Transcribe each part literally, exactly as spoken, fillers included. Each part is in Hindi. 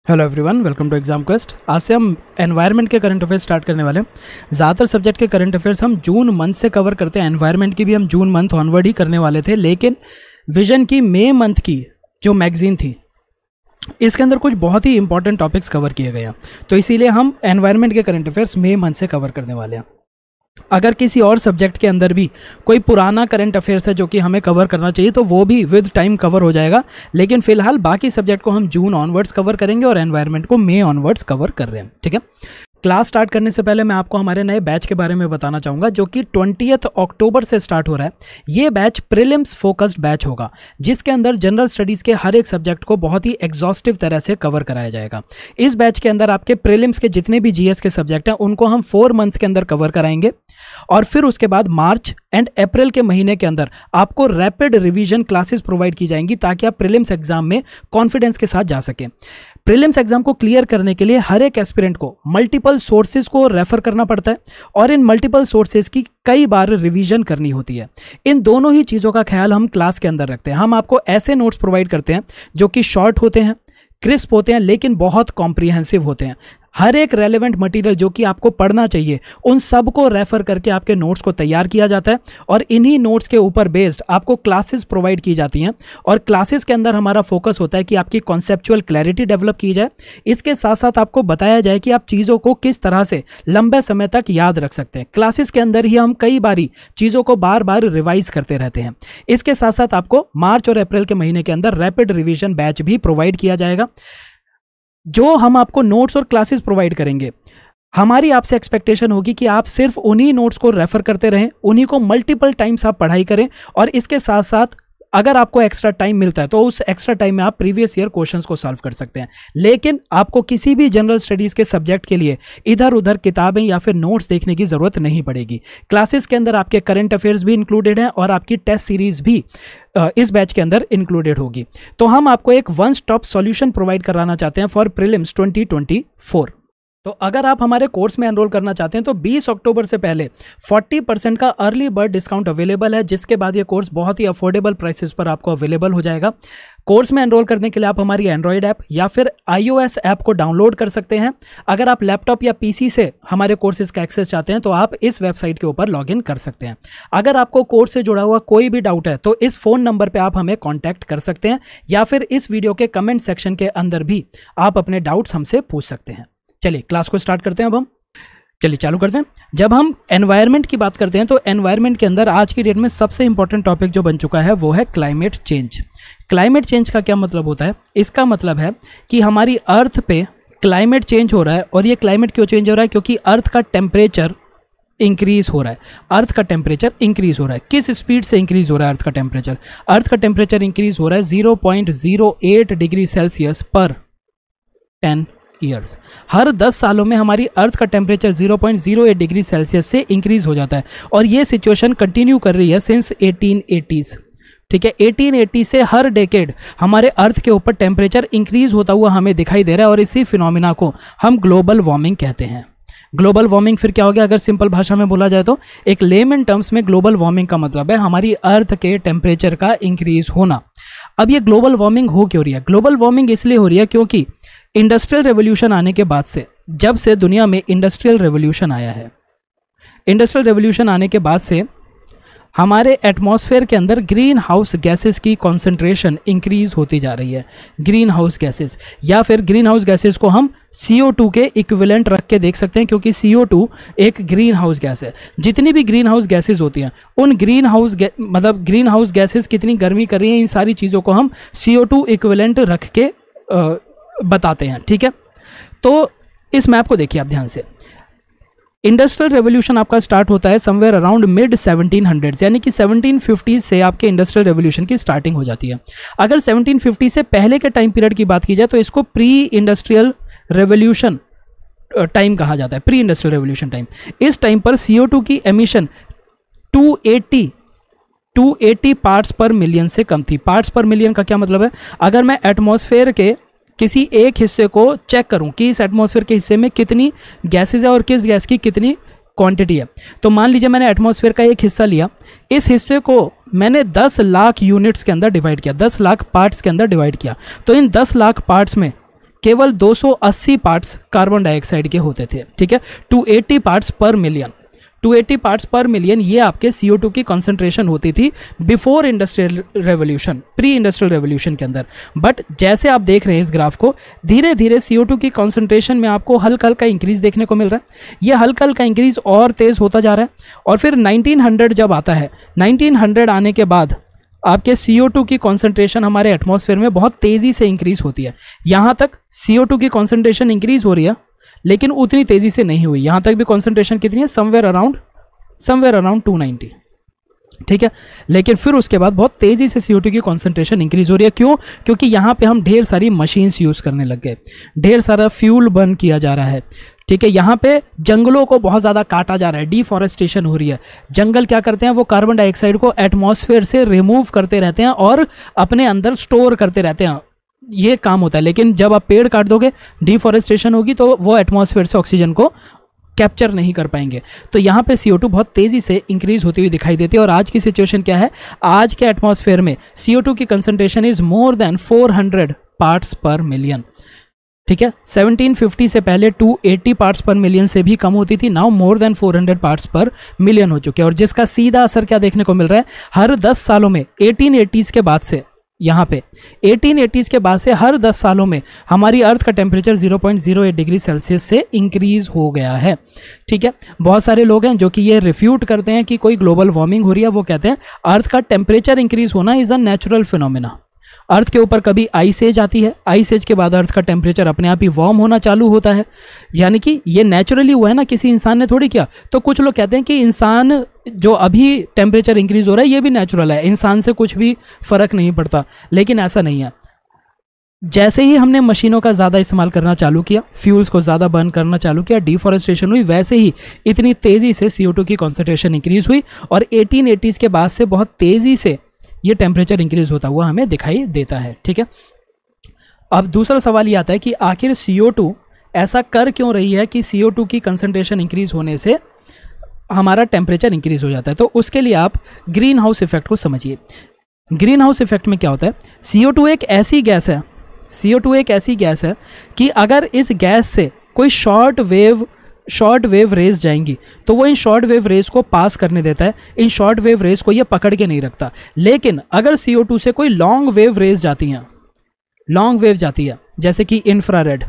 Hello everyone, welcome to exam quest. आज से हम एनवायरनमेंट के करंट अफेयर्स स्टार्ट करने वाले हैं। ज़्यादातर सब्जेक्ट के करंट अफेयर्स हम जून मंथ से कवर करते हैं। एनवायरनमेंट की भी हम जून मंथ ऑनवर्ड ही करने वाले थे, लेकिन विजन की मई मंथ की जो मैगजीन थी इसके अंदर कुछ बहुत ही इंपॉर्टेंट टॉपिक्स कवर किए गए हैं, तो इसीलिए हम एनवायरनमेंट के करंट अफेयर्स मई मंथ से कवर करने वाले हैं। अगर किसी और सब्जेक्ट के अंदर भी कोई पुराना करंट अफेयर्स है जो कि हमें कवर करना चाहिए तो वो भी विद टाइम कवर हो जाएगा, लेकिन फिलहाल बाकी सब्जेक्ट को हम जून ऑनवर्ड्स कवर करेंगे और एनवायरनमेंट को मई ऑनवर्ड्स कवर कर रहे हैं। ठीक है, क्लास स्टार्ट करने से पहले मैं आपको हमारे नए बैच के बारे में बताना चाहूँगा जो कि ट्वेंटियथ अक्टूबर से स्टार्ट हो रहा है। ये बैच प्रीलिम्स फोकस्ड बैच होगा, जिसके अंदर जनरल स्टडीज़ के हर एक सब्जेक्ट को बहुत ही एग्जॉस्टिव तरह से कवर कराया जाएगा। इस बैच के अंदर आपके प्रीलिम्स के जितने भी जीएस के सब्जेक्ट हैं उनको हम फोर मंथ्स के अंदर कवर कराएंगे, और फिर उसके बाद मार्च एंड अप्रैल के महीने के अंदर आपको रैपिड रिवीजन क्लासेस प्रोवाइड की जाएंगी ताकि आप प्रीलिम्स एग्जाम में कॉन्फिडेंस के साथ जा सकें। प्रीलिम्स एग्जाम को क्लियर करने के लिए हर एक एस्पिरेंट को मल्टीपल सोर्सेज को रेफर करना पड़ता है और इन मल्टीपल सोर्सेज की कई बार रिवीजन करनी होती है। इन दोनों ही चीज़ों का ख्याल हम क्लास के अंदर रखते हैं। हम आपको ऐसे नोट्स प्रोवाइड करते हैं जो कि शॉर्ट होते हैं, क्रिस्प होते हैं, लेकिन बहुत कॉम्प्रिहेंसिव होते हैं। हर एक रेलेवेंट मटेरियल जो कि आपको पढ़ना चाहिए उन सब को रेफर करके आपके नोट्स को तैयार किया जाता है और इन्हीं नोट्स के ऊपर बेस्ड आपको क्लासेस प्रोवाइड की जाती हैं। और क्लासेस के अंदर हमारा फोकस होता है कि आपकी कॉन्सेप्चुअल क्लैरिटी डेवलप की जाए, इसके साथ साथ आपको बताया जाए कि आप चीज़ों को किस तरह से लंबे समय तक याद रख सकते हैं। क्लासेस के अंदर ही हम कई बारी चीज़ों को बार बार रिवाइज करते रहते हैं। इसके साथ साथ आपको मार्च और अप्रैल के महीने के अंदर रैपिड रिविजन बैच भी प्रोवाइड किया जाएगा। जो हम आपको नोट्स और क्लासेस प्रोवाइड करेंगे, हमारी आपसे एक्सपेक्टेशन होगी कि आप सिर्फ उन्हीं नोट्स को रेफर करते रहें, उन्हीं को मल्टीपल टाइम्स आप पढ़ाई करें, और इसके साथ साथ अगर आपको एक्स्ट्रा टाइम मिलता है तो उस एक्स्ट्रा टाइम में आप प्रीवियस ईयर क्वेश्चंस को सॉल्व कर सकते हैं। लेकिन आपको किसी भी जनरल स्टडीज़ के सब्जेक्ट के लिए इधर उधर किताबें या फिर नोट्स देखने की ज़रूरत नहीं पड़ेगी। क्लासेस के अंदर आपके करंट अफेयर्स भी इंक्लूडेड हैं और आपकी टेस्ट सीरीज़ भी इस बैच के अंदर इंक्लूडेड होगी। तो हम आपको एक वन स्टॉप सॉल्यूशन प्रोवाइड कराना चाहते हैं for prelims twenty twenty four. तो अगर आप हमारे कोर्स में एनरोल करना चाहते हैं तो बीस अक्टूबर से पहले चालीस परसेंट का अर्ली बर्ड डिस्काउंट अवेलेबल है, जिसके बाद ये कोर्स बहुत ही अफोर्डेबल प्राइसेस पर आपको अवेलेबल हो जाएगा। कोर्स में एनरोल करने के लिए आप हमारी एंड्रॉयड ऐप या फिर आईओएस ऐप को डाउनलोड कर सकते हैं। अगर आप लैपटॉप या पीसी से हमारे कोर्सेज का एक्सेस चाहते हैं तो आप इस वेबसाइट के ऊपर लॉगिन कर सकते हैं। अगर आपको कोर्स से जुड़ा हुआ कोई भी डाउट है तो इस फ़ोन नंबर पर आप हमें कॉन्टैक्ट कर सकते हैं, या फिर इस वीडियो के कमेंट सेक्शन के अंदर भी आप अपने डाउट्स हमसे पूछ सकते हैं। चलिए क्लास को स्टार्ट करते हैं। अब हम चलिए चालू करते हैं। जब हम एनवायरनमेंट की बात करते हैं तो एनवायरनमेंट के अंदर आज की डेट में सबसे इंपॉर्टेंट टॉपिक जो बन चुका है वो है क्लाइमेट चेंज। क्लाइमेट चेंज का क्या मतलब होता है? इसका मतलब है कि हमारी अर्थ पे क्लाइमेट चेंज हो रहा है, और ये क्लाइमेट क्यों चेंज हो रहा है? क्योंकि अर्थ का टेम्परेचर इंक्रीज हो रहा है। अर्थ का टेम्परेचर इंक्रीज हो रहा है। किस स्पीड से इंक्रीज हो रहा है अर्थ का टेम्परेचर? अर्थ का टेम्परेचर इंक्रीज हो रहा है zero point zero eight degree Celsius पर टेन ईयर्स। हर दस सालों में हमारी अर्थ का temperature zero point zero eight degree Celsius से इंक्रीज हो जाता है, और ये सिचुएशन कंटिन्यू कर रही है सिंस एटीन एटीज़। ठीक है, एटीन एटी से हर डेकेड हमारे अर्थ के ऊपर टेम्परेचर इंक्रीज होता हुआ हमें दिखाई दे रहा है, और इसी फिनोमिना को हम ग्लोबल वार्मिंग कहते हैं। ग्लोबल वार्मिंग फिर क्या हो गया? अगर सिंपल भाषा में बोला जाए तो एक लेमन टर्म्स में ग्लोबल वार्मिंग का मतलब है हमारी अर्थ के टेम्परेचर का इंक्रीज होना। अब ये ग्लोबल वार्मिंग हो क्यों रही है? ग्लोबल वार्मिंग इसलिए हो रही है क्योंकि इंडस्ट्रियल रेवोल्यूशन आने के बाद से, जब से दुनिया में इंडस्ट्रियल रेवोल्यूशन आया है, इंडस्ट्रियल रेवोल्यूशन आने के बाद से हमारे एटमॉस्फेयर के अंदर ग्रीन हाउस गैसेस की कॉन्सेंट्रेशन इंक्रीज होती जा रही है। ग्रीन हाउस गैसेस, या फिर ग्रीन हाउस गैसेस को हम सी ओ टू के इक्विवेलेंट रख के देख सकते हैं, क्योंकि सी ओ टू एक ग्रीन हाउस गैस है। जितनी भी ग्रीन हाउस गैसेस होती हैं उन ग्रीन हाउस मतलब ग्रीन हाउस गैसेस कितनी गर्मी कर रही हैं, इन सारी चीज़ों को हम सी ओ टू इक्विवेलेंट रख के आ, बताते हैं। ठीक है, तो इस मैप को देखिए आप ध्यान से। इंडस्ट्रियल रेवोल्यूशन आपका स्टार्ट होता है somewhere around mid seventeen hundreds, यानी कि सेवनटीन फिफ्टीज़ से आपके इंडस्ट्रियल रेवोल्यूशन की स्टार्टिंग हो जाती है। अगर सेवनटीन फिफ्टी से पहले के टाइम पीरियड की बात की जाए तो इसको प्री इंडस्ट्रियल रेवोल्यूशन टाइम कहा जाता है। Pre industrial revolution time. इस टाइम पर सी ओ टू की emission two eighty parts per million से कम थी। पार्ट्स पर मिलियन का क्या मतलब है? अगर मैं एटमॉस्फेयर के किसी एक हिस्से को चेक करूं कि इस एटमॉस्फेयर के हिस्से में कितनी गैसेज है और किस गैस की कितनी क्वांटिटी है, तो मान लीजिए मैंने एटमॉस्फेयर का एक हिस्सा लिया, इस हिस्से को मैंने दस लाख यूनिट्स के अंदर डिवाइड किया, दस लाख पार्ट्स के अंदर डिवाइड किया, तो इन दस लाख पार्ट्स में केवल दो सौ अस्सी पार्ट्स कार्बन डाइऑक्साइड के होते थे, ठीक है, दो सौ अस्सी पार्ट्स पर मिलियन, दो सौ अस्सी पार्ट्स पर मिलियन ये आपके सी ओ टू की कॉन्सेंट्रेशन होती थी before industrial revolution, pre industrial revolution के अंदर। बट जैसे आप देख रहे हैं इस ग्राफ को, धीरे धीरे सी ओ टू की कॉन्सेंट्रेशन में आपको हल्का हल्का इंक्रीज देखने को मिल रहा है। ये हल्का हल्का इंक्रीज और तेज़ होता जा रहा है, और फिर नाइनटीन हंड्रेड जब आता है, नाइनटीन हंड्रेड आने के बाद आपके सी ओ टू की कॉन्सेंट्रेशन हमारे एटमॉस्फेयर में बहुत तेज़ी से इंक्रीज होती है। यहाँ तक सी ओ टू की कॉन्सेंट्रेशन इंक्रीज हो रही है, लेकिन उतनी तेज़ी से नहीं हुई। यहाँ तक भी कॉन्सेंट्रेशन कितनी है, somewhere around somewhere around two ninety, ठीक है। लेकिन फिर उसके बाद बहुत तेज़ी से सी ओ टू की कॉन्सेंट्रेशन इंक्रीज हो रही है। क्यों? क्योंकि यहाँ पे हम ढेर सारी मशीन्स यूज़ करने लग गए, ढेर सारा फ्यूल बर्न किया जा रहा है, ठीक है। यहाँ पे जंगलों को बहुत ज़्यादा काटा जा रहा है, डिफॉरेस्टेशन हो रही है। जंगल क्या करते हैं, वो कार्बन डाइऑक्साइड को एटमॉस्फेयर से रिमूव करते रहते हैं और अपने अंदर स्टोर करते रहते हैं, ये काम होता है। लेकिन जब आप पेड़ काट दोगे, डिफॉरेस्टेशन होगी, तो वो एटमॉस्फेयर से ऑक्सीजन को कैप्चर नहीं कर पाएंगे। तो यहाँ पे सी ओ टू बहुत तेज़ी से इंक्रीज होती हुई दिखाई देती है। और आज की सिचुएशन क्या है, आज के एटमॉस्फेयर में सी ओ टू की concentration is more than four hundred parts per million, ठीक है। सेवनटीन फिफ्टी से पहले two eighty parts per million से भी कम होती थी, now more than four hundred parts per million हो चुके हैं। और जिसका सीधा असर क्या देखने को मिल रहा है, हर दस सालों में एटीन एटीज़ के बाद से, यहाँ पे एटीन एटीज़ के बाद से हर दस सालों में हमारी अर्थ का temperature zero point zero eight degree Celsius से इंक्रीज हो गया है, ठीक है। बहुत सारे लोग हैं जो कि ये रिफ्यूट करते हैं कि कोई ग्लोबल वार्मिंग हो रही है। वो कहते हैं अर्थ का टेम्परेचर इंक्रीज होना is a natural phenomena. Earth के ऊपर कभी आइस एज आती है, आइस एज के बाद अर्थ का टेम्परेचर अपने आप ही वार्म होना चालू होता है, यानी कि ये नेचुरली हुआ है ना, किसी इंसान ने थोड़ी किया। तो कुछ लोग कहते हैं कि इंसान जो अभी टेम्परेचर इंक्रीज हो रहा है ये भी नेचुरल है, इंसान से कुछ भी फर्क नहीं पड़ता। लेकिन ऐसा नहीं है। जैसे ही हमने मशीनों का ज़्यादा इस्तेमाल करना चालू किया, फ्यूल्स को ज़्यादा बर्न करना चालू किया, डिफॉरेस्टेशन हुई, वैसे ही इतनी तेज़ी से सी ओ टू की कॉन्सेंट्रेशन इंक्रीज हुई। और एटीन एटीज़ के बाद से बहुत तेज़ी से ये टेम्परेचर इंक्रीज होता हुआ हमें दिखाई देता है, ठीक है। अब दूसरा सवाल ये आता है कि आखिर सी ओ टू ऐसा कर क्यों रही है कि सी ओ टू की कंसंट्रेशन इंक्रीज होने से हमारा टेम्परेचर इंक्रीज हो जाता है। तो उसके लिए आप ग्रीन हाउस इफेक्ट को समझिए। ग्रीन हाउस इफेक्ट में क्या होता है, सी ओ टू एक ऐसी गैस है, सी ओ टू एक ऐसी गैस है कि अगर इस गैस से कोई short wave short wave rays जाएंगी तो वो इन शॉर्ट वेव रेज को पास करने देता है, इन शॉर्ट वेव रेज को ये पकड़ के नहीं रखता। लेकिन अगर सी ओ टू से कोई लॉन्ग वेव रेज जाती हैं, लॉन्ग वेव जाती है जैसे कि इंफ्रारेड,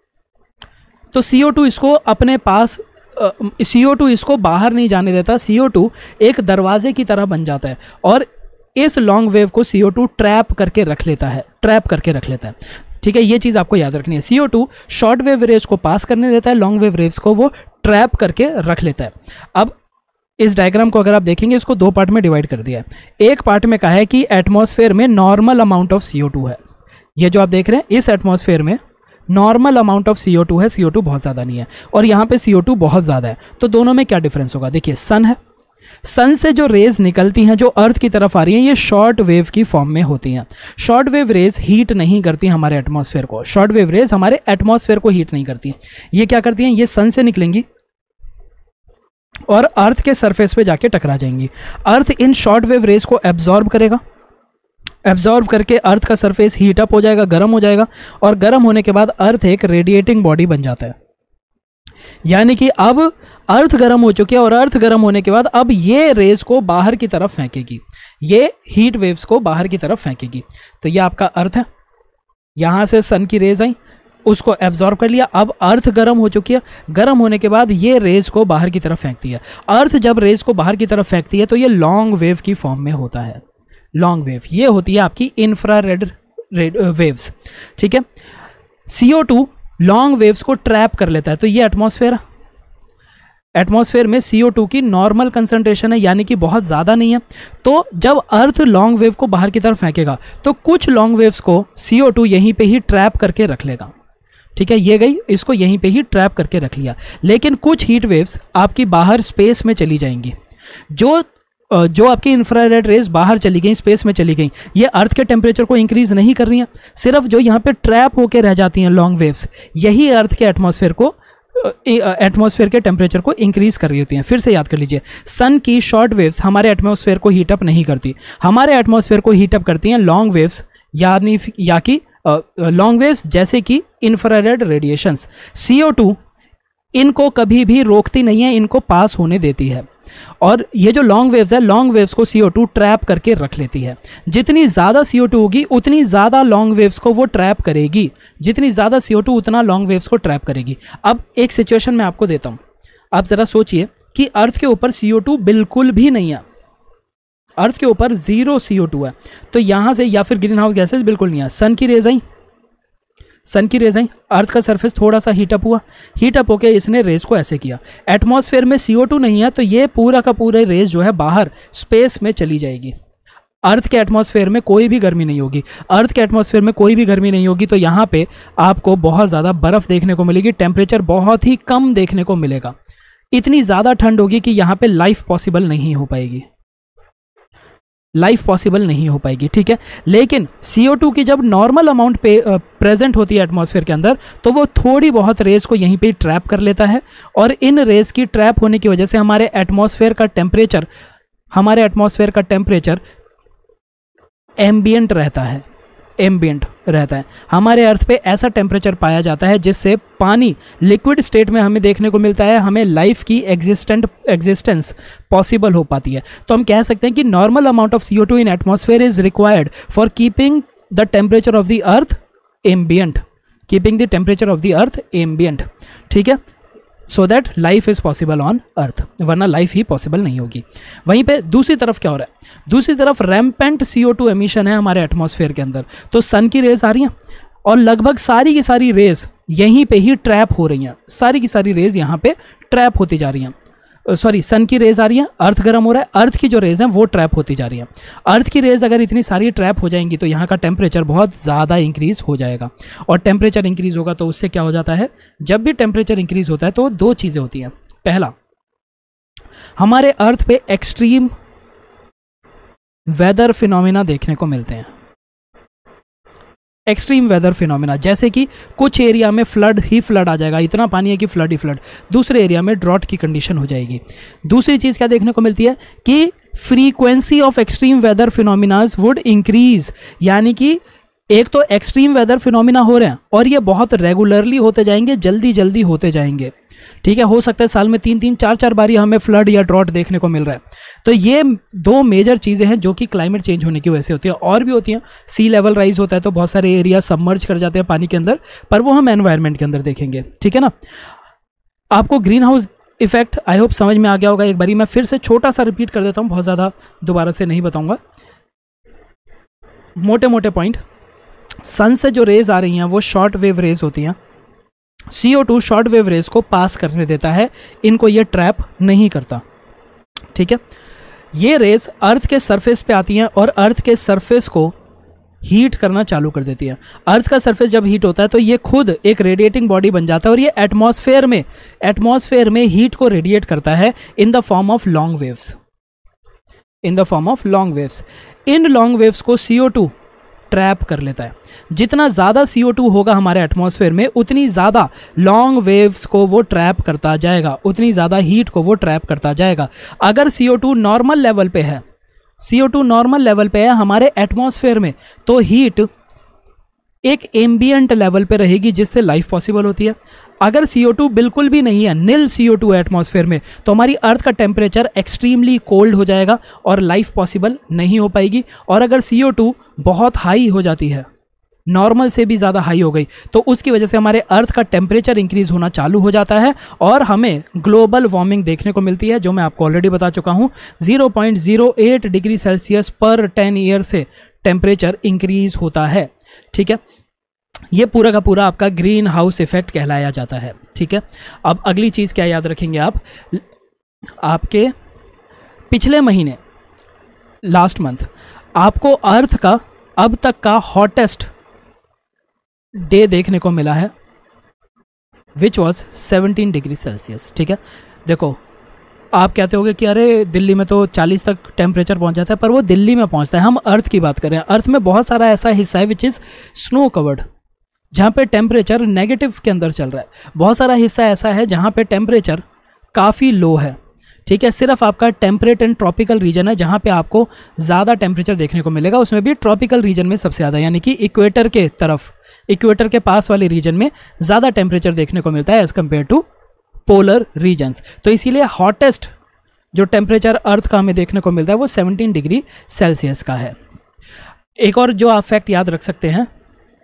तो सी ओ टू इसको अपने पास सी ओ टू इसको बाहर नहीं जाने देता। सी ओ टू एक दरवाजे की तरह बन जाता है और इस लॉन्ग वेव को सी ओ टू ट्रैप करके रख लेता है, ट्रैप करके रख लेता है, ठीक है। ये चीज़ आपको याद रखनी है। C O two short wave rays को पास करने देता है, लॉन्ग वेव रेज को वो ट्रैप करके रख लेता है। अब इस डायग्राम को अगर आप देखेंगे, इसको दो पार्ट में डिवाइड कर दिया है। एक पार्ट में कहा है कि एटमॉस्फेयर में normal amount of C O two है। ये जो आप देख रहे हैं, इस एटमॉस्फेयर में normal amount of C O two है, सी ओ टू बहुत ज़्यादा नहीं है, और यहाँ पे सी ओ टू बहुत ज़्यादा है। तो दोनों में क्या डिफरेंस होगा, देखिए सन है, सन से जो रेज निकलती हैं जो अर्थ की तरफ आ रही हैं, ये शॉर्ट वेव की फॉर्म में होती हैं। शॉर्ट वेव रेज हीट नहीं करती हमारे एटमॉस्फेयर को, शॉर्ट वेव रेज हमारे एटमॉस्फेयर को हीट नहीं करती। ये क्या करती हैं, ये सन से निकलेंगी और अर्थ के सरफेस पे जाके टकरा जाएंगी। अर्थ इन शॉर्ट वेव रेज को एब्जॉर्ब करेगा, एब्जॉर्ब करके अर्थ का सरफेस हीट अप हो जाएगा, गर्म हो जाएगा, और गर्म होने के बाद अर्थ एक रेडिएटिंग बॉडी बन जाता है। यानी कि अब अर्थ गर्म हो चुकी है और अर्थ गर्म होने के बाद अब ये रेज को बाहर की तरफ फेंकेगी, ये हीट वेव्स को बाहर की तरफ फेंकेगी। तो ये आपका अर्थ है, यहाँ से सन की रेज आई, उसको एब्जॉर्ब कर लिया, अब अर्थ गर्म हो चुकी है, गर्म होने के बाद ये रेज को बाहर की तरफ फेंकती है। अर्थ जब रेज को बाहर की तरफ फेंकती है तो ये लॉन्ग वेव की फॉर्म में होता है। लॉन्ग वेव ये होती है आपकी इंफ्रारेड वेव्स, ठीक है। C O two long waves को ट्रैप कर लेता है। तो ये एटमॉस्फेयर, एटमॉस्फेयर में सी ओ टू की नॉर्मल कंसंट्रेशन है, यानी कि बहुत ज़्यादा नहीं है। तो जब अर्थ लॉन्ग वेव को बाहर की तरफ फेंकेगा तो कुछ लॉन्ग वेव्स को सी ओ टू यहीं पे ही ट्रैप करके रख लेगा, ठीक है। ये गई, इसको यहीं पे ही ट्रैप करके रख लिया। लेकिन कुछ हीट वेव्स आपकी बाहर स्पेस में चली जाएंगी। जो जो आपकी इंफ्रारेड रेज बाहर चली गई, स्पेस में चली गई, ये अर्थ के टेम्परेचर को इंक्रीज नहीं कर रही हैं। सिर्फ जो यहाँ पे ट्रैप होकर रह जाती हैं लॉन्ग वेव्स, यही अर्थ के एटमॉस्फेयर को एटमॉस्फेयर के टेम्परेचर को इंक्रीज कर रही होती हैं। फिर से याद कर लीजिए, सन की शॉर्ट वेव्स हमारे एटमॉस्फेयर को हीटअप नहीं करती, हमारे एटमॉस्फेयर को हीटअप करती हैं लॉन्ग वेव्स, यानी या कि लॉन्ग वेव्स जैसे कि infrared radiations. C O two इनको कभी भी रोकती नहीं है, इनको पास होने देती है। और ये जो लॉन्ग वेव्स है, लॉन्ग वेव्स को सी ओ टू ट्रैप करके रख लेती है। जितनी ज़्यादा सी ओ टू होगी उतनी ज़्यादा लॉन्ग वेव्स को वो ट्रैप करेगी, जितनी ज़्यादा सी ओ टू उतना लॉन्ग वेव्स को ट्रैप करेगी। अब एक सिचुएशन मैं आपको देता हूँ, आप ज़रा सोचिए कि अर्थ के ऊपर सी ओ टू बिल्कुल भी नहीं है, अर्थ के ऊपर जीरो सी ओ टू है, तो यहाँ से या फिर ग्रीन हाउस गैसेज बिल्कुल नहीं है। सन की रेज आई, सन की रेज आई, अर्थ का सरफेस थोड़ा सा हीटअप हुआ, हीटअप होके इसने रेज को ऐसे किया। एटमॉस्फेयर में सी ओ टू नहीं है तो ये पूरा का पूरा रेज जो है बाहर स्पेस में चली जाएगी। अर्थ के एटमॉस्फेयर में कोई भी गर्मी नहीं होगी, अर्थ के एटमॉस्फेयर में कोई भी गर्मी नहीं होगी, तो यहाँ पे आपको बहुत ज़्यादा बर्फ़ देखने को मिलेगी, टेम्परेचर बहुत ही कम देखने को मिलेगा। इतनी ज़्यादा ठंड होगी कि यहाँ पे लाइफ पॉसिबल नहीं हो पाएगी, लाइफ पॉसिबल नहीं हो पाएगी, ठीक है। लेकिन सी ओ टू की जब नॉर्मल अमाउंट पे प्रेजेंट होती है एटमॉस्फेयर के अंदर, तो वो थोड़ी बहुत रेज को यहीं पे ट्रैप कर लेता है, और इन रेज की ट्रैप होने की वजह से हमारे एटमॉस्फेयर का टेम्परेचर हमारे एटमॉस्फेयर का टेम्परेचर एम्बियंट रहता है, एम्बियंट रहता है। हमारे अर्थ पे ऐसा टेम्परेचर पाया जाता है जिससे पानी लिक्विड स्टेट में हमें देखने को मिलता है, हमें लाइफ की एग्जिस्टेंट एग्जिस्टेंस पॉसिबल हो पाती है। तो हम कह सकते हैं कि normal amount of C O two in atmosphere is required for keeping the temperature of the earth ambient, keeping the temperature of the earth ambient, ठीक है, so that life is possible on earth, वरना लाइफ ही पॉसिबल नहीं होगी। वहीं पे दूसरी तरफ क्या हो रहा है, दूसरी तरफ rampant C O two emission है हमारे एटमॉस्फेयर के अंदर। तो सन की रेज आ रही हैं और लगभग सारी की सारी रेज यहीं पे ही ट्रैप हो रही हैं, सारी की सारी रेज यहाँ पे ट्रैप होती जा रही हैं। सॉरी, सन की रेज आ रही है, अर्थ गर्म हो रहा है, अर्थ की जो रेज हैं वो ट्रैप होती जा रही हैं। अर्थ की रेज अगर इतनी सारी ट्रैप हो जाएंगी तो यहाँ का टेम्परेचर बहुत ज़्यादा इंक्रीज हो जाएगा, और टेम्परेचर इंक्रीज होगा तो उससे क्या हो जाता है, जब भी टेम्परेचर इंक्रीज होता है तो दो चीज़ें होती हैं। पहला, हमारे अर्थ पे एक्सट्रीम वेदर फिनोमिना देखने को मिलते हैं, एक्सट्रीम वेदर फिनोमिना, जैसे कि कुछ एरिया में फ्लड ही फ्लड आ जाएगा, इतना पानी है कि फ्लड ही फ्लड, दूसरे एरिया में ड्रॉट की कंडीशन हो जाएगी। दूसरी चीज़ क्या देखने को मिलती है कि frequency of extreme weather phenomenas would increase, यानी कि एक तो एक्सट्रीम वेदर फिनोमिना हो रहे हैं और ये बहुत रेगुलरली होते जाएंगे, जल्दी जल्दी होते जाएंगे, ठीक है। हो सकता है साल में तीन तीन चार चार बारी हमें फ्लड या ड्रॉट देखने को मिल रहा है। तो ये दो मेजर चीज़ें हैं जो कि क्लाइमेट चेंज होने की वजह से होती हैं, और भी होती हैं। सी लेवल राइज होता है तो बहुत सारे एरिया सबमर्ज कर जाते हैं पानी के अंदर, पर वो हम एनवायरनमेंट के अंदर देखेंगे, ठीक है ना। आपको green house effect I hope समझ में आ गया होगा। एक बारी मैं फिर से छोटा सा रिपीट कर देता हूँ, बहुत ज़्यादा दोबारा से नहीं बताऊँगा, मोटे मोटे पॉइंट। सन से जो रेज आ रही हैं वो शॉर्ट वेव रेज होती हैं, C O two short wave rays को पास करने देता है, इनको ये ट्रैप नहीं करता, ठीक है। ये रेज अर्थ के सरफेस पे आती हैं और अर्थ के सरफेस को हीट करना चालू कर देती है। अर्थ का सरफेस जब हीट होता है तो ये खुद एक रेडिएटिंग बॉडी बन जाता है और ये एटमॉस्फेयर में एटमॉस्फेयर में हीट को रेडिएट करता है in the form of long waves, in the form of long waves. इन लॉन्ग वेव्स को सी ओ टू ट्रैप कर लेता है। जितना ज़्यादा सी ओ टू होगा हमारे एटमॉस्फेयर में, उतनी ज़्यादा लॉन्ग वेव्स को वो ट्रैप करता जाएगा, उतनी ज़्यादा हीट को वो ट्रैप करता जाएगा। अगर C O two normal level पे है, C O two normal level पे है हमारे एटमॉस्फेयर में, तो हीट एक एम्बियंट लेवल पे रहेगी जिससे लाइफ पॉसिबल होती है। अगर सी ओ टू बिल्कुल भी नहीं है, नील सी ओ टू है एटमॉस्फेयर में, तो हमारी अर्थ का टेम्परेचर एक्सट्रीमली कोल्ड हो जाएगा और लाइफ पॉसिबल नहीं हो पाएगी। और अगर सी ओ टू बहुत हाई हो जाती है, नॉर्मल से भी ज़्यादा हाई हो गई, तो उसकी वजह से हमारे अर्थ का टेम्परेचर इंक्रीज होना चालू हो जाता है और हमें ग्लोबल वार्मिंग देखने को मिलती है, जो मैं आपको ऑलरेडी बता चुका हूँ। Zero point zero eight degree Celsius पर टेन ईयर से टेम्परेचर इंक्रीज होता है, ठीक है। ये पूरा का पूरा आपका ग्रीन हाउस इफेक्ट कहलाया जाता है, ठीक है। अब अगली चीज़ क्या याद रखेंगे आप, आपके पिछले महीने लास्ट मंथ आपको अर्थ का अब तक का हॉटेस्ट डे देखने को मिला है, which was seventeen degree Celsius, ठीक है। देखो, आप कहते होगे कि अरे दिल्ली में तो चालीस तक टेम्परेचर पहुंच जाता है, पर वो दिल्ली में पहुंचता है, हम अर्थ की बात कर रहे हैं। अर्थ में बहुत सारा ऐसा हिस्सा है विच इज़ स्नो कवर्ड, जहाँ पे टेम्परेचर नेगेटिव के अंदर चल रहा है। बहुत सारा हिस्सा ऐसा है जहाँ पे टेम्परेचर काफ़ी लो है, ठीक है, सिर्फ आपका टेम्परेट एंड ट्रॉपिकल रीजन है जहाँ पे आपको ज़्यादा टेम्परेचर देखने को मिलेगा, उसमें भी ट्रॉपिकल रीजन में सबसे ज़्यादा, यानी कि इक्वेटर के तरफ, इक्वेटर के पास वाले रीजन में ज़्यादा टेम्परेचर देखने को मिलता है as compare to polar regions. तो इसीलिए हॉटेस्ट जो टेम्परेचर अर्थ का हमें देखने को मिलता है वो सत्रह डिग्री सेल्सियस का है। एक और जो आप फैक्ट याद रख सकते हैं,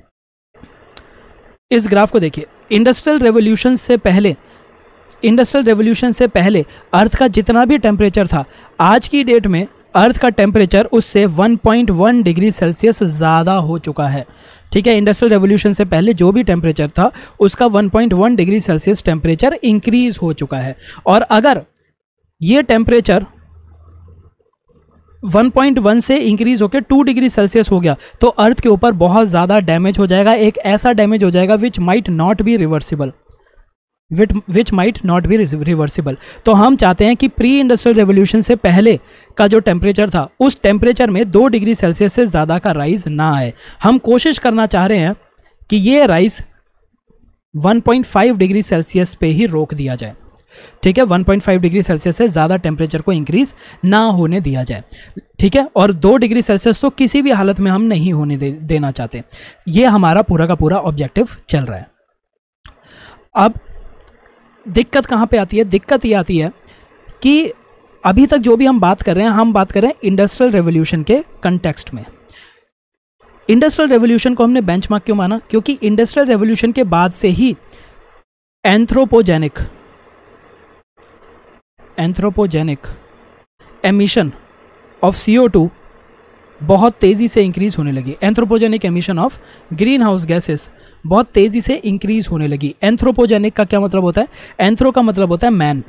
इस ग्राफ को देखिए, इंडस्ट्रियल रेवोल्यूशन से पहले इंडस्ट्रियल रेवोल्यूशन से पहले अर्थ का जितना भी टेम्परेचर था, आज की डेट में अर्थ का टेम्परेचर उससे एक पॉइंट एक डिग्री सेल्सियस ज़्यादा हो चुका है। ठीक है, इंडस्ट्रियल रेवोल्यूशन से पहले जो भी टेम्परेचर था उसका एक पॉइंट एक डिग्री सेल्सियस टेम्परेचर इंक्रीज हो चुका है। और अगर ये टेम्परेचर एक पॉइंट एक से इंक्रीज होकर टू डिग्री सेल्सियस हो गया तो अर्थ के ऊपर बहुत ज़्यादा डैमेज हो जाएगा, एक ऐसा डैमेज हो जाएगा which might not be reversible which might not be reversible. तो हम चाहते हैं कि प्री इंडस्ट्रियल रेवोल्यूशन से पहले का जो टेम्परेचर था उस टेम्परेचर में दो डिग्री सेल्सियस से ज़्यादा का राइज ना आए। हम कोशिश करना चाह रहे हैं कि ये राइज एक पॉइंट पाँच डिग्री सेल्सियस पे ही रोक दिया जाए। ठीक है, एक पॉइंट पाँच डिग्री सेल्सियस से ज़्यादा टेम्परेचर को इंक्रीज ना होने दिया जाए। ठीक है, और दो डिग्री सेल्सियस तो किसी भी हालत में हम नहीं होने दे, देना चाहते। ये हमारा पूरा का पूरा ऑब्जेक्टिव चल रहा है। अब दिक्कत कहाँ पे आती है? दिक्कत ये आती है कि अभी तक जो भी हम बात कर रहे हैं, हम बात कर रहे हैं इंडस्ट्रियल रेवोल्यूशन के कंटेक्स्ट में। इंडस्ट्रियल रेवोल्यूशन को हमने बेंचमार्क क्यों माना? क्योंकि इंडस्ट्रियल रेवोल्यूशन के बाद से ही anthropogenic anthropogenic emission of C O two बहुत तेज़ी से इंक्रीज होने लगी। Anthropogenic emission of green house gases बहुत तेज़ी से इंक्रीज होने लगी। एंथ्रोपोजेनिक का क्या मतलब होता है? एंथ्रो का मतलब होता है मैन।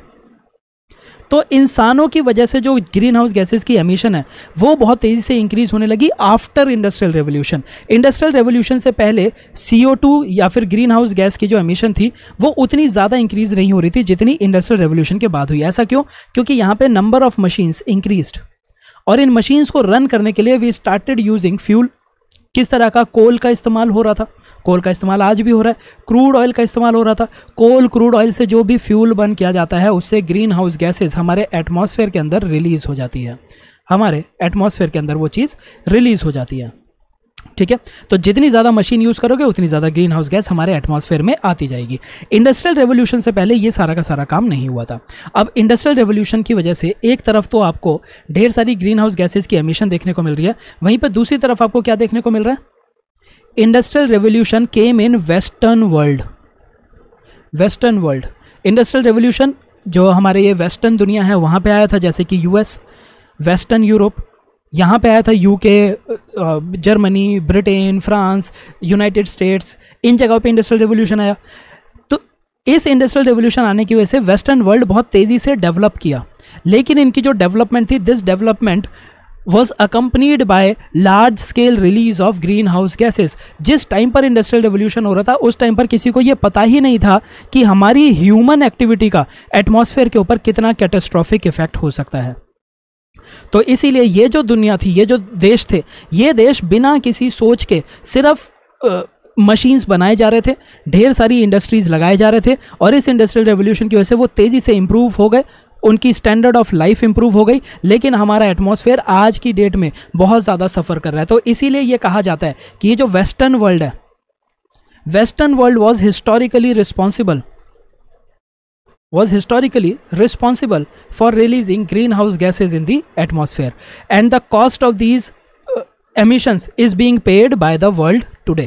तो इंसानों की वजह से जो ग्रीन हाउस गैसेस की एमिशन है वो बहुत तेज़ी से इंक्रीज होने लगी after industrial revolution. Industrial revolution से पहले सी ओ टू या फिर ग्रीन हाउस गैस की जो एमिशन थी वो उतनी ज़्यादा इंक्रीज नहीं हो रही थी जितनी इंडस्ट्रियल रेवोल्यूशन के बाद हुई। ऐसा क्यों? क्योंकि यहाँ पे नंबर ऑफ मशीन्स इंक्रीज्ड और इन मशीन्स को रन करने के लिए वी स्टार्टेड यूजिंग फ्यूल। किस तरह का? कोल का इस्तेमाल हो रहा था। कोल का इस्तेमाल आज भी हो रहा है। क्रूड ऑयल का इस्तेमाल हो रहा था। कोल क्रूड ऑयल से जो भी फ्यूल बर्न किया जाता है उससे ग्रीन हाउस गैसेस हमारे एटमॉस्फेयर के अंदर रिलीज हो जाती है। हमारे एटमॉस्फेयर के अंदर वो चीज़ रिलीज हो जाती है। ठीक है, तो जितनी ज़्यादा मशीन यूज़ करोगे उतनी ज़्यादा ग्रीन हाउस गैस हमारे एटमॉस्फेयर में आती जाएगी। इंडस्ट्रियल रेवोल्यूशन से पहले ये सारा का सारा काम नहीं हुआ था। अब इंडस्ट्रियल रेवोल्यूशन की वजह से एक तरफ तो आपको ढेर सारी ग्रीन हाउस गैसेस की एमिशन देखने को मिल रही है, वहीं पर दूसरी तरफ आपको क्या देखने को मिल रहा है? Industrial revolution came in western world. Western world industrial revolution जो हमारे ये वेस्टर्न दुनिया है वहाँ पे आया था, जैसे कि यूएस, वेस्टर्न यूरोप, यहाँ पे आया था UK, Germany, Britain, France, United States, इन जगहों पे इंडस्ट्रियल रेवोल्यूशन आया। तो इस इंडस्ट्रियल रेवोल्यूशन आने की वजह से वेस्टर्न वर्ल्ड बहुत तेज़ी से डेवलप किया, लेकिन इनकी जो डेवलपमेंट थी, this development was accompanied by large scale release of green house gases। जिस टाइम पर इंडस्ट्रियल रेवोल्यूशन हो रहा था उस टाइम पर किसी को ये पता ही नहीं था कि हमारी ह्यूमन एक्टिविटी का एटमॉस्फेयर के ऊपर कितना कैटास्ट्रॉफिक इफेक्ट हो सकता है। तो इसीलिए ये जो दुनिया थी, ये जो देश थे, ये देश बिना किसी सोच के सिर्फ मशीन्स बनाए जा रहे थे, ढेर सारी इंडस्ट्रीज लगाए जा रहे थे और इस इंडस्ट्रियल रेवोल्यूशन की वजह से वो तेज़ी से इंप्रूव हो गए, उनकी स्टैंडर्ड ऑफ लाइफ इंप्रूव हो गई, लेकिन हमारा एटमॉस्फेयर आज की डेट में बहुत ज़्यादा सफ़र कर रहा है। तो इसीलिए ये कहा जाता है कि ये जो वेस्टर्न वर्ल्ड है, western world was historically responsible was historically responsible for releasing greenhouse gases in the atmosphere, and the cost of these uh, emissions is being paid by the world today।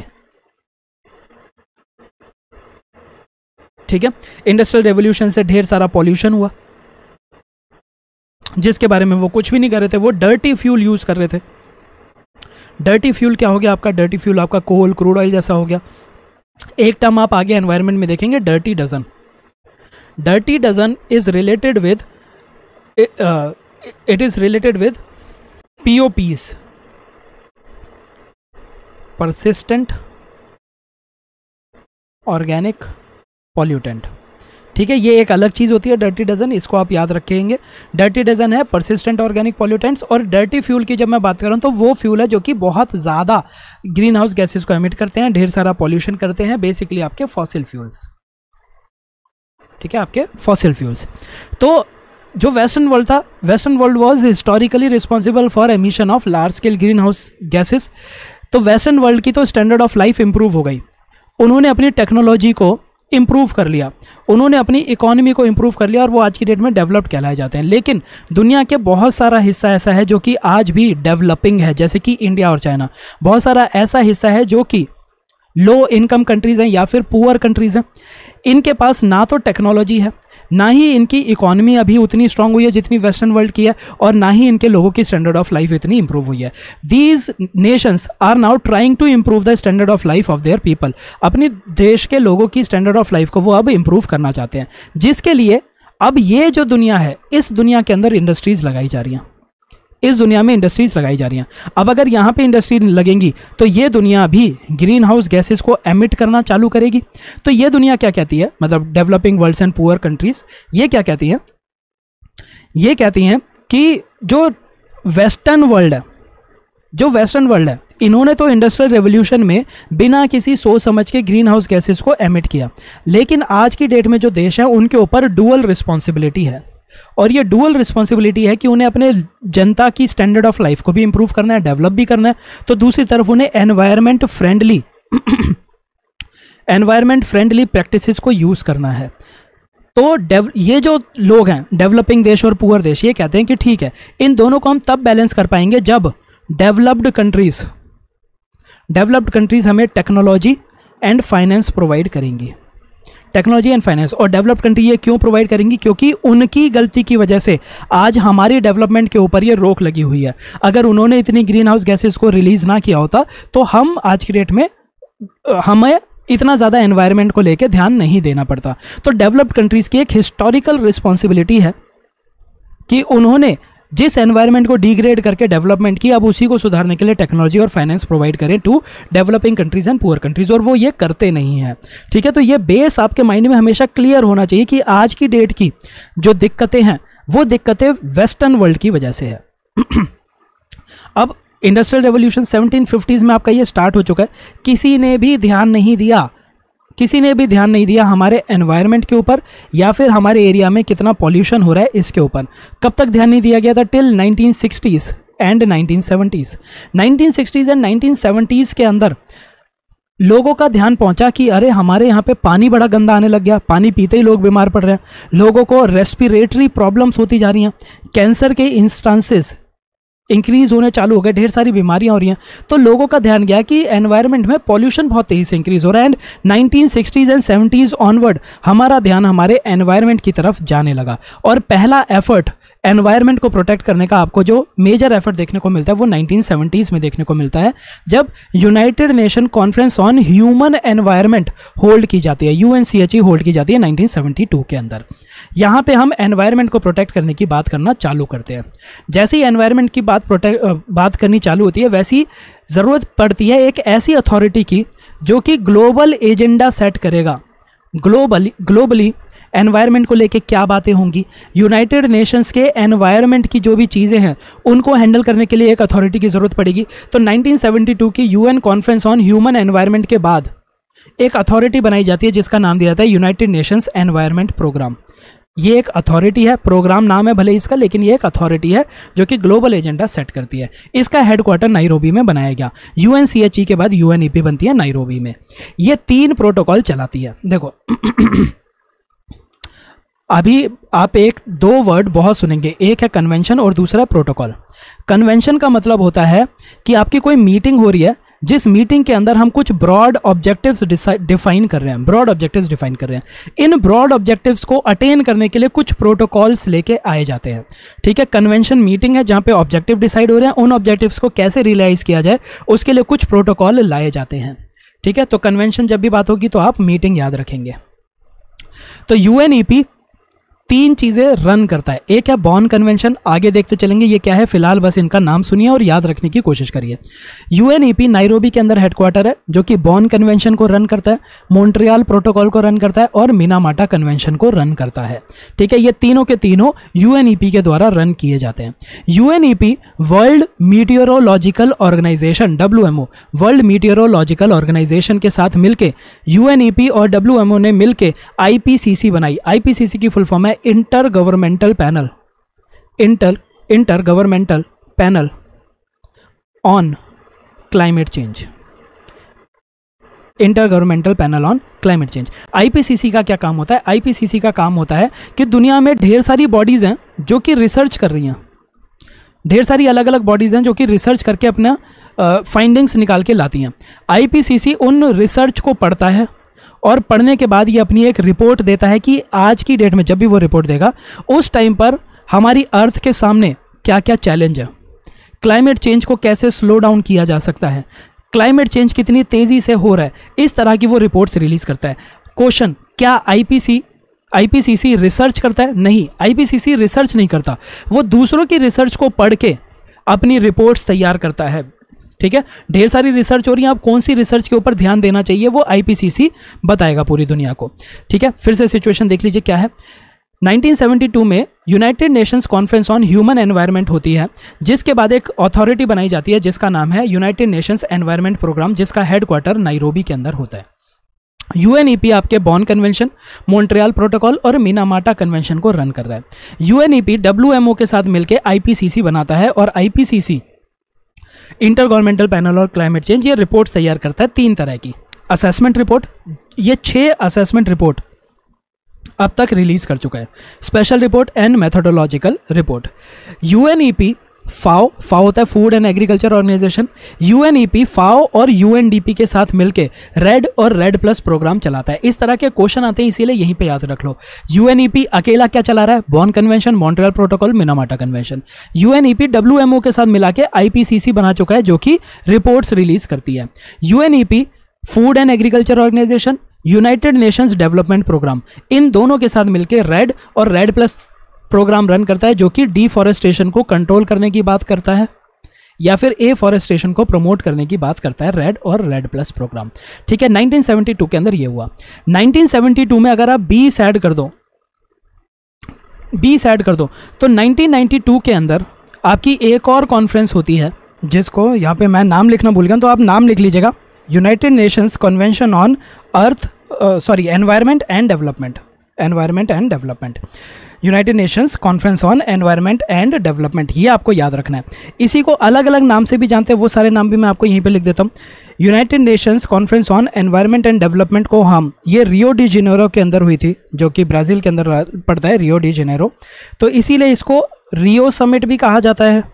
ठीक है, इंडस्ट्रियल रेवोल्यूशन से ढेर सारा पॉल्यूशन हुआ जिसके बारे में वो कुछ भी नहीं कर रहे थे, वो डर्टी फ्यूल यूज कर रहे थे। डर्टी फ्यूल क्या हो गया आपका? डर्टी फ्यूल आपका कोल, क्रूड ऑयल जैसा हो गया। एक टर्म आप आगे एनवायरनमेंट में देखेंगे, dirty dozen. Dirty dozen is related with uh, it is related with P O Ps, persistent organic pollutant। ठीक है, ये एक अलग चीज़ होती है डर्टी डजन, इसको आप याद रखेंगे। डर्टी डजन है परसिस्टेंट ऑर्गेनिक पॉल्यूटेंट्स, और डर्टी फ्यूल की जब मैं बात कर रहा हूँ तो वो फ्यूल है जो कि बहुत ज़्यादा ग्रीन हाउस गैसेस को एमिट करते हैं, ढेर सारा पॉल्यूशन करते हैं, बेसिकली आपके फॉसिल फ्यूल्स। ठीक है, आपके फॉसिल फ्यूल्स। तो जो वेस्टर्न वर्ल्ड था, western world was historically responsible for emission of large scale green house gases. तो वेस्टर्न वर्ल्ड की तो स्टैंडर्ड ऑफ लाइफ इंप्रूव हो गई, उन्होंने अपनी टेक्नोलॉजी को इंप्रूव कर लिया, उन्होंने अपनी इकोनॉमी को इंप्रूव कर लिया और वो आज की डेट में डेवलप्ड कहलाए जाते हैं। लेकिन दुनिया के बहुत सारा हिस्सा ऐसा है जो कि आज भी डेवलपिंग है, जैसे कि इंडिया और चाइना। बहुत सारा ऐसा हिस्सा है जो कि लो इनकम कंट्रीज़ हैं या फिर पुअर कंट्रीज़ हैं। इनके पास ना तो टेक्नोलॉजी है, ना ही इनकी इकोनॉमी अभी उतनी स्ट्रांग हुई है जितनी वेस्टर्न वर्ल्ड की है, और ना ही इनके लोगों की स्टैंडर्ड ऑफ लाइफ इतनी इंप्रूव हुई है। These nations are now trying to improve the standard of life of their people. अपनी देश के लोगों की स्टैंडर्ड ऑफ लाइफ को वो अब इंप्रूव करना चाहते हैं, जिसके लिए अब ये जो दुनिया है, इस दुनिया के अंदर इंडस्ट्रीज लगाई जा रही हैं, इस दुनिया में इंडस्ट्रीज लगाई जा रही हैं। अब अगर यहाँ पे इंडस्ट्री लगेंगी तो ये दुनिया भी ग्रीन हाउस गैसेस को एमिट करना चालू करेगी। तो ये दुनिया क्या कहती है, मतलब developing worlds and poor countries, ये क्या कहती हैं, ये कहती हैं कि जो वेस्टर्न वर्ल्ड है, जो वेस्टर्न वर्ल्ड है, इन्होंने तो इंडस्ट्रियल रेवोल्यूशन में बिना किसी सोच समझ के ग्रीन हाउस गैसेस को एमिट किया। लेकिन आज की डेट में जो देश है उनके ऊपर डुअल रिस्पॉन्सिबिलिटी है, और ये डुअल रिस्पॉन्सिबिलिटी है कि उन्हें अपने जनता की स्टैंडर्ड ऑफ लाइफ को भी इंप्रूव करना है, डेवलप भी करना है, तो दूसरी तरफ उन्हें environment friendly environment friendly practices को यूज करना है। तो ये जो लोग हैं, डेवलपिंग देश और पुअर देश, ये कहते हैं कि ठीक है, इन दोनों को हम तब बैलेंस कर पाएंगे जब डेवलप्ड कंट्रीज डेवलप्ड कंट्रीज हमें टेक्नोलॉजी एंड फाइनेंस प्रोवाइड करेंगी। टेक्नोलॉजी एंड फाइनेंस, और डेवलप्ड कंट्री ये क्यों प्रोवाइड करेंगी, क्योंकि उनकी गलती की वजह से आज हमारी डेवलपमेंट के ऊपर ये रोक लगी हुई है। अगर उन्होंने इतनी ग्रीन हाउस गैसेस को रिलीज ना किया होता तो हम आज की डेट में हमें इतना ज़्यादा एनवायरनमेंट को लेकर ध्यान नहीं देना पड़ता। तो डेवलप्ड कंट्रीज़ की एक हिस्टोरिकल रिस्पॉन्सिबिलिटी है कि उन्होंने जिस एनवायरनमेंट को डिग्रेड करके डेवलपमेंट की, अब उसी को सुधारने के लिए टेक्नोलॉजी और फाइनेंस प्रोवाइड करें to developing countries and poor countries, और वो ये करते नहीं हैं। ठीक है, तो ये बेस आपके माइंड में हमेशा क्लियर होना चाहिए कि आज की डेट की जो दिक्कतें हैं वो दिक्कतें वेस्टर्न वर्ल्ड की वजह से है। अब इंडस्ट्रियल रेवोल्यूशन सेवनटीन फिफ्टीज़ में आपका ये स्टार्ट हो चुका है, किसी ने भी ध्यान नहीं दिया किसी ने भी ध्यान नहीं दिया हमारे एनवायरनमेंट के ऊपर या फिर हमारे एरिया में कितना पॉल्यूशन हो रहा है इसके ऊपर। कब तक ध्यान नहीं दिया गया था? Till nineteen sixties and nineteen seventies. Nineteen sixties and nineteen seventies के अंदर लोगों का ध्यान पहुंचा कि अरे हमारे यहाँ पे पानी बड़ा गंदा आने लग गया, पानी पीते ही लोग बीमार पड़ रहे हैं, लोगों को रेस्पिरेटरी प्रॉब्लम्स होती जा रही हैं, कैंसर के इंस्टांसेस इंक्रीज होने चालू हो गए, ढेर सारी बीमारियां हो रही हैं। तो लोगों का ध्यान गया कि एनवायरनमेंट में पॉल्यूशन बहुत तेजी से इंक्रीज हो रहा है, and nineteen sixties and seventies onward हमारा ध्यान हमारे एनवायरनमेंट की तरफ जाने लगा। और पहला एफर्ट एनवायरनमेंट को प्रोटेक्ट करने का आपको जो मेजर एफर्ट देखने को मिलता है वो नाइनटीन सेवेंटीज़ में देखने को मिलता है, जब United Nation conference on human environment hold की जाती है, यूएनसीएचई होल्ड की जाती है नाइनटीन सेवेंटी टू के अंदर। यहाँ पे हम एनवायरनमेंट को प्रोटेक्ट करने की बात करना चालू करते हैं। जैसे ही एनवायरनमेंट की बात प्रोटेक्ट बात करनी चालू होती है, वैसी ज़रूरत पड़ती है एक ऐसी अथॉरिटी की जो कि ग्लोबल एजेंडा सेट करेगा। ग्लोबली ग्लोबली एनवायरनमेंट को लेके क्या बातें होंगी, यूनाइटेड नेशंस के एनवायरनमेंट की जो भी चीज़ें हैं उनको हैंडल करने के लिए एक अथॉरिटी की ज़रूरत पड़ेगी। तो नाइनटीन सेवेंटी टू की UN conference on human environment के बाद एक अथॉरिटी बनाई जाती है जिसका नाम दिया जाता है यूनाइटेड नेशंस एनवायरनमेंट प्रोग्राम। ये एक अथॉरिटी है, प्रोग्राम नाम है भले इसका, लेकिन ये एक अथॉरिटी है जो कि ग्लोबल एजेंडा सेट करती है। इसका हेडक्वार्टर नाइरोबी में बनाया गया। यूएनसीएचई के बाद यूएनईपी बनती है नाइरोबी में। ये तीन प्रोटोकॉल चलाती है। देखो अभी आप एक दो वर्ड बहुत सुनेंगे, एक है कन्वेंशन और दूसरा प्रोटोकॉल। कन्वेंशन का मतलब होता है कि आपकी कोई मीटिंग हो रही है जिस मीटिंग के अंदर हम कुछ ब्रॉड ऑब्जेक्टिव्स डिफाइन कर रहे हैं ब्रॉड ऑब्जेक्टिव्स डिफाइन कर रहे हैं इन ब्रॉड ऑब्जेक्टिव्स को अटेन करने के लिए कुछ प्रोटोकॉल्स लेके आए जाते हैं। ठीक है, कन्वेंशन मीटिंग है जहाँ पे ऑब्जेक्टिव डिसाइड हो रहे हैं, उन ऑब्जेक्टिव्स को कैसे रियलाइज किया जाए उसके लिए कुछ प्रोटोकॉल लाए जाते हैं। ठीक है, तो कन्वेंशन जब भी बात होगी तो आप मीटिंग याद रखेंगे। तो यूएनईपी तीन चीज़ें रन करता है। एक है बॉन कन्वेंशन, आगे देखते चलेंगे ये क्या है, फिलहाल बस इनका नाम सुनिए और याद रखने की कोशिश करिए। यूएनईपी नाइरोबी के अंदर हेडक्वार्टर है जो कि बॉन कन्वेंशन को रन करता है, मॉन्ट्रियल प्रोटोकॉल को रन करता है और मिनामाटा कन्वेंशन को रन करता है। ठीक है, ये तीनों के तीनों यूएनईपी के द्वारा रन किए जाते हैं। UNEP world meteorological organization WMO world meteorological organization के साथ मिलके यूएनईपी और डब्ल्यूएमओ ने मिलके आईपीसीसी बनाई। आईपीसीसी की फुल फॉर्म है intergovernmental panel inter intergovernmental panel on climate change. Intergovernmental panel on climate change. IPCC का क्या काम होता है? आईपीसीसी का काम होता है कि दुनिया में ढेर सारी बॉडीज़ हैं जो कि रिसर्च कर रही हैं, ढेर सारी अलग अलग बॉडीज़ हैं जो कि रिसर्च करके अपना फाइंडिंग्स निकाल के लाती हैं। आईपीसीसी उन रिसर्च को पढ़ता है और पढ़ने के बाद ये अपनी एक रिपोर्ट देता है कि आज की डेट में जब भी वो रिपोर्ट देगा उस टाइम पर हमारी अर्थ के सामने क्या क्या चैलेंज है, क्लाइमेट चेंज को कैसे स्लो डाउन किया जा सकता है, क्लाइमेट चेंज कितनी तेज़ी से हो रहा है, इस तरह की वो रिपोर्ट्स रिलीज़ करता है। क्वेश्चन, क्या आईपीसी आईपीसीसी रिसर्च करता है? नहीं, आईपीसीसी रिसर्च नहीं करता, वो दूसरों की रिसर्च को पढ़ के अपनी रिपोर्ट्स तैयार करता है। ठीक है, ढेर सारी रिसर्च हो रही है, आप कौन सी रिसर्च के ऊपर ध्यान देना चाहिए वो आईपीसीसी बताएगा पूरी दुनिया को। ठीक है, फिर से सिचुएशन देख लीजिए क्या है। नाइनटीन सेवेंटी टू में United Nations conference on human environment होती है, जिसके बाद एक अथॉरिटी बनाई जाती है जिसका नाम है यूनाइटेड नेशंस एनवायरनमेंट प्रोग्राम, जिसका हेडक्वार्टर नाइरोबी के अंदर होता है। यूएनईपी आपके बॉन कन्वेंशन, मॉन्ट्रियल प्रोटोकॉल और मिनामाटा कन्वेंशन को रन कर रहा है। यूएनईपी डब्ल्यूएमओ के साथ मिलकर आईपीसीसी बनाता है और आईपीसीसी इंटर गवर्नमेंटल पैनल और क्लाइमेट चेंज ये रिपोर्ट तैयार करता है तीन तरह की। असेसमेंट रिपोर्ट, ये छह असेसमेंट रिपोर्ट अब तक रिलीज कर चुका है। Special report and methodological report. UNEP FAO FAO होता है food and agriculture organization. UNEP FAO और यूएनडीपी के साथ मिलकर रेड और रेड प्लस प्रोग्राम चलाता है। इस तरह के क्वेश्चन आते हैं, इसीलिए यहीं पे याद रख लो। यूएनईपी अकेला क्या चला रहा है? Bonn convention, Montreal protocol, Minamata convention. UNEP WMO के साथ मिला के आईपीसीसी बना चुका है जो कि रिपोर्ट्स रिलीज करती है। UNEP food and agriculture organization, United Nations development programme, इन दोनों के साथ मिलकर रेड और रेड प्लस प्रोग्राम रन करता है जो कि डिफॉरेस्टेशन को कंट्रोल करने की बात करता है या फिर एफॉरेस्टेशन को प्रमोट करने की बात करता है, रेड और रेड प्लस प्रोग्राम। ठीक है, नाइनटीन सेवेंटी टू के अंदर ये हुआ। नाइनटीन सेवेंटी टू में अगर आप बीस ऐड कर दो बीस ऐड कर दो तो नाइनटीन नाइंटी टू के अंदर आपकी एक और कॉन्फ्रेंस होती है जिसको यहाँ पे मैं नाम लिखना भूल गया, तो आप नाम लिख लीजिएगा। United Nations convention on earth sorry environment and development environment and development United Nations conference on environment and development, ये आपको याद रखना है। इसी को अलग अलग नाम से भी जानते हैं, वो सारे नाम भी मैं आपको यहीं पे लिख देता हूँ। United Nations conference on environment and development को हम ये रियो डी जेनेरो के अंदर हुई थी, जो कि ब्राज़ील के अंदर पड़ता है, रियो डी जेनेरो। तो इसीलिए इसको रियो समिट भी कहा जाता है,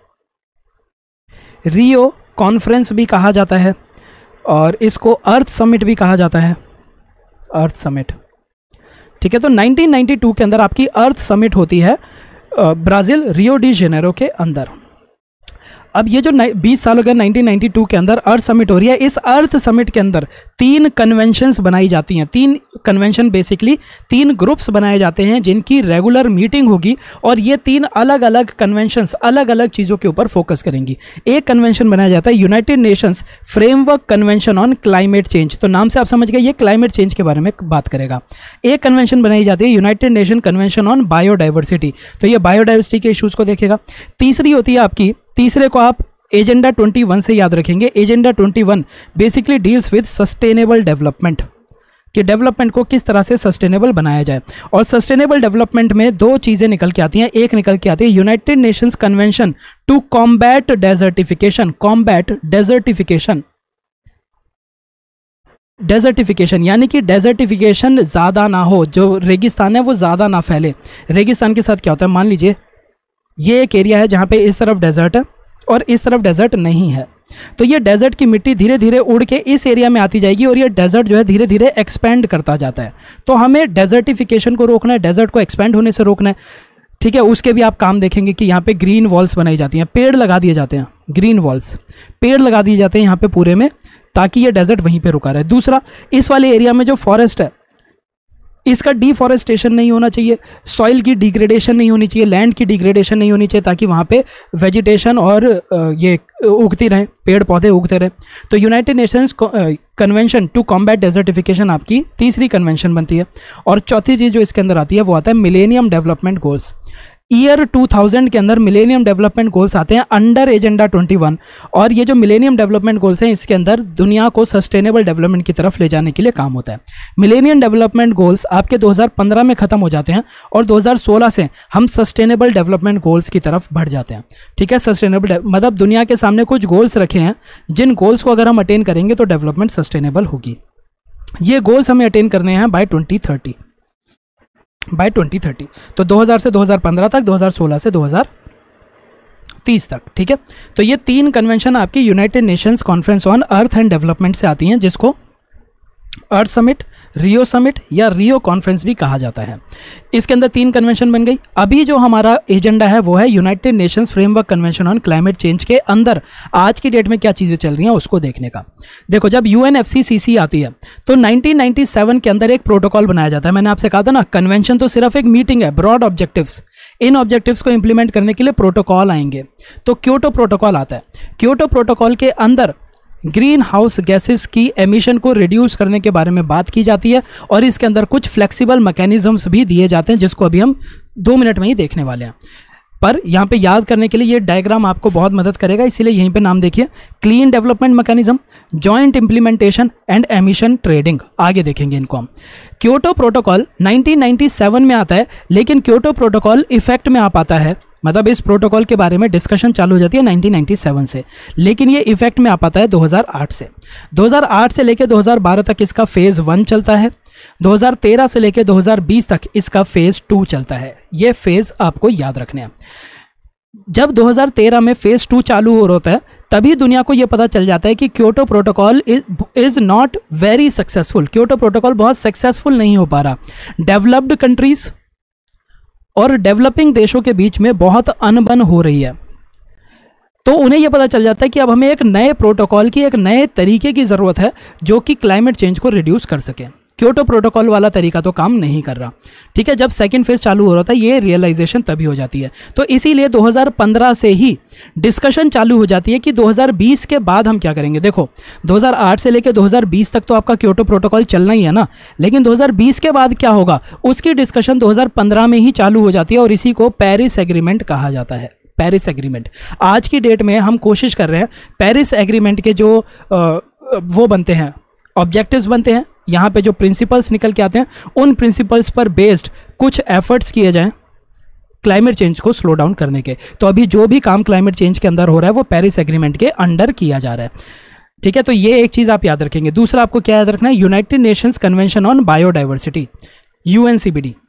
रियो कॉन्फ्रेंस भी कहा जाता है और इसको अर्थ समिट भी कहा जाता है, अर्थ समिट। ठीक है, तो नाइनटीन नाइंटी टू के अंदर आपकी अर्थ समिट होती है ब्राज़ील रियो डी जेनेरो के अंदर। अब ये जो बीस साल हो गए नाइनटीन नाइंटी टू के अंदर अर्थ समिट हो रही है, इस अर्थ समिट के अंदर तीन कन्वेंशंस बनाई जाती हैं। तीन कन्वेंशन बेसिकली तीन ग्रुप्स बनाए जाते हैं जिनकी रेगुलर मीटिंग होगी और ये तीन अलग अलग कन्वेंशंस अलग अलग चीज़ों के ऊपर फोकस करेंगी। एक कन्वेंशन बनाया जाता है United Nations framework convention on climate change, तो नाम से आप समझ गए ये क्लाइमेट चेंज के बारे में बात करेगा। एक कन्वेंशन बनाई जाती है United Nation convention on biodiversity, तो ये बायोडाइवर्सिटी के इशूज़ को देखेगा। तीसरी होती है आपकी, तीसरे को आप एजेंडा ट्वेंटी वन से याद रखेंगे। Agenda twenty one basically deals with sustainable development, कि डेवलपमेंट को किस तरह से सस्टेनेबल बनाया जाए। और सस्टेनेबल डेवलपमेंट में दो चीज़ें निकल के आती हैं। एक निकल के आती है United Nations convention to combat desertification, combat desertification desertification यानी कि डेजर्टिफिकेशन ज़्यादा ना हो, जो रेगिस्तान है वो ज़्यादा ना फैले। रेगिस्तान के साथ क्या होता है, मान लीजिए ये एक एरिया है जहाँ पे इस तरफ डेजर्ट है और इस तरफ डेजर्ट नहीं है, तो ये डेजर्ट की मिट्टी धीरे धीरे उड़ के इस एरिया में आती जाएगी और ये डेजर्ट जो है धीरे धीरे एक्सपेंड करता जाता है। तो हमें डेजर्टिफिकेशन को रोकना है, डेजर्ट को एक्सपेंड होने से रोकना है। ठीक है, उसके भी आप काम देखेंगे कि यहाँ पे ग्रीन वॉल्स बनाई जाती हैं, पेड़ लगा दिए जाते हैं, ग्रीन वॉल्स पेड़ लगा दिए जाते हैं यहाँ पे पूरे में, ताकि ये डेजर्ट वहीं पे रुका रहे। दूसरा, इस वाले एरिया में जो फॉरेस्ट है इसका डिफॉरेस्टेशन नहीं होना चाहिए, सॉइल की डिग्रेडेशन नहीं होनी चाहिए, लैंड की डिग्रेडेशन नहीं होनी चाहिए, ताकि वहाँ पे वेजिटेशन और ये उगती रहें, पेड़ पौधे उगते रहें। तो United Nations convention to combat desertification आपकी तीसरी कन्वेंशन बनती है। और चौथी चीज़ जो इसके अंदर आती है वो आता है millennium development goals. Year two thousand के अंदर मिलेनियम डेवलपमेंट गोल्स आते हैं अंडर एजेंडा ट्वेंटी वन, और ये जो मिलेनियम डेवलपमेंट गोल्स हैं इसके अंदर दुनिया को सस्टेनेबल डेवलपमेंट की तरफ ले जाने के लिए काम होता है। मिलेनियम डेवलपमेंट गोल्स आपके दो हज़ार पंद्रह में खत्म हो जाते हैं और दो हज़ार सोलह से हम सस्टेनेबल डेवलपमेंट गोल्स की तरफ बढ़ जाते हैं। ठीक है, सस्टेनेबल मतलब दुनिया के सामने कुछ गोल्स रखे हैं जिन गोल्स को अगर हम अटेन करेंगे तो डेवलपमेंट सस्टेनेबल होगी। ये गोल्स हमें अटेन करने हैं by twenty thirty, by twenty thirty. तो दो हज़ार से दो हज़ार पंद्रह तक, दो हज़ार सोलह से दो हज़ार तीस तक। ठीक है, तो ये तीन कन्वेंशन आपकी United Nations conference on earth and development से आती हैं, जिसको अर्थ समिट, रियो समिट या रियो कॉन्फ्रेंस भी कहा जाता है। इसके अंदर तीन कन्वेंशन बन गई। अभी जो हमारा एजेंडा है वो है United Nations framework convention on climate change के अंदर आज की डेट में क्या चीज़ें चल रही हैं उसको देखने का। देखो, जब U N F C C C आती है तो नाइनटीन नाइंटी सेवन के अंदर एक प्रोटोकॉल बनाया जाता है। मैंने आपसे कहा था ना, कन्वेंशन तो सिर्फ एक मीटिंग है, ब्रॉड ऑब्जेक्टिव्स। इन ऑब्जेक्टिव्स को इंप्लीमेंट करने के लिए प्रोटोकॉल आएंगे, तो क्योटो प्रोटोकॉल आता है। क्योटो प्रोटोकॉल के अंदर ग्रीन हाउस गैसेस की एमिशन को रिड्यूस करने के बारे में बात की जाती है और इसके अंदर कुछ फ्लेक्सिबल मैकेनिज्म्स भी दिए जाते हैं, जिसको अभी हम दो मिनट में ही देखने वाले हैं। पर यहाँ पे याद करने के लिए ये डायग्राम आपको बहुत मदद करेगा, इसीलिए यहीं पे नाम देखिए, clean development mechanism, joint implementation and emission trading. आगे देखेंगे इनको हम। Kyoto protocol nineteen ninety seven में आता है, लेकिन क्योटो प्रोटोकॉल इफेक्ट में आ पाता है, मतलब इस प्रोटोकॉल के बारे में डिस्कशन चालू हो जाती है नाइनटीन नाइंटी सेवन से, लेकिन ये इफेक्ट में आ पाता है दो हज़ार आठ से। दो हज़ार आठ से लेकर दो हज़ार बारह तक इसका फेज़ वन चलता है। दो हज़ार तेरह से लेकर दो हज़ार बीस तक इसका फेज़ टू चलता है। ये फेज़ आपको याद रखने हैं। जब दो हज़ार तेरह में फेज़ टू चालू हो रहा है तभी दुनिया को ये पता चल जाता है कि Kyoto protocol is is not very successful. Kyoto protocol बहुत सक्सेसफुल नहीं हो पा रहा। डेवलप्ड कंट्रीज और डेवलपिंग देशों के बीच में बहुत अनबन हो रही है, तो उन्हें यह पता चल जाता है कि अब हमें एक नए प्रोटोकॉल की, एक नए तरीके की ज़रूरत है जो कि क्लाइमेट चेंज को रिड्यूस कर सके। क्योटो प्रोटोकॉल वाला तरीका तो काम नहीं कर रहा। ठीक है, जब सेकंड फेज चालू हो रहा था ये रियलाइजेशन तभी हो जाती है। तो इसीलिए दो हज़ार पंद्रह से ही डिस्कशन चालू हो जाती है कि दो हज़ार बीस के बाद हम क्या करेंगे। देखो, दो हज़ार आठ से लेकर दो हज़ार बीस तक तो आपका क्योटो प्रोटोकॉल चलना ही है ना, लेकिन दो हज़ार बीस के बाद क्या होगा उसकी डिस्कशन दो हज़ार पंद्रह में ही चालू हो जाती है और इसी को पेरिस एग्रीमेंट कहा जाता है। पेरिस एग्रीमेंट आज की डेट में हम कोशिश कर रहे हैं पेरिस एग्रीमेंट के जो आ, वो बनते हैं, ऑब्जेक्टिव्स बनते हैं, यहाँ पे जो प्रिंसिपल्स निकल के आते हैं उन प्रिंसिपल्स पर बेस्ड कुछ एफर्ट्स किए जाएं क्लाइमेट चेंज को स्लो डाउन करने के। तो अभी जो भी काम क्लाइमेट चेंज के अंदर हो रहा है वो पेरिस एग्रीमेंट के अंडर किया जा रहा है। ठीक है, तो ये एक चीज़ आप याद रखेंगे। दूसरा आपको क्या याद रखना है, United Nations convention on biodiversity, U N C B D.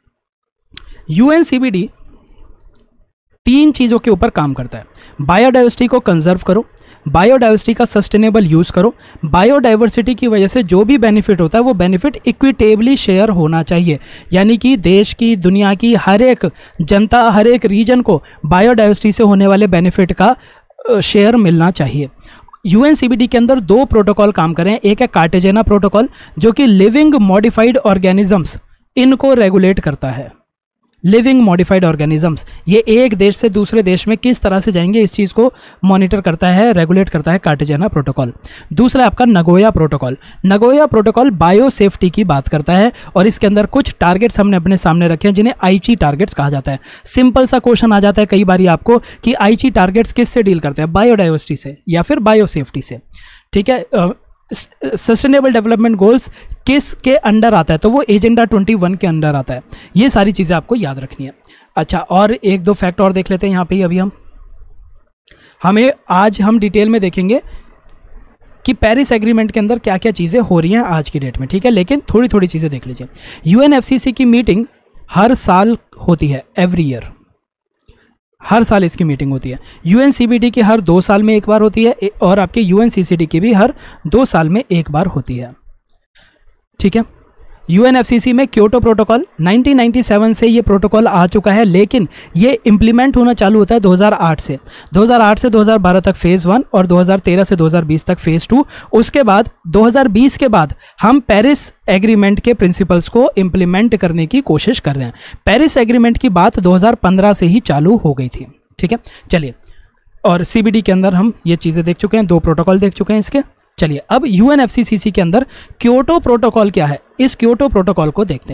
U N C B D तीन चीज़ों के ऊपर काम करता है। बायोडाइवर्सिटी को कंजर्व करो, बायोडाइवर्सिटी का सस्टेनेबल यूज़ करो, बायोडाइवर्सिटी की वजह से जो भी बेनिफिट होता है वो बेनिफिट इक्विटेबली शेयर होना चाहिए, यानी कि देश की, दुनिया की हर एक जनता, हर एक रीजन को बायोडाइवर्सिटी से होने वाले बेनिफिट का शेयर मिलना चाहिए। U N C B D के अंदर दो प्रोटोकॉल काम करें। एक है कार्टेजेना प्रोटोकॉल जो कि लिविंग मॉडिफाइड ऑर्गेनिजम्स इनको रेगुलेट करता है। लिविंग मॉडिफाइड ऑर्गेनिजम्स ये एक देश से दूसरे देश में किस तरह से जाएंगे इस चीज़ को मॉनिटर करता है, रेगुलेट करता है कार्टेजेना प्रोटोकॉल। दूसरा आपका Nagoya protocol. Nagoya protocol biosafety की बात करता है और इसके अंदर कुछ टारगेट्स हमने अपने सामने रखे हैं जिन्हें आईची टारगेट्स कहा जाता है। सिंपल सा क्वेश्चन आ जाता है कई बार आपको कि आईची टारगेट्स किससे डील करते हैं, बायोडाइवर्सिटी से या फिर बायो सेफ्टी से। ठीक है, सस्टेनेबल डेवलपमेंट गोल्स किस के अंडर आता है, तो वो एजेंडा ट्वेंटी वन के अंडर आता है। ये सारी चीज़ें आपको याद रखनी है। अच्छा, और एक दो फैक्ट और देख लेते हैं यहाँ पे ही। अभी हम हमें आज हम डिटेल में देखेंगे कि पेरिस एग्रीमेंट के अंदर क्या क्या चीज़ें हो रही हैं आज की डेट में। ठीक है, लेकिन थोड़ी थोड़ी चीज़ें देख लीजिए। U N F C C की मीटिंग हर साल होती है, एवरी ईयर, हर साल इसकी मीटिंग होती है। U N C B D की हर दो साल में एक बार होती है और आपके U N C C D की भी हर दो साल में एक बार होती है। ठीक है, U N F C C में Kyoto protocol nineteen ninety seven से ये प्रोटोकॉल आ चुका है, लेकिन ये इंप्लीमेंट होना चालू होता है दो हज़ार आठ से। दो हज़ार आठ से दो हज़ार बारह तक फेज़ वन और दो हज़ार तेरह से दो हज़ार बीस तक फेज़ टू। उसके बाद दो हज़ार बीस के बाद हम पेरिस एग्रीमेंट के प्रिंसिपल्स को इंप्लीमेंट करने की कोशिश कर रहे हैं। पेरिस एग्रीमेंट की बात दो हज़ार पंद्रह से ही चालू हो गई थी। ठीक है, चलिए, और सी बी डी के अंदर हम ये चीज़ें देख चुके हैं, दो प्रोटोकॉल देख चुके हैं इसके। चलिए, अब U N F C C C के अंदर क्योटो प्रोटोकॉल क्या है, इस क्योटो प्रोटोकॉल को देखते हैं।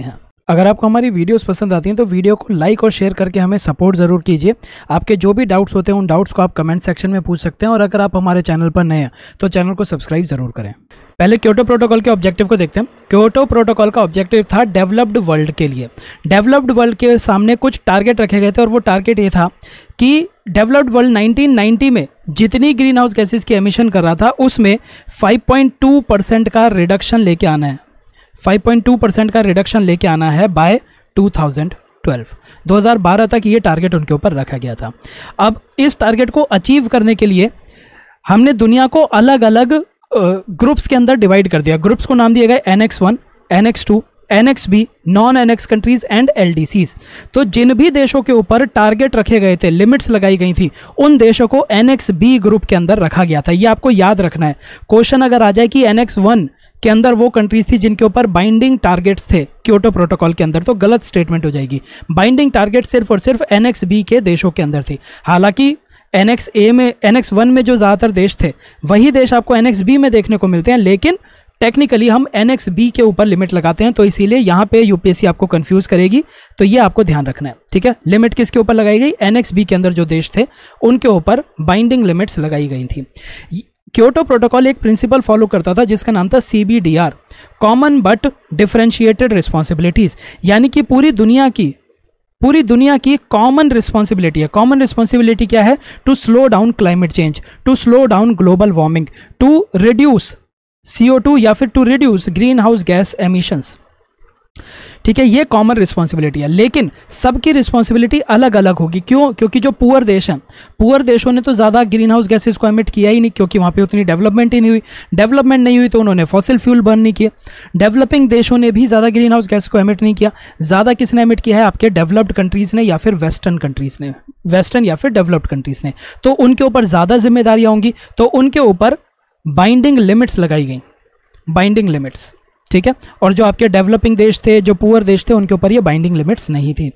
अगर आपको हमारी वीडियोस पसंद आती हैं तो वीडियो को लाइक और शेयर करके हमें सपोर्ट ज़रूर कीजिए। आपके जो भी डाउट्स होते हैं उन डाउट्स को आप कमेंट सेक्शन में पूछ सकते हैं, और अगर आप हमारे चैनल पर नए हैं तो चैनल को सब्सक्राइब ज़रूर करें। पहले क्योटो प्रोटोकॉल के ऑब्जेक्टिव को देखते हैं। क्योटो प्रोटोकॉल का ऑब्जेक्टिव था डेवलप्ड वर्ल्ड के लिए। डेवलप्ड वर्ल्ड के सामने कुछ टारगेट रखे गए थे, और वो टारगेट ये था कि डेवलप्ड वर्ल्ड नाइनटीन नाइंटी में जितनी ग्रीन हाउस गैसेज की एमिशन कर रहा था उसमें फाइव पॉइंट टू परसेंट का रिडक्शन लेके आना है। फाइव पॉइंट टू परसेंट का रिडक्शन लेके आना है बाय टू थाउजेंड ट्वेल्व। दो हज़ार बारह तक ये टारगेट उनके ऊपर रखा गया था। अब इस टारगेट को अचीव करने के लिए हमने दुनिया को अलग अलग ग्रुप्स के अंदर डिवाइड कर दिया। ग्रुप्स को नाम दिए गए annex one, annex two, annex B, non annex countries and L D Cs. तो जिन भी देशों के ऊपर टारगेट रखे गए थे, लिमिट्स लगाई गई थी, उन देशों को एन एक्स बी ग्रुप के अंदर रखा गया था। ये आपको याद रखना है। क्वेश्चन अगर आ जाए कि एन एक्स वन के अंदर वो कंट्रीज थी जिनके ऊपर बाइंडिंग टारगेट्स थे क्योटो प्रोटोकॉल के अंदर, तो गलत स्टेटमेंट हो जाएगी। बाइंडिंग टारगेट सिर्फ और सिर्फ एन एक्स बी के देशों के अंदर थी। हालांकि एन एक्स ए में, एन एक्स वन में जो ज़्यादातर देश थे वही देश आपको एन एक्स बी में देखने को मिलते हैं, लेकिन टेक्निकली हम एन एक्स बी के ऊपर लिमिट लगाते हैं, तो इसीलिए यहाँ पे यूपीएससी आपको कंफ्यूज करेगी। तो ये आपको ध्यान रखना है, ठीक है। लिमिट किसके ऊपर लगाई गई? एन एक्स बी के अंदर जो देश थे उनके ऊपर बाइंडिंग लिमिट्स लगाई गई थी। क्योटो प्रोटोकॉल एक प्रिंसिपल फॉलो करता था जिसका नाम था C B D R, common but differentiated responsibilities, यानी कि पूरी दुनिया की पूरी दुनिया की कॉमन रिस्पॉन्सिबिलिटी है। कॉमन रिस्पॉन्सिबिलिटी क्या है? To slow down climate change, to slow down global warming, to reduce C O two या फिर to reduce green house gas emissions, ठीक है। ये कॉमन रिस्पॉन्सिबिलिटी है, लेकिन सबकी रिस्पॉन्सिबिलिटी अलग अलग होगी। क्यों? क्योंकि जो पुअर देश हैं, पुअर देशों ने तो ज़्यादा ग्रीन हाउस गैसेज को एमिट किया ही नहीं, क्योंकि वहाँ पे उतनी डेवलपमेंट ही नहीं हुई। डेवलपमेंट नहीं हुई तो उन्होंने फॉसिल फ्यूल बर्न नहीं किए। डेवलपिंग देशों ने भी ज़्यादा ग्रीन हाउस गैस को एमिट नहीं किया। ज़्यादा किसने एमिट किया है? आपके डेवलप्ड कंट्रीज़ ने या फिर वेस्टर्न कंट्रीज़ ने, वेस्टर्न या फिर डेवलप्ड कंट्रीज़ ने। तो उनके ऊपर ज़्यादा जिम्मेदारियाँ होंगी, तो उनके ऊपर बाइंडिंग लिमिट्स लगाई गई, बाइंडिंग लिमिट्स, ठीक है। और जो आपके डेवलपिंग देश थे, जो पुअर देश थे, उनके ऊपर ये बाइंडिंग लिमिट्स नहीं थी।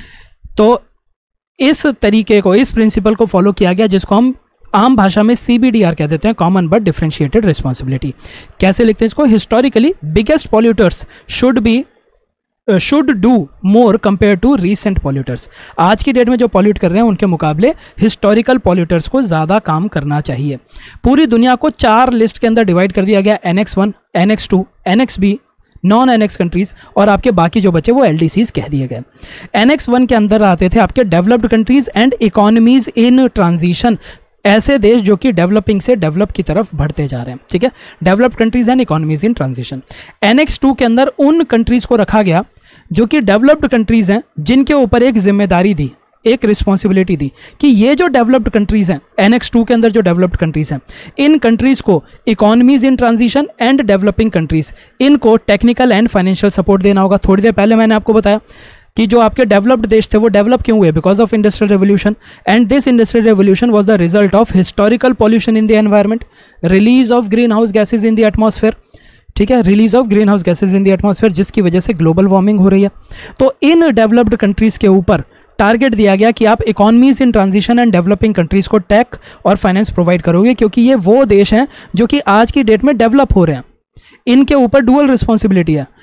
तो इस तरीके को, इस प्रिंसिपल को फॉलो किया गया, जिसको हम आम भाषा में सी बी डी आर कह देते हैं, कॉमन बट डिफरेंशिएटेड रिस्पॉन्सिबिलिटी। कैसे लिखते हैं इसको? Historically biggest polluters should be should do more compare to recent polluters. आज की डेट में जो पॉल्यूट कर रहे हैं उनके मुकाबले हिस्टोरिकल पॉल्यूटर्स को ज़्यादा काम करना चाहिए। पूरी दुनिया को चार लिस्ट के अंदर डिवाइड कर दिया गया, annex one, annex two, annex B, non annex countries, और आपके बाकी जो बचे वो एल डी सीज कह दिए गए। एन एक्स वन के अंदर आते थे आपके developed countries and economies in transition, ऐसे देश जो कि डेवलपिंग से डेवलप की तरफ बढ़ते जा रहे हैं, ठीक है। Developed countries and economies in transition. Annex two के अंदर उन कंट्रीज को रखा गया जो कि डेवलप्ड कंट्रीज हैं, जिनके ऊपर एक जिम्मेदारी दी, एक रिस्पॉन्सिबिलिटी दी कि ये जो डेवलप्ड कंट्रीज हैं, एन एक्स टू के अंदर जो डेवलप्ड कंट्रीज हैं, इन कंट्रीज को economies in transition and developing countries, इनको टेक्निकल एंड फाइनेंशियल सपोर्ट देना होगा। थोड़ी देर पहले मैंने आपको बताया कि जो आपके डेवलप्ड देश थे वो डेवलप क्यों हुए? Because of industrial revolution, and this industrial revolution was the result of historical pollution in the environment, release of green house gases in the atmosphere, ठीक है, release of green house gases in the atmosphere, जिसकी वजह से ग्लोबल वार्मिंग हो रही है। तो इन डेवलप्ड कंट्रीज के ऊपर टारगेट दिया गया कि आप economies in transition and developing countries को टेक और फाइनेंस प्रोवाइड करोगे, क्योंकि ये वो देश हैं जो कि आज की डेट में डेवलप हो रहे हैं। इनके ऊपर डुअल रिस्पॉन्सिबिलिटी है,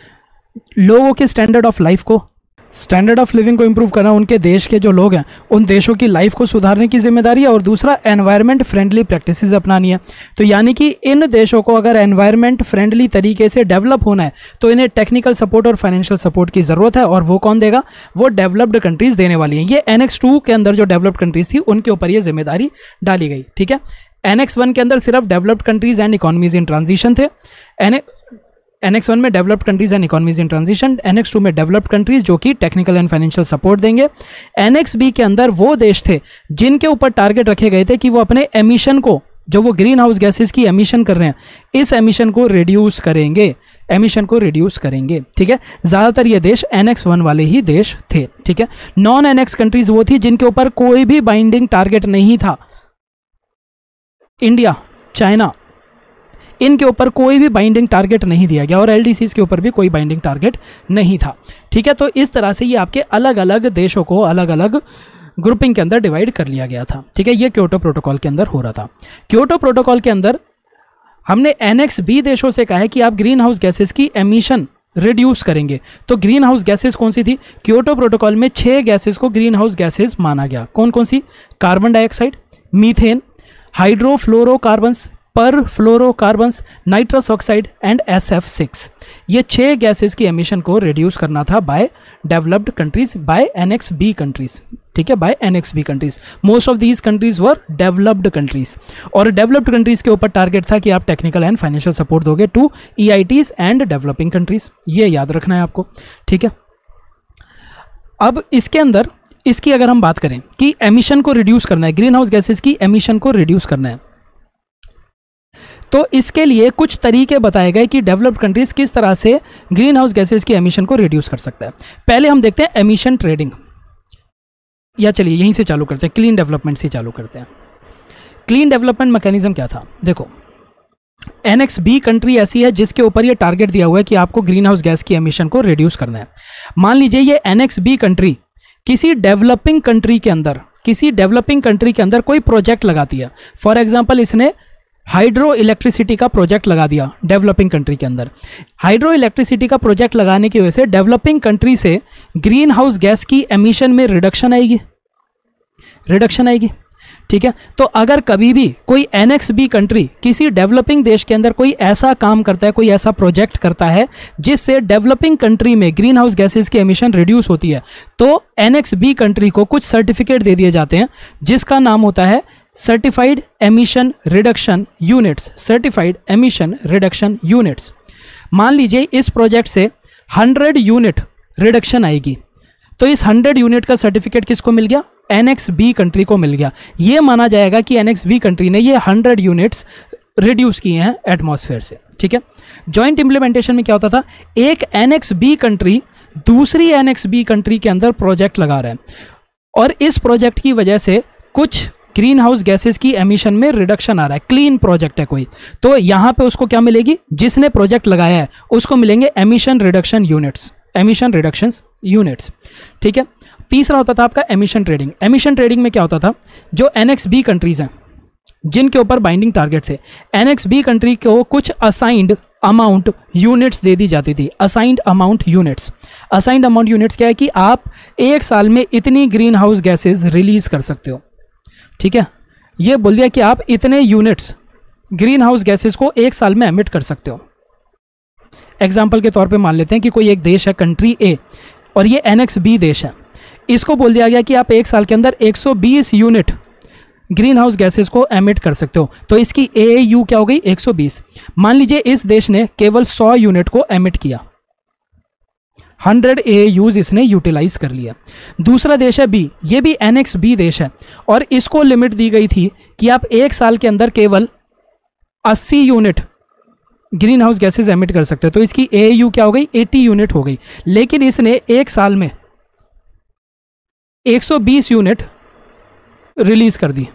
लोगों के स्टैंडर्ड ऑफ लाइफ को, स्टैंडर्ड ऑफ लिविंग को इंप्रूव करना, उनके देश के जो लोग हैं उन देशों की लाइफ को सुधारने की जिम्मेदारी है, और दूसरा एनवायरनमेंट फ्रेंडली प्रैक्टिसेस अपनानी है। तो यानी कि इन देशों को अगर एनवायरनमेंट फ्रेंडली तरीके से डेवलप होना है तो इन्हें टेक्निकल सपोर्ट और फाइनेंशियल सपोर्ट की ज़रूरत है, और वो कौन देगा? वो डेवलप्ड कंट्रीज़ देने वाली हैं। ये एन एक्स टू के अंदर जो डेवलप्ड कंट्रीज़ थी उनके ऊपर ये जिम्मेदारी डाली गई, ठीक है। एन एक्स वन के अंदर सिर्फ developed countries and economies in transition थे। एन एन एक्स वन में developed countries and economies in transition, annex two में डेवलप्ड कंट्रीज जो कि टेक्निकल एंड फाइनेंशियल सपोर्ट देंगे। एन एक्स बी के अंदर वो देश थे जिनके ऊपर टारगेट रखे गए थे कि वो अपने एमिशन को, जो वो ग्रीन हाउस गैसेज की एमिशन कर रहे हैं, इस एमिशन को रिड्यूस करेंगे, एमिशन को रिड्यूस करेंगे, ठीक है। ज़्यादातर ये देश एन एक्स वन वाले ही देश थे, ठीक है। नॉन एन एक्स कंट्रीज वो थी जिनके ऊपर कोई भी बाइंडिंग टारगेट नहीं था। इंडिया, चाइना, इनके ऊपर कोई भी बाइंडिंग टारगेट नहीं दिया गया, और एलडीसीज के ऊपर भी कोई बाइंडिंग टारगेट नहीं था, ठीक है। तो इस तरह से ये आपके अलग अलग देशों को अलग अलग ग्रुपिंग के अंदर डिवाइड कर लिया गया था, ठीक है। ये क्योटो प्रोटोकॉल के अंदर हो रहा था। क्योटो प्रोटोकॉल के अंदर हमने एन एक्स बी देशों से कहा है कि आप ग्रीन हाउस गैसेस की एमिशन रिड्यूस करेंगे। तो ग्रीन हाउस गैसेस कौन सी थी? क्योटो प्रोटोकॉल में छह गैसेस को ग्रीन हाउस गैसेस माना गया। कौन कौन सी? Carbon dioxide, methane, hydrofluorocarbons, perfluorocarbons, nitrous oxide and S F six. ये छह गैसेस की एमिशन को रिड्यूस करना था by developed countries, by annex B countries. ठीक है, by annex B countries. Most of these countries were developed countries, और डेवलप्ड कंट्रीज के ऊपर टारगेट था कि आप टेक्निकल एंड फाइनेंशियल सपोर्ट दोगे to E I Ts and developing countries. ये याद रखना है आपको। ठीक है, अब इसके अंदर इसकी अगर हम बात करें कि एमिशन को रिड्यूस करना है, ग्रीन हाउस गैसेस की एमिशन को रिड्यूस करना है, तो इसके लिए कुछ तरीके बताए गए कि डेवलप्ड कंट्रीज किस तरह से ग्रीन हाउस गैसेस की एमिशन को रिड्यूस कर सकता है। पहले हम देखते हैं एमिशन ट्रेडिंग, या चलिए यहीं से चालू करते हैं, क्लीन डेवलपमेंट से चालू करते हैं। क्लीन डेवलपमेंट मैकेनिज्म क्या था? देखो, एन एक्स बी कंट्री ऐसी है जिसके ऊपर ये टारगेट दिया हुआ है कि आपको ग्रीन हाउस गैस की एमिशन को रिड्यूस करना है। मान लीजिए ये एन एक्स बी कंट्री किसी डेवलपिंग कंट्री के अंदर किसी डेवलपिंग कंट्री के अंदर कोई प्रोजेक्ट लगाती है। फॉर एग्जांपल, इसने हाइड्रो इलेक्ट्रिसिटी का प्रोजेक्ट लगा दिया डेवलपिंग कंट्री के अंदर। हाइड्रो इलेक्ट्रिसिटी का प्रोजेक्ट लगाने की वजह से डेवलपिंग कंट्री से ग्रीन हाउस गैस की एमिशन में रिडक्शन आएगी रिडक्शन आएगी ठीक है। तो अगर कभी भी कोई एन एक्स बी कंट्री किसी डेवलपिंग देश के अंदर कोई ऐसा काम करता है, कोई ऐसा प्रोजेक्ट करता है जिससे डेवलपिंग कंट्री में ग्रीन हाउस गैसेस की एमिशन रिड्यूस होती है, तो एन एक्स बी कंट्री को कुछ सर्टिफिकेट दे दिए जाते हैं जिसका नाम होता है certified emission reduction units. Certified emission reduction units. मान लीजिए इस प्रोजेक्ट से हंड्रेड यूनिट रिडक्शन आएगी, तो इस हंड्रेड यूनिट का सर्टिफिकेट किसको मिल गया? एन एक्स बी कंट्री को मिल गया। ये माना जाएगा कि एन एक्स बी कंट्री ने ये हंड्रेड यूनिट्स रिड्यूस किए हैं एटमॉस्फेयर से। ठीक है, जॉइंट इंप्लीमेंटेशन में क्या होता था? एक एन एक्स बी कंट्री दूसरी एन एक्स बी कंट्री के अंदर प्रोजेक्ट लगा रहा है और इस प्रोजेक्ट की वजह से कुछ ग्रीन हाउस गैसेस की एमिशन में रिडक्शन आ रहा है, क्लीन प्रोजेक्ट है कोई, तो यहां पे उसको क्या मिलेगी? जिसने प्रोजेक्ट लगाया है उसको मिलेंगे emission reduction units. Emission reduction units. ठीक है, तीसरा होता था आपका एमिशन ट्रेडिंग। एमिशन ट्रेडिंग में क्या होता था? जो एन एक्स बी कंट्रीज हैं जिनके ऊपर बाइंडिंग टारगेट थे, एन एक्स बी कंट्री को कुछ असाइंड अमाउंट यूनिट्स दे दी जाती थी। Assigned amount units. Assigned amount units क्या है कि आप एक साल में इतनी ग्रीन हाउस गैसेज रिलीज कर सकते हो। ठीक है, ये बोल दिया कि आप इतने यूनिट्स ग्रीन हाउस गैसेस को एक साल में एमिट कर सकते हो। एग्जाम्पल के तौर पे मान लेते हैं कि कोई एक देश है, कंट्री ए, और ये एन एक्स बी देश है। इसको बोल दिया गया कि आप एक साल के अंदर एक सौ बीस यूनिट ग्रीन हाउस गैसेस को एमिट कर सकते हो, तो इसकी ए यू क्या हो गई? एक सौ बीस। मान लीजिए इस देश ने केवल सौ यूनिट को एमिट किया, हंड्रेड ए यूज इसने यूटिलाइज कर लिया। दूसरा देश है बी, ये भी एन एक्स बी देश है और इसको लिमिट दी गई थी कि आप एक साल के अंदर केवल अस्सी unit green house gases emit कर सकते हो, तो इसकी ए यू क्या हो गई? अस्सी यूनिट हो गई। लेकिन इसने एक साल में एक सौ बीस यूनिट रिलीज कर दी,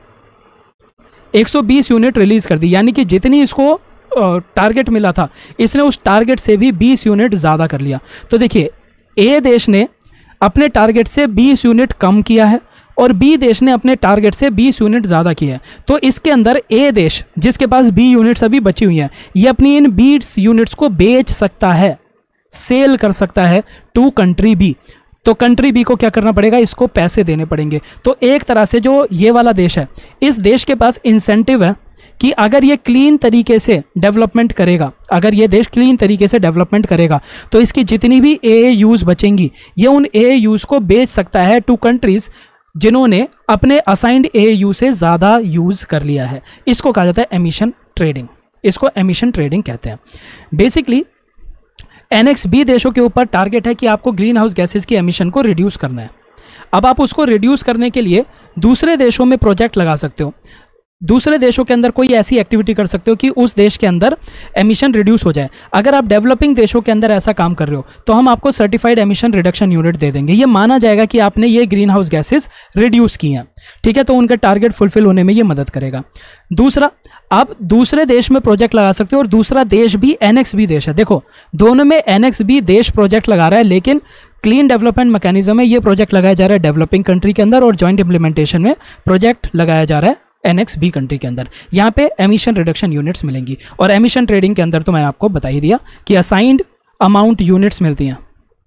एक सौ बीस यूनिट रिलीज कर दी, यानी कि जितनी इसको टारगेट मिला था इसने उस टारगेट से भी बीस यूनिट ज़्यादा कर लिया। तो देखिए, ए देश ने अपने टारगेट से बीस यूनिट कम किया है और बी देश ने अपने टारगेट से बीस यूनिट ज़्यादा किया है। तो इसके अंदर ए देश जिसके पास बी यूनिट्स अभी बची हुई हैं, ये अपनी इन बीस यूनिट्स को बेच सकता है, सेल कर सकता है टू कंट्री बी। तो कंट्री बी को क्या करना पड़ेगा? इसको पैसे देने पड़ेंगे। तो एक तरह से जो ये वाला देश है, इस देश के पास इंसेंटिव है कि अगर ये क्लीन तरीके से डेवलपमेंट करेगा, अगर ये देश क्लीन तरीके से डेवलपमेंट करेगा, तो इसकी जितनी भी ए यूज बचेंगी ये उन ए यूज को बेच सकता है टू कंट्रीज जिन्होंने अपने असाइंड ए यू से ज़्यादा यूज कर लिया है। इसको कहा जाता है एमिशन ट्रेडिंग। इसको एमिशन ट्रेडिंग कहते हैं। बेसिकली एन एक्स बी देशों के ऊपर टारगेट है कि आपको ग्रीन हाउस गैसेस की एमिशन को रिड्यूस करना है। अब आप उसको रिड्यूस करने के लिए दूसरे देशों में प्रोजेक्ट लगा सकते हो, दूसरे देशों के अंदर कोई ऐसी एक्टिविटी कर सकते हो कि उस देश के अंदर एमिशन रिड्यूस हो जाए। अगर आप डेवलपिंग देशों के अंदर ऐसा काम कर रहे हो तो हम आपको सर्टिफाइड एमिशन रिडक्शन यूनिट दे देंगे। ये माना जाएगा कि आपने ये ग्रीन हाउस गैसेस रिड्यूस की हैं। ठीक है, तो उनका टारगेट फुलफिल होने में ये मदद करेगा। दूसरा, आप दूसरे देश में प्रोजेक्ट लगा सकते हो और दूसरा देश भी एन एक्स बी देश है। देखो, दोनों में एन एक्स बी देश प्रोजेक्ट लगा रहा है, लेकिन क्लीन डेवलपमेंट मैकेनिज्म में ये प्रोजेक्ट लगाया जा रहा है डेवलपिंग कंट्री के अंदर और जॉइंट इंप्लीमेंटेशन में प्रोजेक्ट लगाया जा रहा है एन एक्स बी कंट्री के अंदर। यहाँ पे एमिशन रिडक्शन यूनिट्स मिलेंगी। और एमिशन ट्रेडिंग के अंदर तो मैंने आपको बता ही दिया कि असाइंड अमाउंट यूनिट्स मिलती हैं।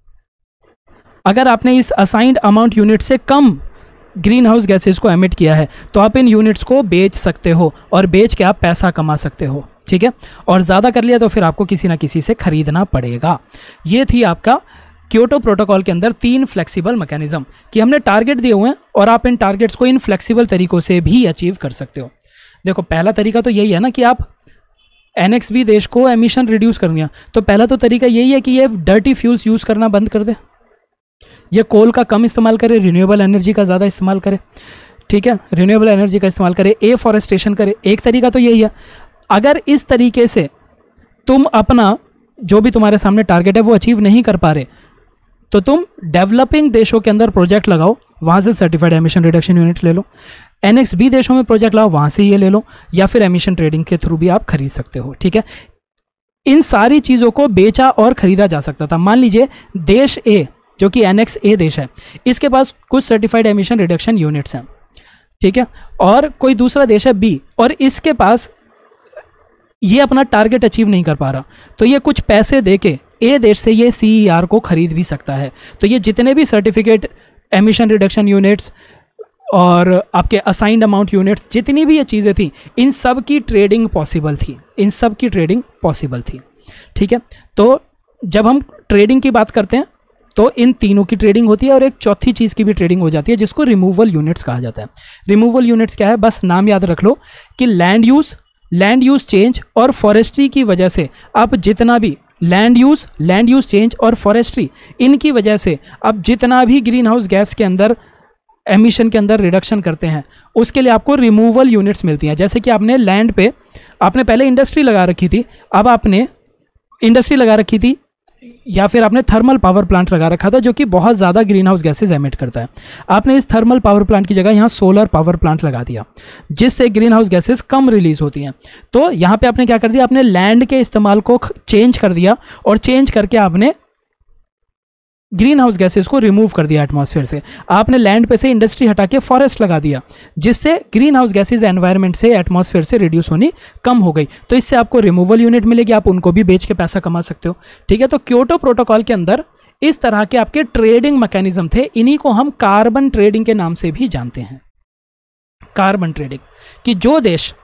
अगर आपने इस असाइंड अमाउंट यूनिट से कम ग्रीन हाउस गैसेस को एमिट किया है तो आप इन यूनिट्स को बेच सकते हो और बेच के आप पैसा कमा सकते हो, ठीक है। और ज़्यादा कर लिया तो फिर आपको किसी ना किसी से खरीदना पड़ेगा। ये थी आपका क्योटो प्रोटोकॉल के अंदर तीन फ्लेक्सिबल मैकेनिज्म कि हमने टारगेट दिए हुए हैं और आप इन टारगेट्स को इन फ्लेक्सिबल तरीकों से भी अचीव कर सकते हो। देखो पहला तरीका तो यही है ना कि आप एन एक्स बी देश को एमिशन रिड्यूस करनी है, तो पहला तो तरीका यही है कि ये डर्टी फ्यूल्स यूज़ करना बंद कर दे, ये कोल का कम इस्तेमाल करे, रिन्यूएबल एनर्जी का ज़्यादा इस्तेमाल करे, ठीक है, रिन्यूएबल एनर्जी का इस्तेमाल करे, एफॉरेस्टेशन करे। एक तरीका तो यही है। अगर इस तरीके से तुम अपना जो भी तुम्हारे सामने टारगेट है वो अचीव नहीं कर पा रहे तो तुम डेवलपिंग देशों के अंदर प्रोजेक्ट लगाओ, वहाँ से सर्टिफाइड एमिशन रिडक्शन यूनिट ले लो। एन एक्स बी देशों में प्रोजेक्ट लाओ, वहाँ से ये ले लो, या फिर एमिशन ट्रेडिंग के थ्रू भी आप खरीद सकते हो, ठीक है। इन सारी चीज़ों को बेचा और खरीदा जा सकता था। मान लीजिए देश ए जो कि एन एक्स ए देश है, इसके पास कुछ सर्टिफाइड एमिशन रिडक्शन यूनिट्स हैं, ठीक है, और कोई दूसरा देश है बी और इसके पास ये अपना टारगेट अचीव नहीं कर पा रहा, तो ये कुछ पैसे देके ए देश से ये सी ई आर को खरीद भी सकता है। तो ये जितने भी सर्टिफिकेट एमिशन रिडक्शन यूनिट्स और आपके असाइंड अमाउंट यूनिट्स, जितनी भी ये चीज़ें थी, इन सब की ट्रेडिंग पॉसिबल थी, इन सब की ट्रेडिंग पॉसिबल थी, ठीक है। तो जब हम ट्रेडिंग की बात करते हैं तो इन तीनों की ट्रेडिंग होती है और एक चौथी चीज़ की भी ट्रेडिंग हो जाती है जिसको रिमूवल यूनिट्स कहा जाता है। रिमूवल यूनिट्स क्या है, बस नाम याद रख लो कि land use land use change और फॉरेस्ट्री की वजह से आप जितना भी land use land use change और फॉरेस्ट्री, इनकी वजह से अब जितना भी ग्रीन हाउस गैस के अंदर एमिशन के अंदर रिडक्शन करते हैं उसके लिए आपको रिमूवल यूनिट्स मिलती हैं। जैसे कि आपने लैंड पे आपने पहले इंडस्ट्री लगा रखी थी, अब आपने इंडस्ट्री लगा रखी थी या फिर आपने थर्मल पावर प्लांट लगा रखा था जो कि बहुत ज़्यादा ग्रीन हाउस गैसेज एमिट करता है। आपने इस थर्मल पावर प्लांट की जगह यहाँ सोलर पावर प्लांट लगा दिया जिससे ग्रीन हाउस गैसेज कम रिलीज होती हैं। तो यहाँ पे आपने क्या कर दिया, आपने लैंड के इस्तेमाल को चेंज कर दिया और चेंज करके आपने ग्रीन हाउस गैसेस को रिमूव कर दिया एटमॉस्फेयर से। आपने लैंड पे से इंडस्ट्री हटा के फॉरेस्ट लगा दिया जिससे ग्रीन हाउस गैसेज एनवायरनमेंट से एटमॉस्फेयर से रिड्यूस होनी कम हो गई। तो इससे आपको रिमूवल यूनिट मिलेगी, आप उनको भी बेच के पैसा कमा सकते हो, ठीक है। तो क्योटो प्रोटोकॉल के अंदर इस तरह के आपके ट्रेडिंग मैकेनिज्म थे, इन्हीं को हम कार्बन ट्रेडिंग के नाम से भी जानते हैं। कार्बन ट्रेडिंग कि जो देश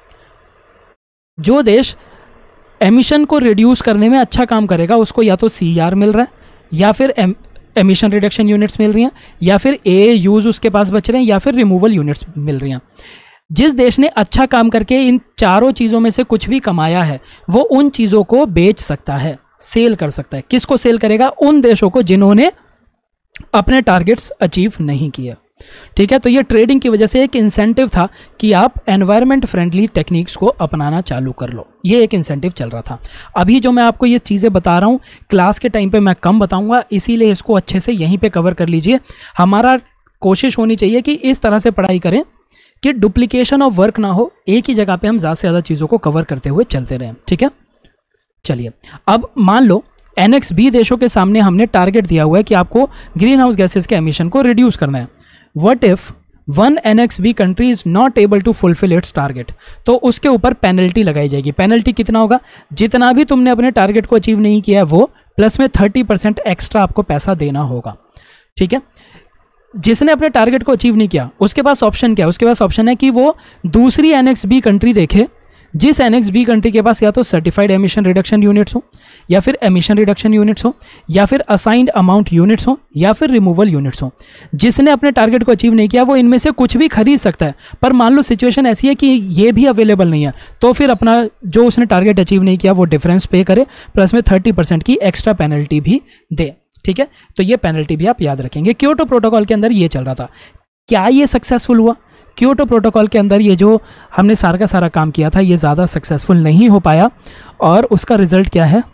जो देश एमिशन को रिड्यूस करने में अच्छा काम करेगा उसको या तो सी आर मिल रहा है या फिर एमिशन रिडक्शन यूनिट्स मिल रही हैं या फिर ए यूज़ उसके पास बच रहे हैं या फिर रिमूवल यूनिट्स मिल रही हैं। जिस देश ने अच्छा काम करके इन चारों चीज़ों में से कुछ भी कमाया है वो उन चीज़ों को बेच सकता है, सेल कर सकता है। किसको सेल करेगा? उन देशों को जिन्होंने अपने टारगेट्स अचीव नहीं किए, ठीक है। तो ये ट्रेडिंग की वजह से एक इंसेंटिव था कि आप एनवायरनमेंट फ्रेंडली टेक्निक्स को अपनाना चालू कर लो, ये एक इंसेंटिव चल रहा था। अभी जो मैं आपको ये चीज़ें बता रहा हूँ क्लास के टाइम पे मैं कम बताऊंगा, इसीलिए इसको अच्छे से यहीं पे कवर कर लीजिए। हमारा कोशिश होनी चाहिए कि इस तरह से पढ़ाई करें कि डुप्लीकेशन ऑफ वर्क ना हो, एक ही जगह पे हम ज़्यादा से ज़्यादा चीज़ों को कवर करते हुए चलते रहें, ठीक है। चलिए अब मान लो एन एक्स बी देशों के सामने हमने टारगेट दिया हुआ है कि आपको ग्रीन हाउस गैसेज के एमिशन को रिड्यूस करना है। What if one N X B country is not able to fulfill its target? तो उसके ऊपर पेनल्टी लगाई जाएगी। पेनल्टी कितना होगा? जितना भी तुमने अपने टारगेट को अचीव नहीं किया है वो प्लस में थर्टी परसेंट एक्स्ट्रा आपको पैसा देना होगा, ठीक है। जिसने अपने टारगेट को अचीव नहीं किया उसके पास ऑप्शन क्या है? उसके पास ऑप्शन है कि वो दूसरी एन एक्स बी कंट्री देखे जिस एन एक्स बी कंट्री के पास या तो सर्टिफाइड एमिशन रिडक्शन यूनिट्स हो या फिर एमिशन रिडक्शन यूनिट्स हो या फिर असाइंड अमाउंट यूनिट्स हो या फिर रिमूवल यूनिट्स हो। जिसने अपने टारगेट को अचीव नहीं किया वो इनमें से कुछ भी खरीद सकता है, पर मान लो सिचुएशन ऐसी है कि ये भी अवेलेबल नहीं है तो फिर अपना जो उसने टारगेट अचीव नहीं किया वो डिफरेंस पे करे प्लस में थर्टी परसेंट की एक्स्ट्रा पेनल्टी भी दे, ठीक है। तो ये पेनल्टी भी आप याद रखेंगे। क्योटो प्रोटोकॉल के अंदर ये चल रहा था। क्या ये सक्सेसफुल हुआ? क्योटो प्रोटोकॉल के अंदर ये जो हमने सारा का सारा काम किया था ये ज़्यादा सक्सेसफुल नहीं हो पाया और उसका रिजल्ट क्या है?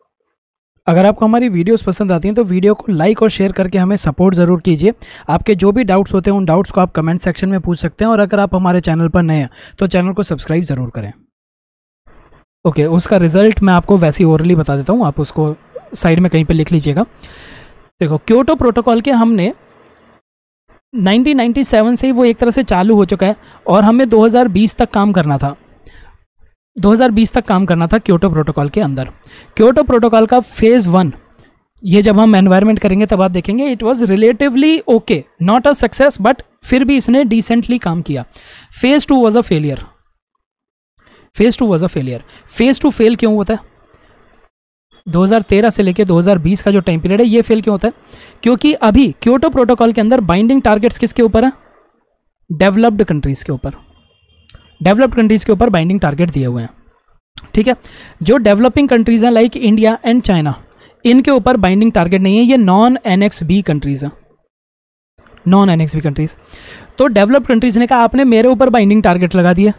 अगर आपको हमारी वीडियोस पसंद आती हैं तो वीडियो को लाइक और शेयर करके हमें सपोर्ट ज़रूर कीजिए। आपके जो भी डाउट्स होते हैं उन डाउट्स को आप कमेंट सेक्शन में पूछ सकते हैं और अगर आप हमारे चैनल पर नए हैं तो चैनल को सब्सक्राइब ज़रूर करें। ओके, उसका रिजल्ट मैं आपको वैसे ही ओरली बता देता हूँ, आप उसको साइड में कहीं पर लिख लीजिएगा। देखो, क्योटो प्रोटोकॉल के हमने नाइनटीन नाइंटी सेवन से ही वो एक तरह से चालू हो चुका है और हमें दो हज़ार बीस तक काम करना था। दो हज़ार बीस तक काम करना था क्योटो प्रोटोकॉल के अंदर। क्योटो प्रोटोकॉल का फेज वन, ये जब हम एनवायरनमेंट करेंगे तब आप देखेंगे it was relatively okay, not a success but फिर भी इसने डिसेंटली काम किया। Phase two was a failure, phase two was a failure. Phase two fail क्यों होता है? दो हज़ार तेरह से लेकर दो हज़ार बीस का जो टाइम पीरियड है ये फेल क्यों होता है? क्योंकि अभी क्योटो प्रोटोकॉल के अंदर बाइंडिंग टारगेट्स किसके ऊपर है? डेवलप्ड कंट्रीज के ऊपर, डेवलप्ड कंट्रीज के ऊपर बाइंडिंग टारगेट दिए हुए हैं, ठीक है। जो डेवलपिंग कंट्रीज हैं लाइक इंडिया एंड चाइना, इनके ऊपर बाइंडिंग टारगेट नहीं है, ये नॉन एनएक्स बी कंट्रीज हैं, नॉन एनएक्स बी कंट्रीज। तो डेवलप्ड कंट्रीज ने कहा आपने मेरे ऊपर बाइंडिंग टारगेट लगा दिए,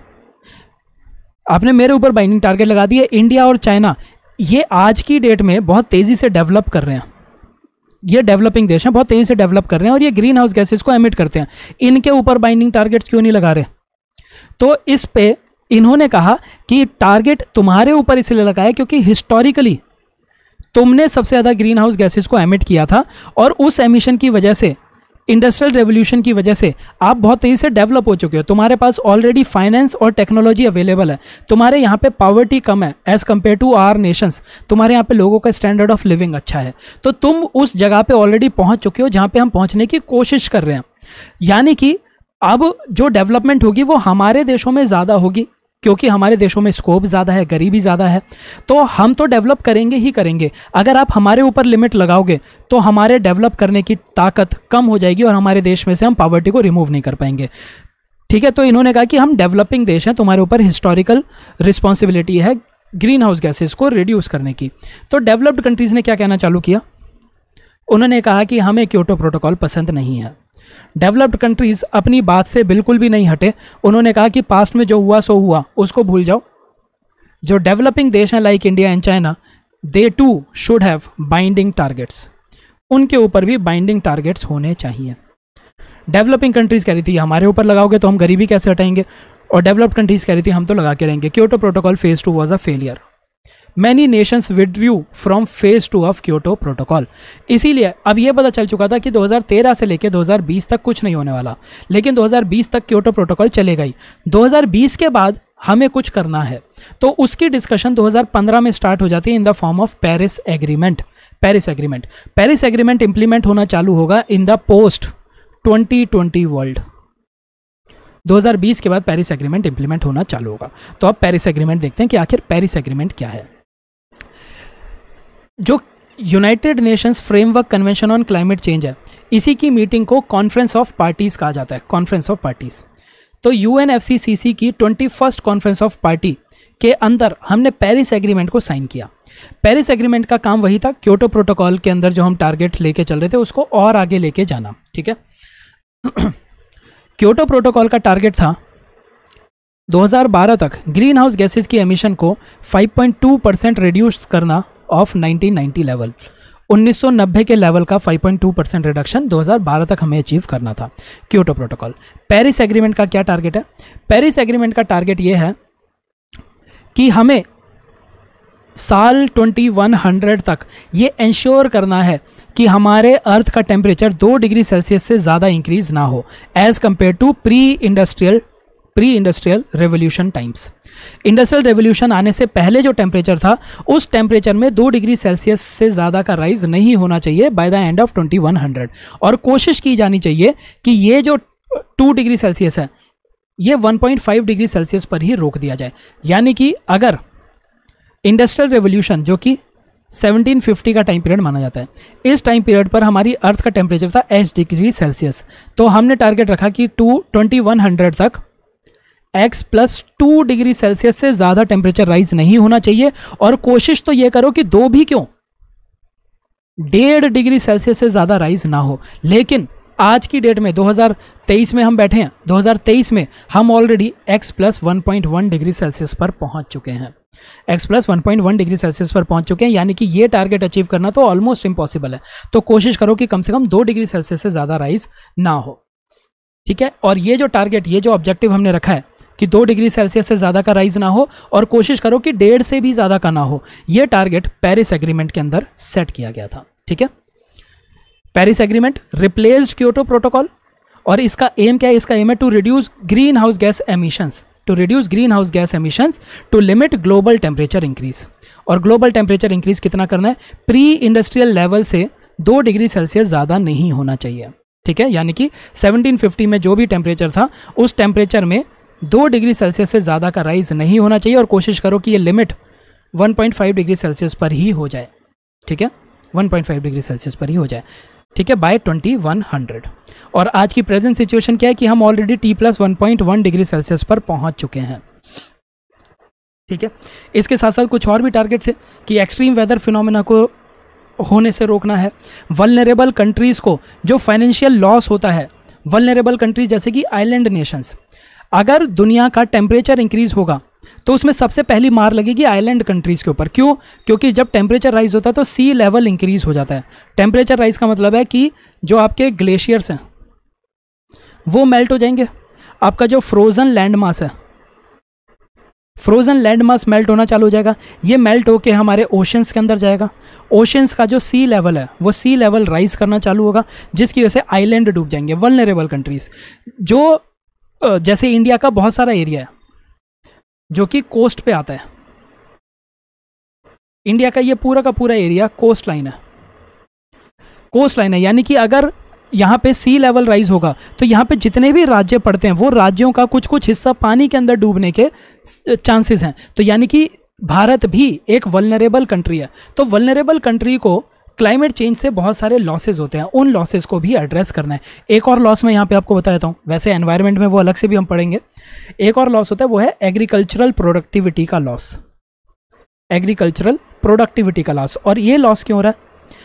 आपने मेरे ऊपर बाइंडिंग टारगेट लगा दिए। इंडिया और चाइना ये आज की डेट में बहुत तेजी से डेवलप कर रहे हैं, ये डेवलपिंग देश हैं, बहुत तेजी से डेवलप कर रहे हैं और ये ग्रीन हाउस गैसेस को एमिट करते हैं, इनके ऊपर बाइंडिंग टारगेट्स क्यों नहीं लगा रहे? तो इस पे इन्होंने कहा कि टारगेट तुम्हारे ऊपर इसलिए लगा है क्योंकि हिस्टोरिकली तुमने सबसे ज़्यादा ग्रीन हाउस गैसेस को एमिट किया था और उस एमिशन की वजह से, इंडस्ट्रियल रेवोल्यूशन की वजह से आप बहुत तेज़ी से डेवलप हो चुके हो, तुम्हारे पास ऑलरेडी फाइनेंस और टेक्नोलॉजी अवेलेबल है, तुम्हारे यहाँ पे पॉवर्टी कम है as compare to our nations, तुम्हारे यहाँ पे लोगों का स्टैंडर्ड ऑफ लिविंग अच्छा है, तो तुम उस जगह पे ऑलरेडी पहुँच चुके हो जहाँ पे हम पहुँचने की कोशिश कर रहे हैं। यानी कि अब जो डेवलपमेंट होगी वो हमारे देशों में ज़्यादा होगी क्योंकि हमारे देशों में स्कोप ज़्यादा है, गरीबी ज़्यादा है, तो हम तो डेवलप करेंगे ही करेंगे। अगर आप हमारे ऊपर लिमिट लगाओगे तो हमारे डेवलप करने की ताकत कम हो जाएगी और हमारे देश में से हम पॉवर्टी को रिमूव नहीं कर पाएंगे, ठीक है। तो इन्होंने कहा कि हम डेवलपिंग देश हैं, तुम्हारे ऊपर हिस्टोरिकल रिस्पॉन्सिबिलिटी है ग्रीन हाउस गैसेस को रिड्यूस करने की। तो डेवलप्ड कंट्रीज़ ने क्या कहना चालू किया? उन्होंने कहा कि हमें क्योटो प्रोटोकॉल पसंद नहीं है। डेवलप्ड कंट्रीज अपनी बात से बिल्कुल भी नहीं हटे, उन्होंने कहा कि पास्ट में जो हुआ सो हुआ, उसको भूल जाओ। जो डेवलपिंग देश हैं like India and China, they too should have binding targets, उनके ऊपर भी बाइंडिंग टारगेट्स होने चाहिए। डेवलपिंग कंट्रीज कह रही थी हमारे ऊपर लगाओगे तो हम गरीबी कैसे हटाएंगे, और डेवलप्ड कंट्रीज कह रही थी हम तो लगा के रहेंगे। Kyoto Protocol phase two was a failure, many nations withdrew from phase two of Kyoto Protocol. इसीलिए अब यह पता चल चुका था कि दो हज़ार तेरह से लेकर दो हज़ार बीस तक कुछ नहीं होने वाला, लेकिन दो हज़ार बीस तक क्योटो प्रोटोकॉल चलेगा ही। दो हज़ार बीस के बाद हमें कुछ करना है, तो उसकी डिस्कशन दो हज़ार पंद्रह में स्टार्ट हो जाती है in the form of Paris Agreement. Paris Agreement Paris Agreement implement होना चालू होगा in the post twenty twenty world. दो हज़ार बीस के बाद पेरिस एग्रीमेंट इंप्लीमेंट होना चालू होगा। तो अब पेरिस एग्रीमेंट देखते हैं कि आखिर पेरिस एग्रीमेंट क्या है। जो United Nations framework convention on climate Change है, इसी की मीटिंग को कॉन्फ्रेंस ऑफ पार्टीज कहा जाता है, कॉन्फ्रेंस ऑफ पार्टीज। तो यूएनएफसीसीसी की twenty first conference of party के अंदर हमने पेरिस एग्रीमेंट को साइन किया। पेरिस एग्रीमेंट का काम वही था, क्योटो प्रोटोकॉल के अंदर जो हम टारगेट लेके चल रहे थे उसको और आगे लेके जाना, ठीक है। क्योटो प्रोटोकॉल का टारगेट था दो हज़ार बारह तक ग्रीन हाउस गैसेस की एमिशन को five point two percent reduce करना ऑफ नाइनटीन नाइंटी लेवल। उन्नीस सौ नब्बे के लेवल का five point two percent reduction दो हज़ार बारह तक हमें अचीव करना था। Kyoto protocol. पेरिस एग्रीमेंट का क्या टारगेट है? पेरिस एग्रीमेंट का टारगेट ये है कि हमें साल ट्वेंटी वन हंड्रेड तक ये इंश्योर करना है कि हमारे अर्थ का टेम्परेचर दो डिग्री सेल्सियस से ज़्यादा इंक्रीज ना हो as compare to pre industrial pre industrial revolution times. Industrial revolution आने से पहले जो टेम्परेचर था उस टेम्परेचर में दो डिग्री सेल्सियस से ज़्यादा का राइज नहीं होना चाहिए by the end of twenty one hundred, और कोशिश की जानी चाहिए कि ये जो टू डिग्री सेल्सियस है ये one point five degree Celsius पर ही रोक दिया जाए। यानी कि अगर इंडस्ट्रियल रेवोल्यूशन जो कि सेवनटीन फिफ्टी का टाइम पीरियड माना जाता है, इस टाइम पीरियड पर हमारी अर्थ का टेम्परेचर था एच डिग्री सेल्सियस, तो हमने टारगेट रखा कि टू ट्वेंटी वन हंड्रेड तक X plus two degree Celsius से ज़्यादा टेम्परेचर राइज नहीं होना चाहिए, और कोशिश तो ये करो कि दो भी क्यों डेढ़ डिग्री सेल्सियस से ज़्यादा राइज ना हो। लेकिन आज की डेट में दो हज़ार तेईस में हम बैठे हैं, दो हज़ार तेईस में हम already X plus one point one degree Celsius पर पहुंच चुके हैं, X plus one point one degree Celsius पर पहुंच चुके हैं। यानी कि ये टारगेट अचीव करना तो ऑलमोस्ट इम्पॉसिबल है। तो कोशिश करो कि कम से कम दो डिग्री सेल्सियस से ज़्यादा राइज ना हो, ठीक है। और ये जो टारगेट, ये जो ऑब्जेक्टिव हमने रखा है कि दो डिग्री सेल्सियस से ज़्यादा का राइज ना हो, और कोशिश करो कि डेढ़ से भी ज़्यादा का ना हो, ये टारगेट पेरिस एग्रीमेंट के अंदर सेट किया गया था, ठीक है। Paris Agreement replaced Kyoto Protocol, और इसका एम क्या है? इसका एम है to reduce green house gas emissions to reduce green house gas emissions to limit global temperature increase. और ग्लोबल टेम्परेचर इंक्रीज कितना करना है? प्री इंडस्ट्रियल लेवल से दो डिग्री सेल्सियस ज़्यादा नहीं होना चाहिए, ठीक है। यानी कि सेवनटीन फिफ्टी में जो भी टेम्परेचर था उस टेम्परेचर में दो डिग्री सेल्सियस से ज़्यादा का राइज नहीं होना चाहिए, और कोशिश करो कि ये limit one point five degree Celsius पर ही हो जाए, ठीक है, one point five degree Celsius पर ही हो जाए, ठीक है, बाय ट्वेंटी वन हंड्रेड। और आज की प्रेजेंट सिचुएशन क्या है कि हम already T plus one point one degree Celsius पर पहुंच चुके हैं, ठीक है। इसके साथ साथ कुछ और भी टारगेट थे कि एक्सट्रीम वेदर फिनोमेना को होने से रोकना है, वल्नरेबल कंट्रीज़ को जो फाइनेंशियल लॉस होता है, वल्नरेबल कंट्रीज जैसे कि आइलैंड नेशंस, अगर दुनिया का टेम्परेचर इंक्रीज होगा तो उसमें सबसे पहली मार लगेगी आइलैंड कंट्रीज़ के ऊपर। क्यों? क्योंकि जब टेम्परेचर राइज होता है तो सी लेवल इंक्रीज हो जाता है। टेम्परेचर राइज का मतलब है कि जो आपके ग्लेशियर्स हैं वो मेल्ट हो जाएंगे, आपका जो फ्रोजन लैंड मास है, फ्रोजन लैंड मास मेल्ट होना चालू हो जाएगा, ये मेल्ट होके हमारे ओशंस के अंदर जाएगा, ओशंस का जो सी लेवल है वो सी लेवल राइज करना चालू होगा, जिसकी वजह से आइलैंड डूब जाएंगे, वल्नरेबल कंट्रीज़। जो जैसे इंडिया का बहुत सारा एरिया है जो कि कोस्ट पे आता है, इंडिया का ये पूरा का पूरा एरिया कोस्ट लाइन है, कोस्ट लाइन है, यानी कि अगर यहाँ पे सी लेवल राइज होगा तो यहाँ पे जितने भी राज्य पड़ते हैं वो राज्यों का कुछ कुछ हिस्सा पानी के अंदर डूबने के चांसेस हैं। तो यानी कि भारत भी एक वल्नरेबल कंट्री है, तो वल्नरेबल कंट्री को क्लाइमेट चेंज से बहुत सारे लॉसेज होते हैं, उन लॉसेज को भी एड्रेस करना है। एक और लॉस मैं यहाँ पे आपको बता देता हूँ, वैसे एनवायरनमेंट में वो अलग से भी हम पढ़ेंगे। एक और लॉस होता है वो है एग्रीकल्चरल प्रोडक्टिविटी का लॉस, एग्रीकल्चरल प्रोडक्टिविटी का लॉस। और ये लॉस क्यों हो रहा है?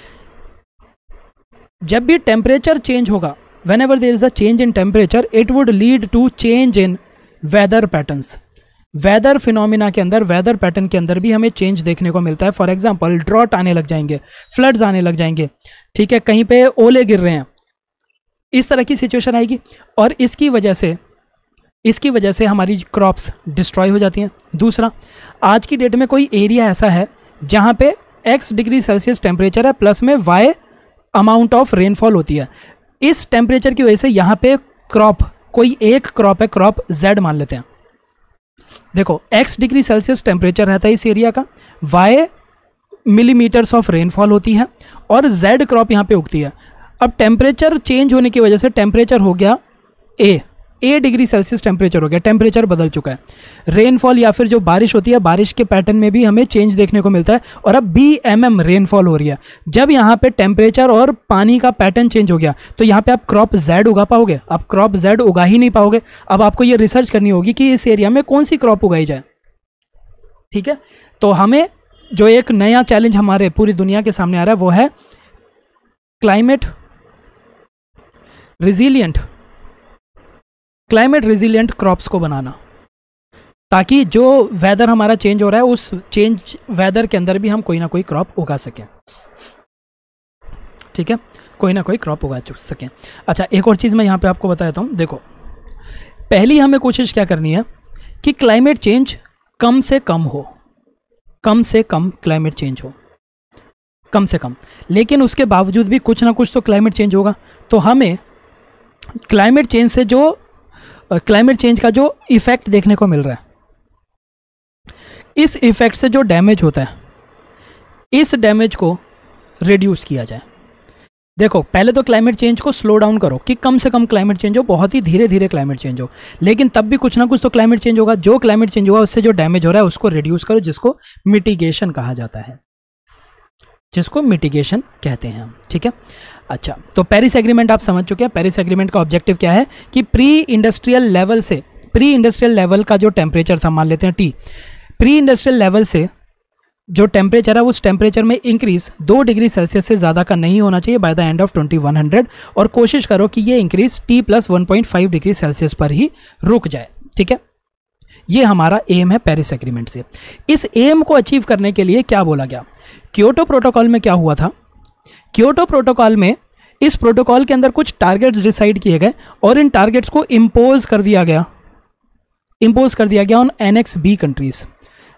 जब भी टेम्परेचर चेंज होगा, whenever there is a change in temperature it would lead to change in weather patterns. Weather phenomena के अंदर, वेदर पैटर्न के अंदर भी हमें चेंज देखने को मिलता है। फॉर एग्जांपल ड्रॉट आने लग जाएंगे, फ्लड्स आने लग जाएंगे, ठीक है, कहीं पे ओले गिर रहे हैं, इस तरह की सिचुएशन आएगी। और इसकी वजह से इसकी वजह से हमारी क्रॉप्स डिस्ट्रॉय हो जाती हैं। दूसरा, आज की डेट में कोई एरिया ऐसा है जहाँ पे एक्स डिग्री सेल्सियस टेम्परेचर है प्लस में वाई अमाउंट ऑफ रेनफॉल होती है, इस टेम्परेचर की वजह से यहाँ पे क्रॉप, कोई एक क्रॉप है, क्रॉप जेड मान लेते हैं, देखो x डिग्री सेल्सियस टेम्परेचर रहता है इस एरिया का, y मिलीमीटर्स ऑफ रेनफॉल होती है और z क्रॉप यहाँ पे उगती है। अब टेम्परेचर चेंज होने की वजह से टेम्परेचर हो गया a, a degree Celsius temperature हो गया, टेम्परेचर बदल चुका है। रेनफॉल या फिर जो बारिश होती है, बारिश के पैटर्न में भी हमें चेंज देखने को मिलता है, और अब बी एम एम रेनफॉल हो रही है। जब यहाँ पे टेम्परेचर और पानी का पैटर्न चेंज हो गया तो यहाँ पे आप क्रॉप जेड उगा पाओगे? आप क्रॉप जेड उगा ही नहीं पाओगे। अब आपको ये रिसर्च करनी होगी कि इस एरिया में कौन सी क्रॉप उगाई जाए, ठीक है। तो हमें जो एक नया चैलेंज हमारे पूरी दुनिया के सामने आ रहा है वो है climate resilient climate resilient crops को बनाना, ताकि जो वेदर हमारा चेंज हो रहा है उस चेंज वेदर के अंदर भी हम कोई ना कोई क्रॉप उगा सकें, ठीक है, कोई ना कोई क्रॉप उगा सकें। अच्छा, एक और चीज़ मैं यहाँ पे आपको बता देता हूँ। देखो, पहली हमें कोशिश क्या करनी है कि क्लाइमेट चेंज कम से कम हो, कम से कम क्लाइमेट चेंज हो, कम से कम। लेकिन उसके बावजूद भी कुछ ना कुछ तो क्लाइमेट चेंज होगा। तो हमें क्लाइमेट चेंज से जो क्लाइमेट चेंज का जो इफेक्ट देखने को मिल रहा है, इस इफेक्ट से जो डैमेज होता है, इस डैमेज को रिड्यूस किया जाए। देखो, पहले तो क्लाइमेट चेंज को स्लो डाउन करो कि कम से कम क्लाइमेट चेंज हो, बहुत ही धीरे धीरे क्लाइमेट चेंज हो, लेकिन तब भी कुछ ना कुछ तो क्लाइमेट चेंज होगा। जो क्लाइमेट चेंज होगा उससे जो डैमेज हो रहा है उसको रिड्यूस करो, जिसको मिटिगेशन कहा जाता है, जिसको मिटिगेशन कहते हैं हम, ठीक है। अच्छा, तो पेरिस एग्रीमेंट आप समझ चुके हैं। पेरिस एग्रीमेंट का ऑब्जेक्टिव क्या है कि प्री इंडस्ट्रियल लेवल से, प्री इंडस्ट्रियल लेवल का जो टेम्परेचर था, मान लेते हैं टी, प्री इंडस्ट्रियल लेवल से जो टेम्परेचर है उस टेम्परेचर में इंक्रीज दो डिग्री सेल्सियस से ज़्यादा का नहीं होना चाहिए by the end of twenty one hundred, और कोशिश करो कि ये increase T plus one point five degree Celsius पर ही रुक जाए, ठीक है। ये हमारा एम है पेरिस एग्रीमेंट से। इस एम को अचीव करने के लिए क्या बोला गया? क्योटो प्रोटोकॉल में क्या हुआ था? क्योटो प्रोटोकॉल में, इस प्रोटोकॉल के अंदर कुछ टारगेट्स डिसाइड किए गए और इन टारगेट्स को इम्पोज कर दिया गया, इम्पोज कर दिया गया on annex B countries.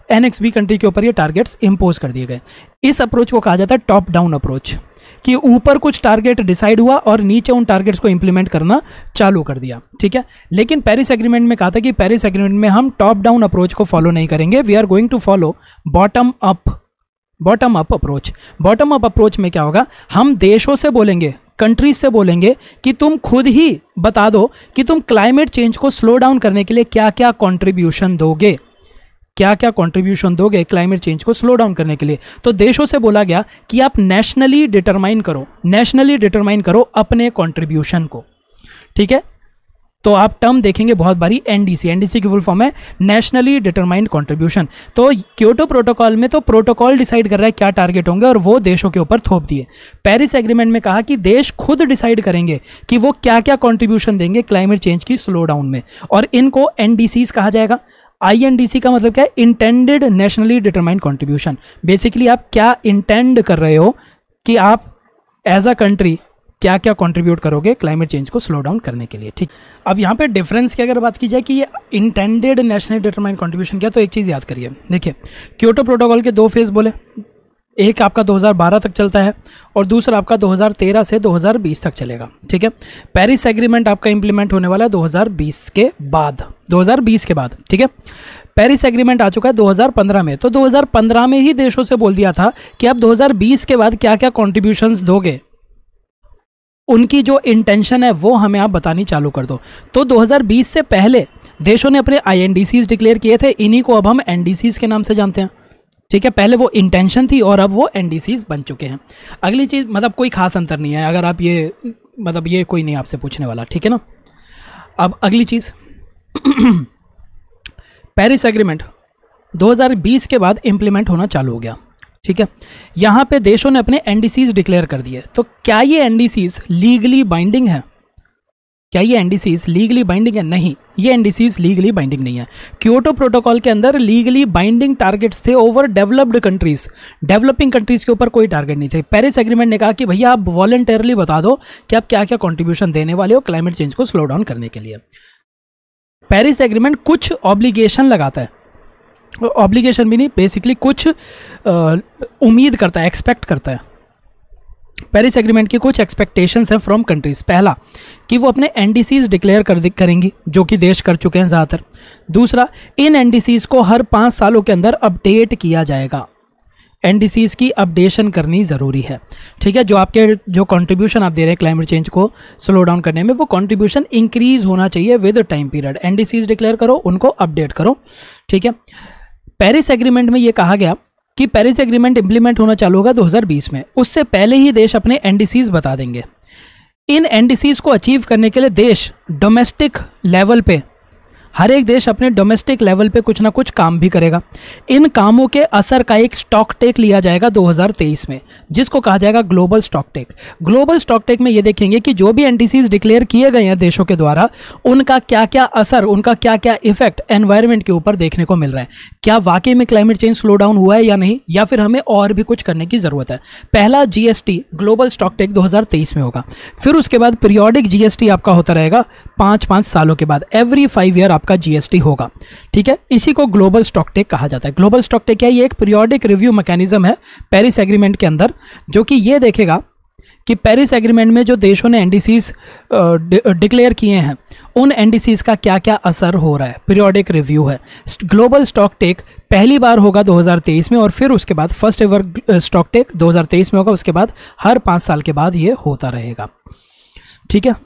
Annex B country के ऊपर ये टारगेट्स इम्पोज कर दिए गए। इस अप्रोच को कहा जाता है टॉप डाउन अप्रोच, कि ऊपर कुछ टारगेट डिसाइड हुआ और नीचे उन टारगेट्स को इंप्लीमेंट करना चालू कर दिया, ठीक है। लेकिन पेरिस एग्रीमेंट में कहा था कि पेरिस एग्रीमेंट में हम टॉप डाउन अप्रोच को फॉलो नहीं करेंगे, we are going to follow bottom up bottom up approach. Bottom up approach में क्या होगा, हम देशों से बोलेंगे, कंट्रीज से बोलेंगे कि तुम खुद ही बता दो कि तुम क्लाइमेट चेंज को स्लो डाउन करने के लिए क्या क्या कंट्रीब्यूशन दोगे, क्या क्या कंट्रीब्यूशन दोगे क्लाइमेट चेंज को स्लो डाउन करने के लिए। तो देशों से बोला गया कि आप नेशनली डिटरमाइन करो, नेशनली डिटरमाइन करो अपने कंट्रीब्यूशन को, ठीक है। तो आप टर्म देखेंगे बहुत बारी एनडीसी, एनडीसी की फुल फॉर्म है नेशनली डिटरमाइंड कंट्रीब्यूशन। तो क्योटो प्रोटोकॉल में तो प्रोटोकॉल डिसाइड कर रहा है क्या टारगेट होंगे और वो देशों के ऊपर थोप दिए। पेरिस एग्रीमेंट में कहा कि देश खुद डिसाइड करेंगे कि वो क्या क्या कंट्रीब्यूशन देंगे क्लाइमेट चेंज की स्लो डाउन में, और इनको एनडीसीज कहा जाएगा। आईएनडीसी का मतलब क्या है, intended nationally determined contribution. Basically आप क्या इंटेंड कर रहे हो कि आप एज अ कंट्री क्या क्या कंट्रीब्यूट करोगे क्लाइमेट चेंज को स्लो डाउन करने के लिए, ठीक। अब यहाँ पे डिफरेंस की अगर बात की जाए कि ये इंटेंडेड नेशनली डिटरमाइंड कंट्रीब्यूशन क्या, तो एक चीज़ याद करिए, देखिए क्योटो प्रोटोकॉल के दो फेज बोले, एक आपका दो हज़ार बारह तक चलता है और दूसरा आपका दो हज़ार तेरह से दो हज़ार बीस तक चलेगा, ठीक है। पेरिस एग्रीमेंट आपका इंप्लीमेंट होने वाला है दो हज़ार बीस के बाद, दो हज़ार बीस के बाद, ठीक है। पेरिस एग्रीमेंट आ चुका है दो हज़ार पंद्रह में, तो दो हज़ार पंद्रह में ही देशों से बोल दिया था कि आप दो हज़ार बीस के बाद क्या क्या कॉन्ट्रीब्यूशंस दोगे, उनकी जो इंटेंशन है वो हमें आप बतानी चालू कर दो। तो दो हज़ार बीस से पहले देशों ने अपने आईएनडीसीज डिक्लेयर किए थे, इन्हीं को अब हम एनडीसीज के नाम से जानते हैं, ठीक है। पहले वो इंटेंशन थी और अब वो एनडीसीज बन चुके हैं। अगली चीज़, मतलब कोई खास अंतर नहीं है, अगर आप ये मतलब ये कोई नहीं आपसे पूछने वाला, ठीक है ना। अब अगली चीज़ पेरिस एग्रीमेंट दो हज़ार बीस के बाद इंप्लीमेंट होना चालू हो गया, ठीक है। यहाँ पे देशों ने अपने एनडीसीज डिक्लेयर कर दिए। तो क्या ये एनडीसीज लीगली बाइंडिंग है, क्या ये एनडीसीज लीगली बाइंडिंग है? नहीं, ये एनडीसीज लीगली बाइंडिंग नहीं है। क्योटो प्रोटोकॉल के अंदर लीगली बाइंडिंग टारगेट्स थे over developed countries, developing countries के ऊपर कोई टारगेट नहीं थे। पेरिस एग्रीमेंट ने कहा कि भैया आप वॉलंटरली बता दो कि आप क्या क्या कंट्रीब्यूशन देने वाले हो क्लाइमेट चेंज को स्लो डाउन करने के लिए। पेरिस एग्रीमेंट कुछ ऑब्लिगेशन लगाता है, ऑब्लिगेशन भी नहीं, बेसिकली कुछ उम्मीद करता है, एक्सपेक्ट करता है। पेरिस एग्रीमेंट की कुछ एक्सपेक्टेशंस हैं फ्रॉम कंट्रीज। पहला कि वो अपने एनडीसीज डिक्लेयर कर करेंगी, जो कि देश कर चुके हैं ज़्यादातर। दूसरा, इन एनडीसीज को हर पाँच सालों के अंदर अपडेट किया जाएगा। एनडीसीज की अपडेशन करनी ज़रूरी है, ठीक है। जो आपके जो कंट्रीब्यूशन आप दे रहे हैं क्लाइमेट चेंज को स्लो डाउन करने में, वो कंट्रीब्यूशन इंक्रीज होना चाहिए with time period. NDCs declare करो, उनको अपडेट करो, ठीक है। पेरिस एग्रीमेंट में ये कहा गया कि पेरिस एग्रीमेंट इंप्लीमेंट होना चालू होगा दो हज़ार बीस में, उससे पहले ही देश अपने एनडीसीज बता देंगे। इन एनडीसीज को अचीव करने के लिए देश डोमेस्टिक लेवल पे, हर एक देश अपने डोमेस्टिक लेवल पे कुछ ना कुछ काम भी करेगा। इन कामों के असर का एक स्टॉक टेक लिया जाएगा दो हज़ार तेईस में, जिसको कहा जाएगा global stock take. Global stock take में ये देखेंगे कि जो भी एनडीसीज डिक्लेयर किए गए हैं देशों के द्वारा, उनका क्या क्या असर, उनका क्या क्या इफेक्ट एनवायरनमेंट के ऊपर देखने को मिल रहा है। क्या वाकई में क्लाइमेट चेंज स्लो डाउन हुआ है या नहीं, या फिर हमें और भी कुछ करने की ज़रूरत है। पहला जीएसटी ग्लोबल स्टॉक टेक दो हज़ार तेईस में होगा। फिर उसके बाद पीरियोडिक जीएसटी आपका होता रहेगा पाँच पाँच सालों के बाद, एवरी फाइव ईयर आपका जीएसटी होगा, ठीक है। इसी को ग्लोबल स्टॉक टेक कहा जाता है। ग्लोबल स्टॉक टेक क्या है? ये एक पीरियोडिक रिव्यू मैकेनिज्म है पेरिस एग्रीमेंट के अंदर, जो कि ये देखेगा कि पेरिस एग्रीमेंट में जो देशों ने एनडीसीज डिक्लेयर किए हैं, उन एनडीसीज का क्या क्या असर हो रहा है। पीरियोडिक रिव्यू है। ग्लोबल स्टॉक टेक पहली बार होगा दो हज़ार तेईस में, और फिर उसके बाद फर्स्ट एवर स्टॉक टेक दो हज़ार तेईस में होगा। उसके बाद हर पाँच साल के बाद ये होता रहेगा, ठीक है।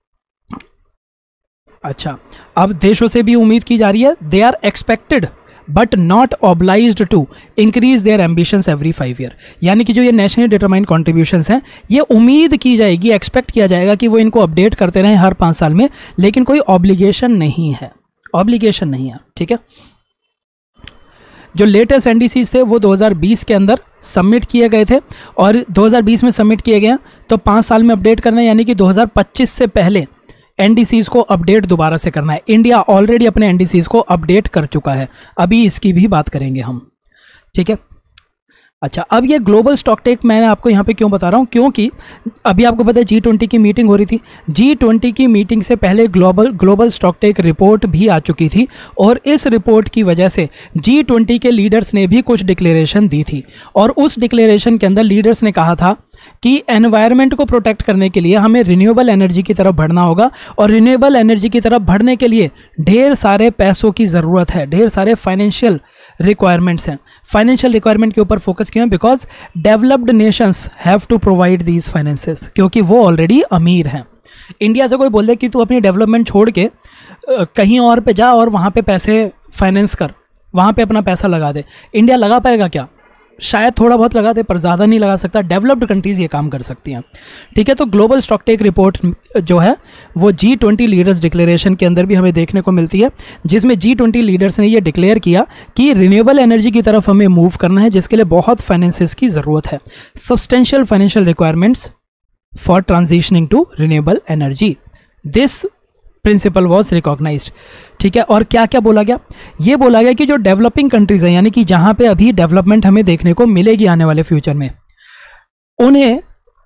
अच्छा, अब देशों से भी उम्मीद की जा रही है, they are expected but not obliged to increase their ambitions every five year. यानी कि जो ये नेशनली डिटरमाइंड कॉन्ट्रीब्यूशंस हैं, ये उम्मीद की जाएगी, एक्सपेक्ट किया जाएगा कि वो इनको अपडेट करते रहें हर पाँच साल में, लेकिन कोई ऑब्लिगेशन नहीं है, ऑब्लिगेशन नहीं है, ठीक है। जो लेटेस्ट एनडीसीज थे वो दो हज़ार बीस के अंदर सबमिट किए गए थे, और दो हज़ार बीस में सबमिट किए गए, तो पाँच साल में अपडेट करना है, यानी कि दो हज़ार पच्चीस से पहले एनडीसीज को अपडेट दोबारा से करना है। इंडिया ऑलरेडी अपने एनडीसीज को अपडेट कर चुका है, अभी इसकी भी बात करेंगे हम, ठीक है। अच्छा, अब ये ग्लोबल स्टॉक टेक मैंने आपको यहाँ पे क्यों बता रहा हूँ, क्योंकि अभी आपको पता है जी ट्वेंटी की मीटिंग हो रही थी। जी ट्वेंटी की मीटिंग से पहले global global stock take report भी आ चुकी थी और इस रिपोर्ट की वजह से जी ट्वेंटी के लीडर्स ने भी कुछ डिक्लेरेशन दी थी और उस डिक्लेरेशन के अंदर लीडर्स ने कहा था कि एनवायरनमेंट को प्रोटेक्ट करने के लिए हमें रिन्यूएबल एनर्जी की तरफ बढ़ना होगा और रिन्यूएबल एनर्जी की तरफ बढ़ने के लिए ढेर सारे पैसों की ज़रूरत है, ढेर सारे फाइनेंशियल रिक्वायरमेंट्स हैं। फाइनेंशियल रिक्वायरमेंट के ऊपर फोकस क्यों है, because developed nations have to provide these finances, क्योंकि वो ऑलरेडी अमीर हैं। इंडिया से कोई बोल दे कि तू अपनी डेवलपमेंट छोड़ के कहीं और पे जा और वहाँ पे पैसे फाइनेंस कर, वहाँ पे अपना पैसा लगा दे, इंडिया लगा पाएगा क्या? शायद थोड़ा बहुत लगा दे पर ज़्यादा नहीं लगा सकता। डेवलप्ड कंट्रीज़ ये काम कर सकती हैं, ठीक है। तो ग्लोबल स्टॉक टेक रिपोर्ट जो है वो जी ट्वेंटी लीडर्स डिक्लेरेशन के अंदर भी हमें देखने को मिलती है, जिसमें जी ट्वेंटी लीडर्स ने ये डिक्लेयर किया कि रिन्यूएबल एनर्जी की तरफ हमें मूव करना है, जिसके लिए बहुत फाइनेंसेस की ज़रूरत है, substantial financial requirements for transitioning to renewable energy. This principle was recognised, ठीक है। और क्या क्या बोला गया, ये बोला गया कि जो डेवलपिंग कंट्रीज हैं, यानी कि जहां पे अभी डेवलपमेंट हमें देखने को मिलेगी आने वाले फ्यूचर में, उन्हें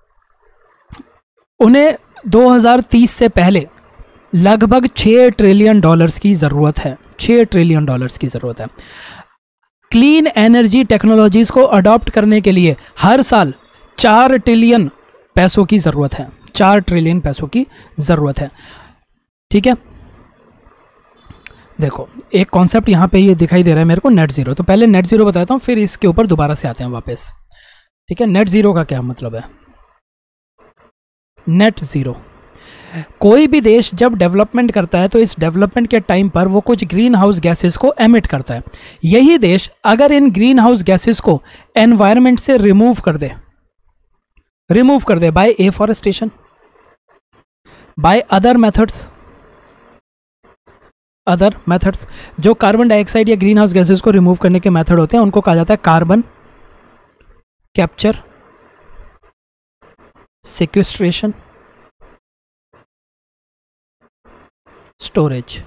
उन्हें दो हज़ार तीस से पहले लगभग छह ट्रिलियन डॉलर्स की ज़रूरत है, छह ट्रिलियन डॉलर्स की ज़रूरत है। क्लीन एनर्जी टेक्नोलॉजीज को अडॉप्ट करने के लिए हर साल चार ट्रिलियन पैसों की ज़रूरत है, चार ट्रिलियन पैसों की ज़रूरत है, ठीक है। देखो एक कॉन्सेप्ट यहाँ पे ये दिखाई दे रहा है मेरे को, नेट ज़ीरो। तो पहले नेट ज़ीरो बताता हूँ, फिर इसके ऊपर दोबारा से आते हैं वापस, ठीक है। नेट ज़ीरो का क्या मतलब है? नेट ज़ीरो, कोई भी देश जब डेवलपमेंट करता है तो इस डेवलपमेंट के टाइम पर वो कुछ ग्रीन हाउस गैसेस को एमिट करता है। यही देश अगर इन ग्रीन हाउस गैसेस को एनवायरनमेंट से रिमूव कर दे, रिमूव कर दे by afforestation, by other methods, other methods जो कार्बन डाइऑक्साइड या ग्रीन हाउस गैसेस को रिमूव करने के मेथड होते हैं उनको कहा जाता है carbon capture, sequestration, storage.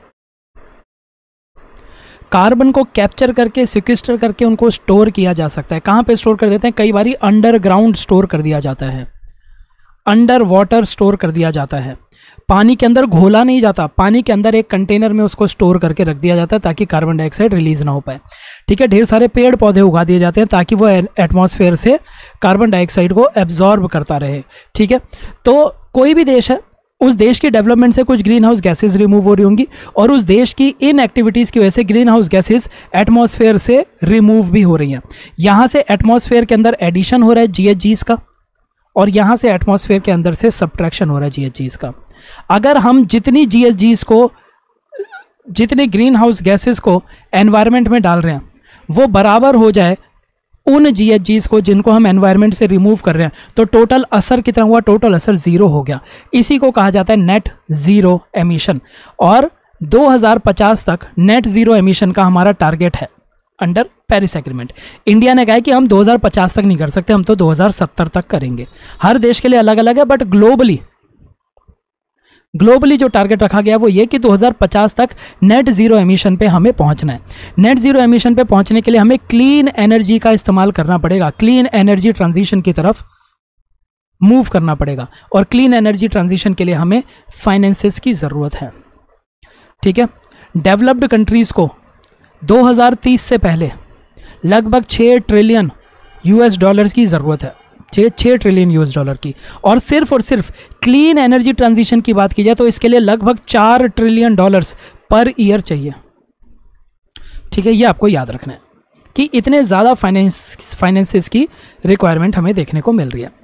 Carbon को कैप्चर करके सिक्वेस्टर करके उनको स्टोर किया जा सकता है। कहां पे स्टोर कर देते हैं? कई बारी अंडरग्राउंड स्टोर कर दिया जाता है, अंडर वाटर स्टोर कर दिया जाता है, पानी के अंदर घोला नहीं जाता, पानी के अंदर एक कंटेनर में उसको स्टोर करके रख दिया जाता है ताकि कार्बन डाइऑक्साइड रिलीज ना हो पाए, ठीक है। ढेर सारे पेड़ पौधे उगा दिए जाते हैं ताकि वो एटमॉस्फेयर से कार्बन डाइऑक्साइड को एब्जॉर्ब करता रहे, ठीक है। तो कोई भी देश है, उस देश की डेवलपमेंट से कुछ ग्रीन हाउस गैसेज रिमूव हो रही होंगी और उस देश की इन एक्टिविटीज़ की वजह से ग्रीन हाउस गैसेज एटमॉस्फेयर से रिमूव भी हो रही हैं। यहाँ से एटमॉस्फेयर के अंदर एडिशन हो रहा है जीएचजीज का और यहाँ से एटमॉस्फेयर के अंदर से सब्ट्रैक्शन हो रहा है जीएचजीज का। अगर हम जितनी जीएचजीज को, जितने ग्रीन हाउस गैसेस को एनवायरनमेंट में डाल रहे हैं वो बराबर हो जाए उन जीएचजीज को जिनको हम एनवायरनमेंट से रिमूव कर रहे हैं, तो टोटल असर कितना हुआ? टोटल असर जीरो हो गया। इसी को कहा जाता है नेट जीरो एमिशन। और दो हज़ार पचास तक नेट जीरो एमिशन का हमारा टारगेट है अंडर पेरिस एग्रीमेंट। इंडिया ने कहा है कि हम दो हज़ार पचास तक नहीं कर सकते, हम तो दो हज़ार सत्तर तक करेंगे। हर देश के लिए अलग अलग है, बट ग्लोबली ग्लोबली जो टारगेट रखा गया वो ये कि दो हज़ार पचास तक नेट जीरो एमिशन पे हमें पहुंचना है। नेट जीरो एमिशन पे पहुंचने के लिए हमें क्लीन एनर्जी का इस्तेमाल करना पड़ेगा, क्लीन एनर्जी ट्रांजिशन की तरफ मूव करना पड़ेगा और क्लीन एनर्जी ट्रांजिशन के लिए हमें फाइनेंसेस की ज़रूरत है, ठीक है। डेवलप्ड कंट्रीज़ को दो हज़ार तीस से पहले लगभग छः ट्रिलियन यूएस डॉलर्स की ज़रूरत है, छः छः ट्रिलियन यूएस डॉलर की। और सिर्फ और सिर्फ क्लीन एनर्जी ट्रांजिशन की बात की जाए तो इसके लिए लगभग चार ट्रिलियन डॉलर्स पर ईयर चाहिए, ठीक है। ये आपको याद रखना है कि इतने ज़्यादा फाइनेंस फाइनेंसेस की रिक्वायरमेंट हमें देखने को मिल रही है,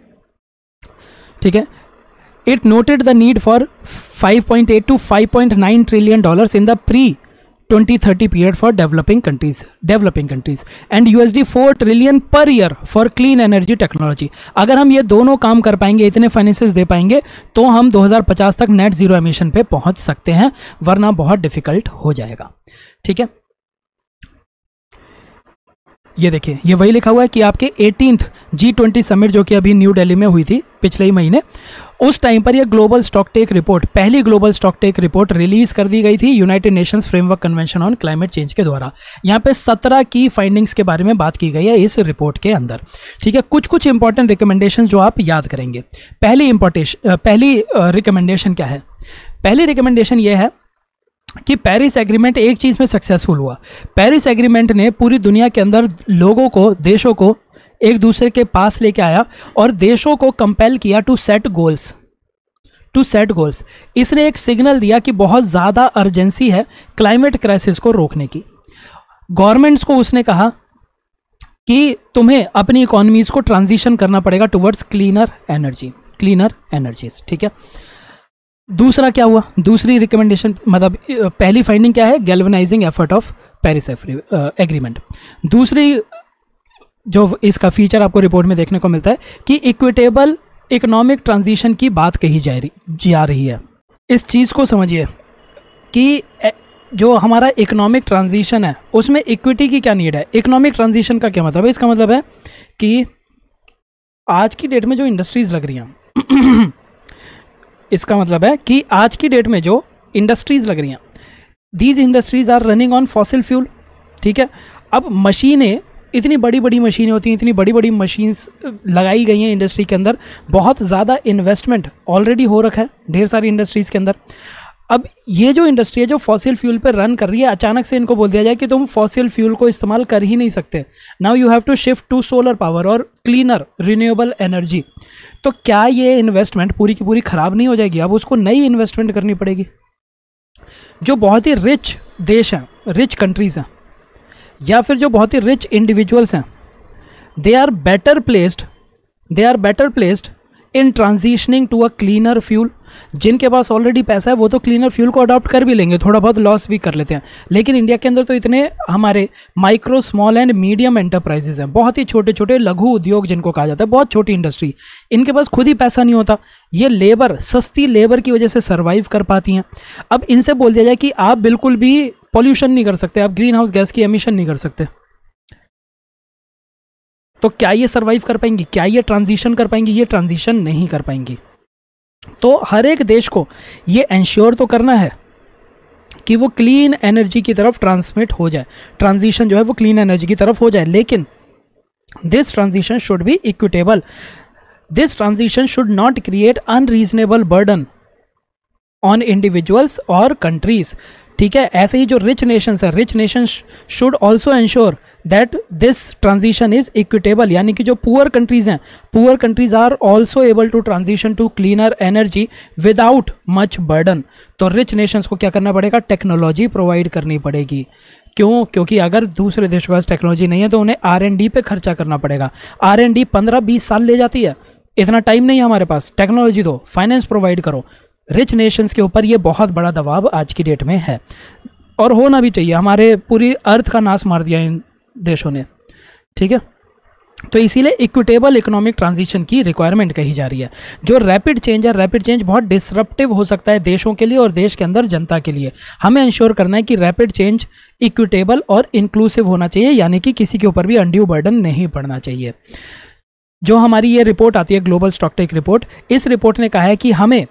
ठीक है। It noted the need for five point eight to five point nine trillion dollars in the pre twenty thirty period for developing countries developing countries and U S D four trillion per year for clean energy technology। अगर हम ये दोनों काम कर पाएंगे, इतने फाइनेंसेस दे पाएंगे, तो हम दो हज़ार पचास तक नेट जीरो एमिशन पे पहुंच सकते हैं, वरना बहुत डिफिकल्ट हो जाएगा, ठीक है। ये देखिए, ये वही लिखा हुआ है कि आपके एटीन्थ जी ट्वेंटी समिट जो कि अभी न्यू दिल्ली में हुई थी पिछले ही महीने, उस टाइम पर ये ग्लोबल स्टॉक टेक रिपोर्ट, पहली global stock take report release कर दी गई थी United Nations framework convention on climate change के द्वारा। यहाँ पे सत्रह की फाइंडिंग्स के बारे में बात की गई है इस रिपोर्ट के अंदर। ठीक है, कुछ कुछ इंपॉर्टेंट रिकमेंडेशन जो आप याद करेंगे। पहली इंपॉर्टेशन पहली रिकमेंडेशन क्या है? पहली रिकमेंडेशन ये है कि पेरिस एग्रीमेंट एक चीज़ में सक्सेसफुल हुआ। पेरिस एग्रीमेंट ने पूरी दुनिया के अंदर लोगों को, देशों को एक दूसरे के पास लेके आया और देशों को कंपेल किया to set goals, to set goals. इसने एक सिग्नल दिया कि बहुत ज़्यादा अर्जेंसी है क्लाइमेट क्राइसिस को रोकने की। गवर्नमेंट्स को उसने कहा कि तुम्हें अपनी इकोनॉमीज को ट्रांजिशन करना पड़ेगा towards cleaner energy, cleaner energies. ठीक है, दूसरा क्या हुआ? दूसरी रिकमेंडेशन, मतलब पहली फाइंडिंग क्या है? Galvanising effort of Paris agreement. दूसरी जो इसका फीचर आपको रिपोर्ट में देखने को मिलता है कि इक्विटेबल इकोनॉमिक ट्रांजिशन की बात कही जा रही जा रही है। इस चीज़ को समझिए कि जो हमारा इकोनॉमिक ट्रांजिशन है उसमें इक्विटी की क्या नीड है। इकोनॉमिक ट्रांजिशन का क्या मतलब है? इसका मतलब है कि आज की डेट में जो इंडस्ट्रीज़ लग रही हैं इसका मतलब है कि आज की डेट में जो इंडस्ट्रीज़ लग रही हैं, these industries are running on fossil fuel. ठीक है, अब मशीनें, इतनी बड़ी बड़ी मशीनें होती हैं, इतनी बड़ी बड़ी मशीन्स लगाई गई हैं इंडस्ट्री के अंदर, बहुत ज़्यादा इन्वेस्टमेंट ऑलरेडी हो रखा है ढेर सारी इंडस्ट्रीज़ के अंदर। अब ये जो इंडस्ट्री है जो फॉसिल फ्यूल पे रन कर रही है, अचानक से इनको बोल दिया जाए कि तुम फॉसिल फ्यूल को इस्तेमाल कर ही नहीं सकते, now you have to shift to solar power और क्लीनर रिन्यूएबल एनर्जी। तो क्या ये इन्वेस्टमेंट पूरी की पूरी ख़राब नहीं हो जाएगी? अब उसको नई इन्वेस्टमेंट करनी पड़ेगी। जो बहुत ही रिच देश हैं, रिच कंट्रीज़ हैं, या फिर जो बहुत ही रिच इंडिविजुअल्स हैं, they are better placed they are better placed in transitioning to a cleaner fuel. जिनके पास ऑलरेडी पैसा है वो तो क्लीनर फ्यूल को अडॉप्ट कर भी लेंगे, थोड़ा बहुत लॉस भी कर लेते हैं। लेकिन इंडिया के अंदर तो इतने हमारे micro, small and medium enterprises हैं, बहुत ही छोटे छोटे लघु उद्योग जिनको कहा जाता है, बहुत छोटी इंडस्ट्री, इनके पास खुद ही पैसा नहीं होता। ये लेबर, सस्ती लेबर की वजह से सर्वाइव कर पाती हैं। अब इनसे बोल दिया जाए कि आप बिल्कुल भी पॉल्यूशन नहीं कर सकते, आप ग्रीन हाउस गैस की एमिशन नहीं कर सकते, तो क्या ये सर्वाइव कर पाएंगी? क्या ये ट्रांजिशन कर पाएंगी? ये ट्रांजिशन नहीं कर पाएंगी। तो हर एक देश को ये एंश्योर तो करना है कि वो क्लीन एनर्जी की तरफ ट्रांसमिट हो जाए, ट्रांजिशन जो है वो क्लीन एनर्जी की तरफ हो जाए। लेकिन this transition should be equitable, this transition should not create unreasonable burden on individuals और कंट्रीज। ठीक है, ऐसे ही जो रिच नेशंस है, rich nations should also ensure that this transition is equitable, यानी कि जो पुअर कंट्रीज हैं, poor countries are also able to transition to cleaner energy without much burden. तो रिच नेशंस को क्या करना पड़ेगा? टेक्नोलॉजी प्रोवाइड करनी पड़ेगी। क्यों? क्योंकि अगर दूसरे देशों के पास टेक्नोलॉजी नहीं है तो उन्हें आर एंड डी पे खर्चा करना पड़ेगा। आर एंड डी पंद्रह बीस साल ले जाती है, इतना टाइम नहीं है हमारे पास। टेक्नोलॉजी दो, फाइनेंस प्रोवाइड करो। रिच नेशंस के ऊपर ये बहुत बड़ा दबाव आज की डेट में है और होना भी चाहिए। हमारे पूरी अर्थ का नाश मार दिया इन देशों ने। ठीक है, तो इसीलिए इक्विटेबल इकोनॉमिक ट्रांजिशन की रिक्वायरमेंट कही जा रही है। जो रैपिड चेंज है, रैपिड चेंज बहुत डिसरप्टिव हो सकता है देशों के लिए और देश के अंदर जनता के लिए। हमें इंश्योर करना है कि रैपिड चेंज इक्विटेबल और इंक्लूसिव होना चाहिए, यानी कि किसी के ऊपर भी अनड्यू बर्डन नहीं पड़ना चाहिए। जो हमारी ये रिपोर्ट आती है ग्लोबल स्टॉक टेक रिपोर्ट, इस रिपोर्ट ने कहा है कि हमें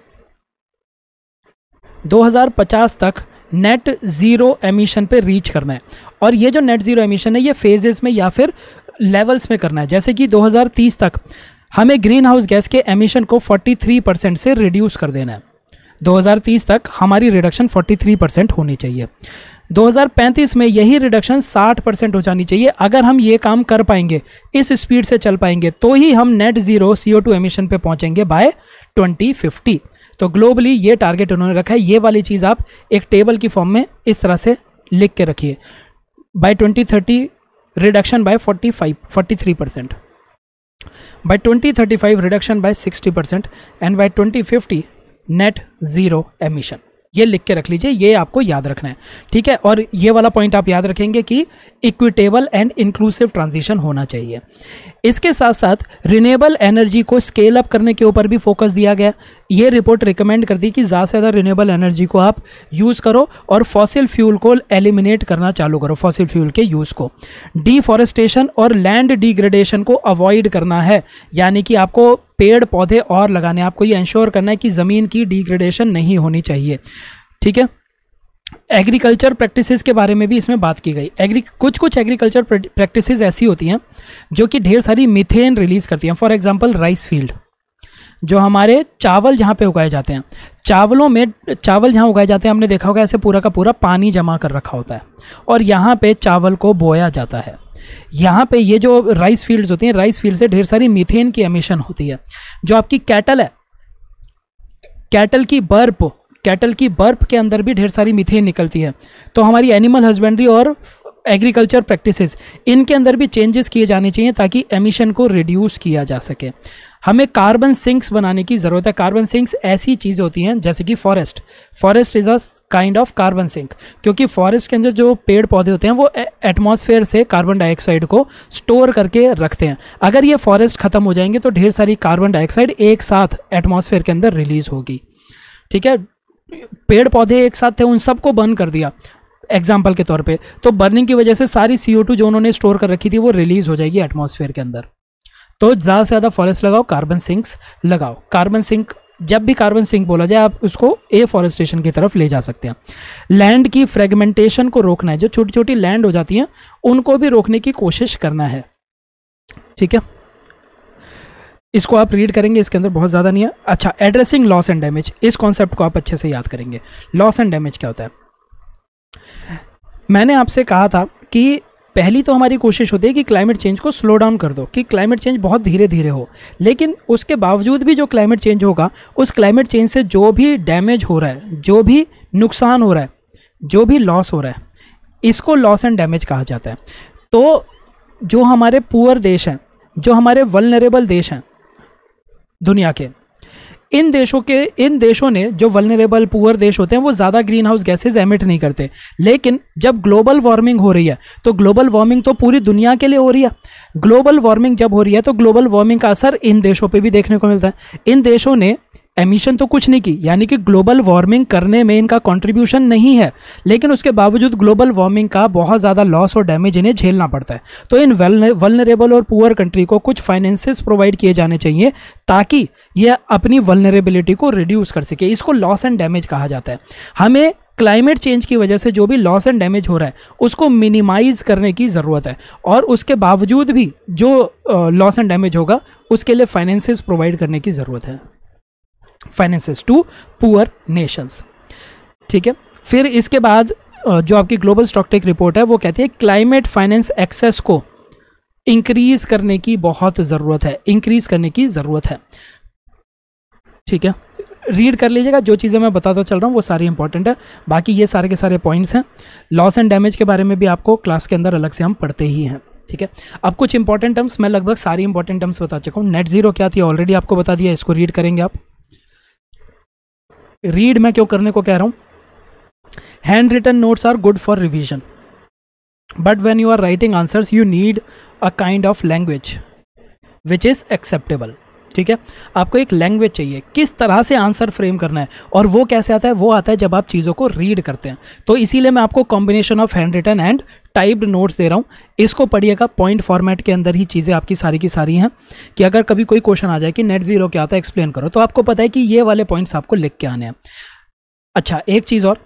दो हज़ार पचास तक नेट ज़ीरो एमिशन पे रीच करना है। और ये जो नेट ज़ीरो एमिशन है ये फेजेस में या फिर लेवल्स में करना है। जैसे कि दो हज़ार तीस तक हमें ग्रीन हाउस गैस के एमिशन को तैंतालीस परसेंट से रिड्यूस कर देना है। दो हज़ार तीस तक हमारी रिडक्शन तैंतालीस परसेंट होनी चाहिए। दो हज़ार पैंतीस में यही रिडक्शन साठ परसेंट हो जानी चाहिए। अगर हम ये काम कर पाएंगे, इस स्पीड से चल पाएंगे, तो ही हम net zero C O two emission पे पहुंचेंगे बाय ट्वेंटी फिफ्टी। तो ग्लोबली ये टारगेट उन्होंने रखा है। ये वाली चीज़ आप एक टेबल की फॉर्म में इस तरह से लिख के रखिए। By twenty thirty reduction by forty five forty three percent, by twenty thirty five reduction by sixty percent and by twenty fifty net zero emission. ये लिख के रख लीजिए, ये आपको याद रखना है, ठीक है। और ये वाला पॉइंट आप याद रखेंगे कि इक्विटेबल एंड इंक्लूसिव ट्रांजिशन होना चाहिए। इसके साथ साथ रिन्यूएबल एनर्जी को स्केल अप करने के ऊपर भी फोकस दिया गया। ये रिपोर्ट रिकमेंड करती है कि ज़्यादा से ज़्यादा रिन्यूएबल एनर्जी को आप यूज़ करो और फॉसिल फ्यूल को एलिमिनेट करना चालू करो, फॉसिल फ्यूल के यूज़ को। डिफॉरेस्टेशन और लैंड डिग्रेडेशन को अवॉइड करना है, यानी कि आपको पेड़ पौधे और लगाने, आपको ये इंश्योर करना है कि ज़मीन की डिग्रेडेशन नहीं होनी चाहिए, ठीक है। एग्रीकल्चर प्रैक्टिसेस के बारे में भी इसमें बात की गई। एग्री कुछ कुछ एग्रीकल्चर प्रैक्टिसेस ऐसी होती हैं जो कि ढेर सारी मीथेन रिलीज करती हैं। फॉर एग्जांपल राइस फील्ड, जो हमारे चावल जहाँ पे उगाए जाते हैं, चावलों में चावल जहाँ उगाए जाते हैं, हमने देखा होगा ऐसे पूरा का पूरा पानी जमा कर रखा होता है और यहाँ पे चावल को बोया जाता है। यहाँ पे ये जो राइस फील्ड्स होती हैं, राइस फील्ड से ढेर सारी मीथेन की एमिशन होती है। जो आपकी कैटल है, कैटल की बर्फ कैटल की बर्फ के अंदर भी ढेर सारी मीथेन निकलती है। तो हमारी एनिमल हस्बेंड्री और एग्रीकल्चर प्रैक्टिसेस, इनके अंदर भी चेंजेस किए जाने चाहिए ताकि एमिशन को रिड्यूस किया जा सके। हमें कार्बन सिंक्स बनाने की ज़रूरत है। कार्बन सिंक्स ऐसी चीज़ होती हैं जैसे कि forest forest is a kind of carbon sink, क्योंकि फॉरेस्ट के अंदर जो पेड़ पौधे होते हैं वो एटमॉस्फेयर से कार्बन डाइऑक्साइड को स्टोर करके रखते हैं। अगर ये फॉरेस्ट ख़त्म हो जाएंगे तो ढेर सारी कार्बन डाइऑक्साइड एक साथ एटमॉस्फेयर के अंदर रिलीज होगी, ठीक है। पेड़ पौधे एक साथ थे, उन सबको बर्न कर दिया एग्जाम्पल के तौर पे, तो बर्निंग की वजह से सारी सी ओ टू जो उन्होंने स्टोर कर रखी थी वो रिलीज हो जाएगी एटमॉस्फेयर के अंदर। तो ज़्यादा से ज़्यादा फॉरेस्ट लगाओ, कार्बन सिंक्स लगाओ। कार्बन सिंक, जब भी कार्बन सिंक बोला जाए आप उसको एफॉरेस्टेशन की तरफ ले जा सकते हैं। लैंड की फ्रेगमेंटेशन को रोकना है, जो छोटी छोटी लैंड हो जाती हैं उनको भी रोकने की कोशिश करना है, ठीक है। इसको आप रीड करेंगे, इसके अंदर बहुत ज़्यादा नहीं है। अच्छा, एड्रेसिंग लॉस एंड डैमेज, इस कॉन्सेप्ट को आप अच्छे से याद करेंगे। लॉस एंड डैमेज क्या होता है? मैंने आपसे कहा था कि पहली तो हमारी कोशिश होती है कि क्लाइमेट चेंज को स्लो डाउन कर दो, कि क्लाइमेट चेंज बहुत धीरे धीरे हो, लेकिन उसके बावजूद भी जो क्लाइमेट चेंज होगा, उस क्लाइमेट चेंज से जो भी डैमेज हो रहा है, जो भी नुकसान हो रहा है, जो भी लॉस हो रहा है, इसको लॉस एंड डैमेज कहा जाता है। तो जो हमारे पुअर देश हैं, जो हमारे वल्नरेबल देश हैं दुनिया के, इन देशों के इन देशों ने, जो वल्नरेबल पुअर देश होते हैं, वो ज़्यादा ग्रीन हाउस गैसेज एमिट नहीं करते। लेकिन जब ग्लोबल वार्मिंग हो रही है तो ग्लोबल वार्मिंग तो पूरी दुनिया के लिए हो रही है। ग्लोबल वार्मिंग जब हो रही है तो ग्लोबल वार्मिंग का असर इन देशों पे भी देखने को मिलता है। इन देशों ने एमिशन तो कुछ नहीं की, यानी कि ग्लोबल वार्मिंग करने में इनका कंट्रीब्यूशन नहीं है, लेकिन उसके बावजूद ग्लोबल वार्मिंग का बहुत ज़्यादा लॉस और डैमेज इन्हें झेलना पड़ता है। तो इन वल्नरेबल और पुअर कंट्री को कुछ फाइनेंसेस प्रोवाइड किए जाने चाहिए ताकि ये अपनी वल्नरेबिलिटी को रिड्यूस कर सके। इसको लॉस एंड डैमेज कहा जाता है। हमें क्लाइमेट चेंज की वजह से जो भी लॉस एंड डैमेज हो रहा है उसको मिनिमाइज करने की ज़रूरत है, और उसके बावजूद भी जो लॉस एंड डैमेज होगा उसके लिए फाइनेंसेस प्रोवाइड करने की ज़रूरत है, फाइनेंसेस टू पुअर नेशंस, ठीक है। फिर इसके बाद जो आपकी ग्लोबल स्टॉकटेक रिपोर्ट है वो कहती है क्लाइमेट फाइनेंस एक्सेस को इंक्रीज करने की बहुत ज़रूरत है, इंक्रीज करने की ज़रूरत है, ठीक है। रीड कर लीजिएगा, जो चीज़ें मैं बताता चल रहा हूँ वो सारी इंपॉर्टेंट है। बाकी ये सारे के सारे पॉइंट्स हैं। लॉस एंड डैमेज के बारे में भी आपको क्लास के अंदर अलग से हम पढ़ते ही हैं, ठीक है। अब कुछ इंपॉर्टेंट टर्म्स, मैं लगभग सारी इंपॉर्टेंट टर्म्स बता चुका हूँ। नेट जीरो क्या थी ऑलरेडी आपको बता दिया, इसको रीड करेंगे आप। रीड मैं क्यों करने को कह रहा हूं? Hand written notes are good for revision, but when you are writing answers you need a kind of language which is acceptable, ठीक है। आपको एक लैंग्वेज चाहिए, किस तरह से आंसर फ्रेम करना है, और वो कैसे आता है? वो आता है जब आप चीज़ों को रीड करते हैं। तो इसीलिए मैं आपको combination of hand written and typed notes दे रहा हूँ। इसको पढ़िएगा, पॉइंट फॉर्मेट के अंदर ही चीज़ें आपकी सारी की सारी हैं, कि अगर कभी कोई क्वेश्चन आ जाए कि नेट जीरो क्या आता है एक्सप्लेन करो, तो आपको पता है कि ये वाले पॉइंट्स आपको लिख के आने हैं। अच्छा, एक चीज़ और,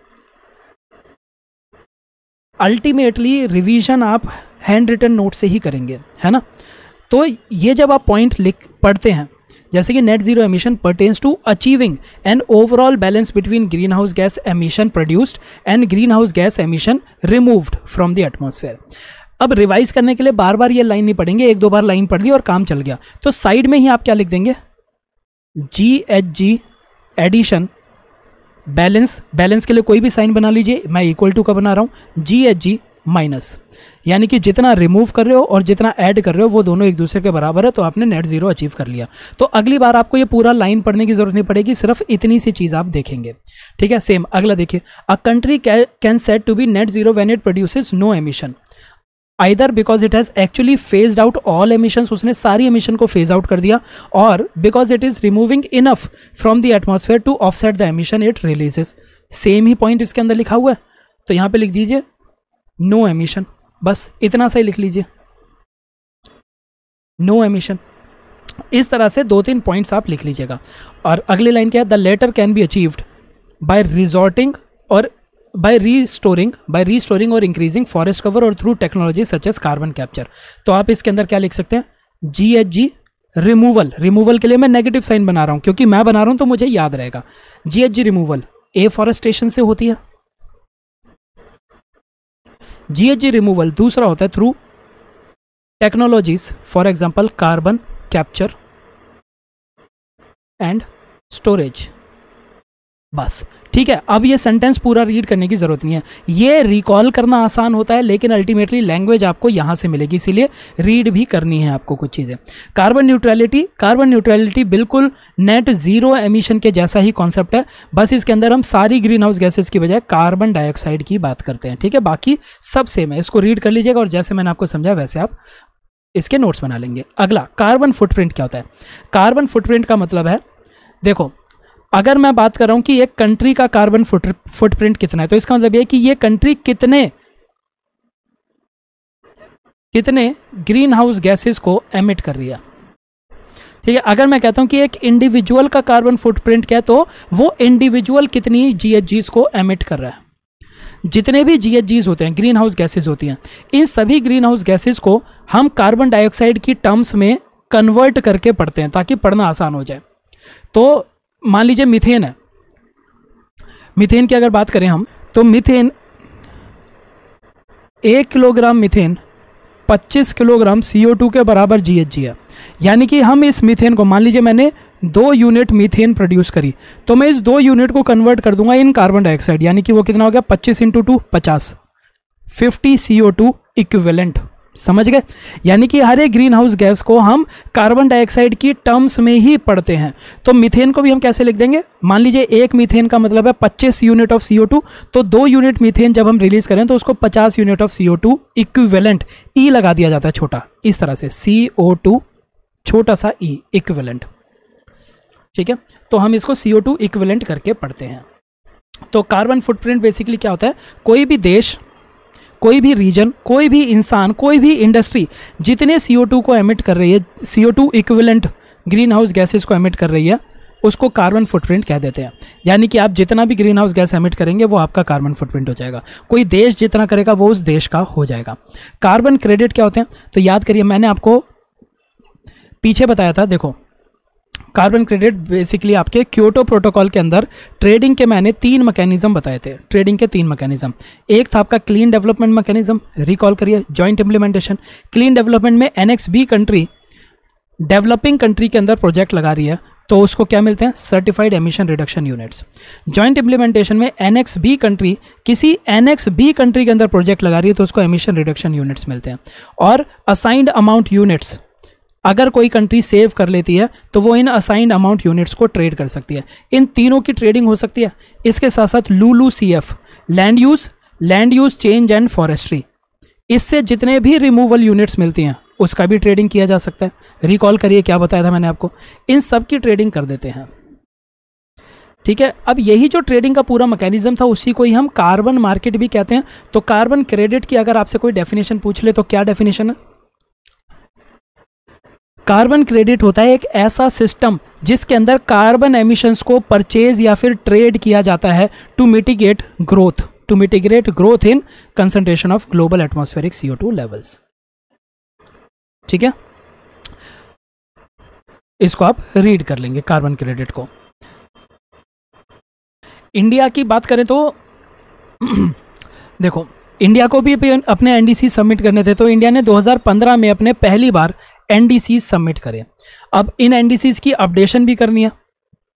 अल्टीमेटली रिवीजन आप हैंड रिटन नोट से ही करेंगे, है ना। तो ये जब आप पॉइंट लिख पढ़ते हैं, जैसे कि net zero emission pertains to achieving an overall balance between green house gas emission produced and green house gas emission removed from the atmosphere. अब रिवाइज करने के लिए बार बार ये लाइन नहीं पढ़ेंगे, एक दो बार लाइन पढ़ ली और काम चल गया। तो साइड में ही आप क्या लिख देंगे? G H G addition balance, balance के लिए कोई भी साइन बना लीजिए, मैं इक्वल टू का बना रहा हूँ, जी एच जी माइनस, यानी कि जितना रिमूव कर रहे हो और जितना ऐड कर रहे हो वो दोनों एक दूसरे के बराबर है, तो आपने नेट जीरो अचीव कर लिया। तो अगली बार आपको ये पूरा लाइन पढ़ने की जरूरत नहीं पड़ेगी, सिर्फ इतनी सी चीज़ आप देखेंगे। ठीक है, सेम अगला देखिए, a country can said to be net zero when it produces no emission, either because it has actually phased out all emissions, उसने सारी एमिशन को फेज आउट कर दिया, और because it is removing enough from the atmosphere to offset the emission it releases. Same ही पॉइंट इसके अंदर लिखा हुआ है, तो यहाँ पे लिख दीजिए नो एमिशन, बस इतना सा ही लिख लीजिए, नो एमिशन। इस तरह से दो तीन पॉइंट्स आप लिख लीजिएगा। और अगली लाइन क्या है, the latter can be achieved by resorting और बाय रीस्टोरिंग बाय रीस्टोरिंग और इंक्रीजिंग फॉरेस्ट कवर और through technology such as carbon capture. तो आप इसके अंदर क्या लिख सकते हैं, G H G removal, removal के लिए मैं नेगेटिव साइन बना रहा हूं क्योंकि मैं बना रहा हूं तो मुझे याद रहेगा। G H G removal afforestation से होती है, जी एच जी रिमूवल दूसरा होता है through technologies, for example carbon capture and storage. बस ठीक है, अब ये सेंटेंस पूरा रीड करने की जरूरत नहीं है, ये रिकॉल करना आसान होता है लेकिन अल्टीमेटली लैंग्वेज आपको यहां से मिलेगी, इसीलिए रीड भी करनी है आपको कुछ चीजें। कार्बन न्यूट्रलिटी, कार्बन न्यूट्रलिटी बिल्कुल नेट जीरो एमिशन के जैसा ही कॉन्सेप्ट है, बस इसके अंदर हम सारी ग्रीन हाउस गैसेस की बजाय कार्बन डाइऑक्साइड की बात करते हैं। ठीक है, बाकी सब सेम है, इसको रीड कर लीजिएगा और जैसे मैंने आपको समझाया वैसे आप इसके नोट्स बना लेंगे। अगला कार्बन फुटप्रिंट क्या होता है। कार्बन फुटप्रिंट का मतलब है, देखो अगर मैं बात कर रहा हूं कि एक कंट्री का कार्बन फुट फुटप्रिंट कितना है, तो इसका मतलब यह है कि ये कंट्री कितने कितने ग्रीन हाउस गैसेस को एमिट कर रही है। ठीक है, अगर मैं कहता हूं कि एक इंडिविजुअल का कार्बन फुटप्रिंट क्या है, तो वो इंडिविजुअल कितनी जीएचजीज को एमिट कर रहा है। जितने भी जीएचजीज होते हैं, ग्रीन हाउस गैसेज होती हैं, इन सभी ग्रीन हाउस गैसेज को हम कार्बन डाइऑक्साइड की टर्म्स में कन्वर्ट करके पढ़ते हैं ताकि पढ़ना आसान हो जाए। तो मान लीजिए मीथेन है, मीथेन की अगर बात करें हम, तो मीथेन एक किलोग्राम मीथेन पच्चीस किलोग्राम सी ओ टू के बराबर जीएचजी है। यानी कि हम इस मीथेन को, मान लीजिए मैंने दो यूनिट मीथेन प्रोड्यूस करी, तो मैं इस दो यूनिट को कन्वर्ट कर दूंगा इन कार्बन डाइऑक्साइड, यानी कि वो कितना हो गया, पच्चीस इंटू टू पचास, fifty C O two equivalent. समझ गए, यानी कि हर एक ग्रीन हाउस गैस को हम कार्बन डाइऑक्साइड की टर्म्स में ही पढ़ते हैं। तो मीथेन को भी हम कैसे लिख देंगे, मान लीजिए एक मीथेन का मतलब है पच्चीस unit of C O two, तो दो यूनिट मीथेन जब हम रिलीज करें तो उसको पचास unit of C O two equivalent, E लगा दिया जाता है छोटा, इस तरह से सी ओ टू छोटा सा ई इक्विवेलेंट। ठीक है, तो हम इसको सी ओ टू इक्विवेलेंट करके पढ़ते हैं। तो कार्बन फुटप्रिंट बेसिकली क्या होता है, कोई भी देश, कोई भी रीजन, कोई भी इंसान, कोई भी इंडस्ट्री जितने सी ओ टू को एमिट कर रही है, C O two equivalent green house gases को एमिट कर रही है, उसको कार्बन फुटप्रिंट कह देते हैं। यानी कि आप जितना भी ग्रीन हाउस गैस एमिट करेंगे वो आपका कार्बन फुटप्रिंट हो जाएगा। कोई देश जितना करेगा वो उस देश का हो जाएगा। कार्बन क्रेडिट क्या होते हैं, तो याद करिए मैंने आपको पीछे बताया था, देखो कार्बन क्रेडिट बेसिकली आपके क्योटो प्रोटोकॉल के अंदर ट्रेडिंग के मैंने तीन मैकेनिज्म बताए थे, ट्रेडिंग के तीन मैकेनिज्म। एक था आपका क्लीन डेवलपमेंट मैकेनिज्म, रिकॉल करिए, जॉइंट इंप्लीमेंटेशन। क्लीन डेवलपमेंट में annex B country developing country के अंदर प्रोजेक्ट लगा रही है तो उसको क्या मिलते हैं, certified emission reduction units. Joint implementation में एनएक्स बी कंट्री किसी एनएक्स बी कंट्री के अंदर प्रोजेक्ट लगा रही है तो उसको एमिशन रिडक्शन यूनिट्स मिलते हैं। और असाइंड अमाउंट यूनिट्स, अगर कोई कंट्री सेव कर लेती है तो वो इन असाइंड अमाउंट यूनिट्स को ट्रेड कर सकती है। इन तीनों की ट्रेडिंग हो सकती है। इसके साथ साथ LULU C F, land use, land use change and forestry, इससे जितने भी रिमूवल यूनिट्स मिलती हैं उसका भी ट्रेडिंग किया जा सकता है। रिकॉल करिए क्या बताया था मैंने आपको, इन सब की ट्रेडिंग कर देते हैं। ठीक है, अब यही जो ट्रेडिंग का पूरा मैकेनिज्म था उसी को ही हम कार्बन मार्केट भी कहते हैं। तो कार्बन क्रेडिट की अगर आपसे कोई डेफिनेशन पूछ ले तो क्या डेफिनेशन है, कार्बन क्रेडिट होता है एक ऐसा सिस्टम जिसके अंदर कार्बन एमिशंस को परचेज या फिर ट्रेड किया जाता है to mitigate growth, to mitigate growth in concentration of global atmospheric C O two levels. ठीक है, इसको आप रीड कर लेंगे कार्बन क्रेडिट को। इंडिया की बात करें तो देखो इंडिया को भी अपने एनडीसी सबमिट करने थे, तो इंडिया ने दो हज़ार पंद्रह में अपने पहली बार एनडीसी सबमिट करे। अब इन एनडीसीज की अपडेशन भी करनी है।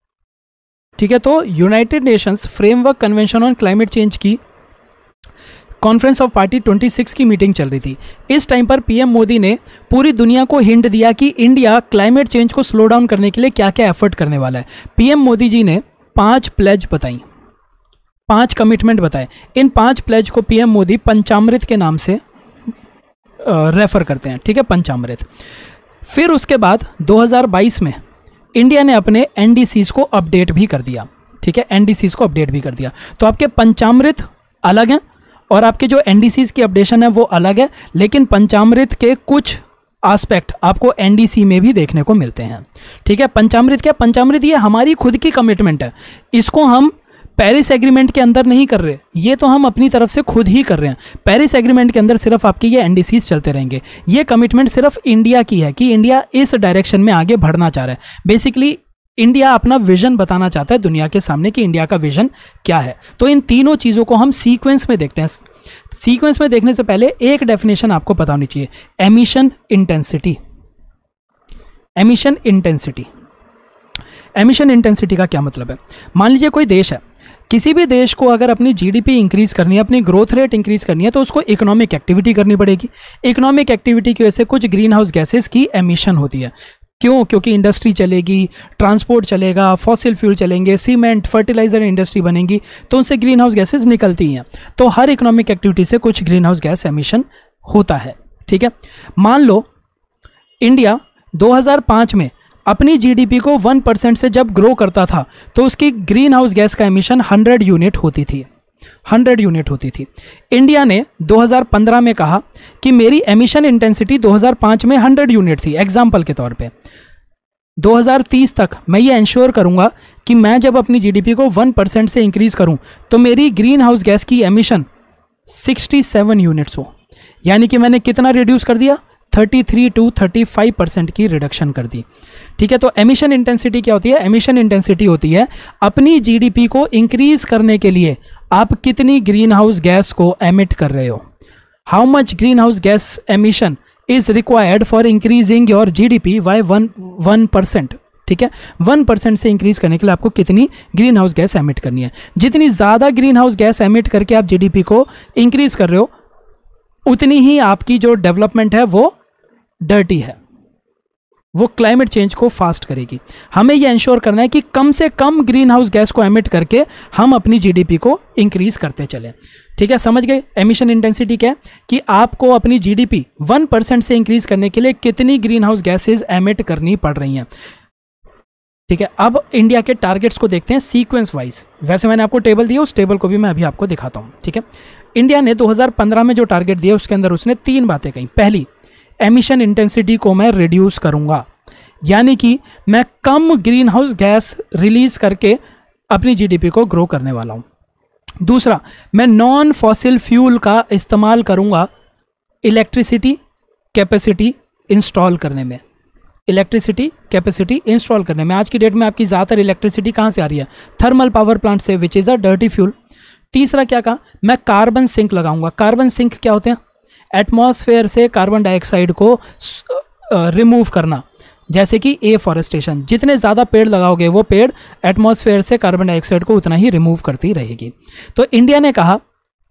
ठीक है, तो United Nations framework convention on climate change की कॉन्फ्रेंस ऑफ पार्टी छब्बीस की मीटिंग चल रही थी। इस टाइम पर पीएम मोदी ने पूरी दुनिया को हिंट दिया कि इंडिया क्लाइमेट चेंज को स्लो डाउन करने के लिए क्या क्या एफर्ट करने वाला है। पीएम मोदी जी ने पांच प्लेज बताई, पांच कमिटमेंट बताए। इन पांच प्लेज को पीएम मोदी पंचामृत के नाम से रेफर करते हैं, ठीक है, पंचामृत। फिर उसके बाद दो हज़ार बाईस में इंडिया ने अपने एनडीसीज को अपडेट भी कर दिया, ठीक है, एनडीसीज को अपडेट भी कर दिया। तो आपके पंचामृत अलग हैं और आपके जो एनडीसीज की अपडेशन है वो अलग है, लेकिन पंचामृत के कुछ एस्पेक्ट आपको एनडीसी में भी देखने को मिलते हैं, ठीक है। पंचामृत क्या? पंचामृत ये हमारी खुद की कमिटमेंट है, इसको हम पेरिस एग्रीमेंट के अंदर नहीं कर रहे, ये तो हम अपनी तरफ से खुद ही कर रहे हैं। पेरिस एग्रीमेंट के अंदर सिर्फ आपके ये एनडीसीज चलते रहेंगे। ये कमिटमेंट सिर्फ इंडिया की है कि इंडिया इस डायरेक्शन में आगे बढ़ना चाह रहा है। बेसिकली इंडिया अपना विजन बताना चाहता है दुनिया के सामने कि इंडिया का विजन क्या है। तो इन तीनों चीज़ों को हम सीक्वेंस में देखते हैं। सीक्वेंस में देखने से पहले एक डेफिनेशन आपको पता होनी चाहिए, emission intensity. Emission intensity emission intensity का क्या मतलब है? मान लीजिए कोई देश है, किसी भी देश को अगर अपनी जीडीपी इंक्रीज करनी है, अपनी ग्रोथ रेट इंक्रीज करनी है, तो उसको इकोनॉमिक एक्टिविटी करनी पड़ेगी। इकोनॉमिक एक्टिविटी की वजह से कुछ ग्रीन हाउस गैसेस की एमिशन होती है। क्यों? क्योंकि इंडस्ट्री चलेगी, ट्रांसपोर्ट चलेगा, फॉसिल फ्यूल चलेंगे, सीमेंट, फर्टिलाइजर इंडस्ट्री बनेगी, तो उनसे ग्रीन हाउस गैसेस निकलती हैं। तो हर इकोनॉमिक एक्टिविटी से कुछ ग्रीन हाउस गैस एमिशन होता है, ठीक है। मान लो इंडिया दो हज़ार पाँच में अपनी जीडीपी को वन परसेंट से जब ग्रो करता था तो उसकी ग्रीन हाउस गैस का एमिशन हंड्रेड यूनिट होती थी, हंड्रेड यूनिट होती थी। इंडिया ने दो हज़ार पंद्रह में कहा कि मेरी एमिशन इंटेंसिटी दो हज़ार पाँच में हंड्रेड यूनिट थी, एग्जाम्पल के तौर पे। दो हज़ार तीस तक मैं ये इंश्योर करूंगा कि मैं जब अपनी जीडीपी को वन परसेंट से इंक्रीज करूं तो मेरी ग्रीन हाउस गैस की एमिशन सड़सठ यूनिट्स हो। यानी कि मैंने कितना रिड्यूस कर दिया? तैंतीस टू पैंतीस परसेंट की रिडक्शन कर दी, ठीक है। तो एमिशन इंटेंसिटी क्या होती है? एमिशन इंटेंसिटी होती है अपनी जीडीपी को इंक्रीज करने के लिए आप कितनी ग्रीन हाउस गैस को एमिट कर रहे हो। How much green house gas emission is required for increasing your GDP by one one percent, ठीक है। वन परसेंट से इंक्रीज करने के लिए आपको कितनी ग्रीन हाउस गैस एमिट करनी है। जितनी ज़्यादा ग्रीन हाउस गैस एमिट करके आप जीडीपी को इंक्रीज कर रहे हो, उतनी ही आपकी जो डेवलपमेंट है वो डर्टी है, वो क्लाइमेट चेंज को फास्ट करेगी। हमें यह इंश्योर करना है कि कम से कम ग्रीन हाउस गैस को एमिट करके हम अपनी जीडीपी को इंक्रीज करते चलें, ठीक है। समझ गए एमिशन इंटेंसिटी क्या है? कि आपको अपनी जीडीपी वन परसेंट से इंक्रीज करने के लिए कितनी ग्रीन हाउस गैसेज एमिट करनी पड़ रही हैं, ठीक है। अब इंडिया के टारगेट्स को देखते हैं सीक्वेंस वाइज। वैसे मैंने आपको टेबल दिया, उस टेबल को भी मैं अभी आपको दिखाता हूं, ठीक है। इंडिया ने दो हज़ार पंद्रह में जो टारगेट दिया उसके अंदर उसने तीन बातें कही। पहली, एमिशन इंटेंसिटी को मैं रिड्यूस करूंगा, यानी कि मैं कम ग्रीन हाउस गैस रिलीज करके अपनी जीडीपी को ग्रो करने वाला हूं। दूसरा, मैं नॉन फॉसिल फ्यूल का इस्तेमाल करूंगा इलेक्ट्रिसिटी कैपेसिटी इंस्टॉल करने में। इलेक्ट्रिसिटी कैपेसिटी इंस्टॉल करने में आज की डेट में आपकी ज़्यादातर इलेक्ट्रिसिटी कहाँ से आ रही है? थर्मल पावर प्लांट से, which is a dirty fuel. तीसरा क्या कहा? मैं कार्बन सिंक लगाऊंगा। कार्बन सिंक क्या होते हैं? एटमॉस्फेयर से कार्बन डाइऑक्साइड को रिमूव करना, जैसे कि एफॉरेस्टेशन। जितने ज़्यादा पेड़ लगाओगे वो पेड़ एटमॉस्फेयर से कार्बन डाइऑक्साइड को उतना ही रिमूव करती रहेगी। तो इंडिया ने कहा,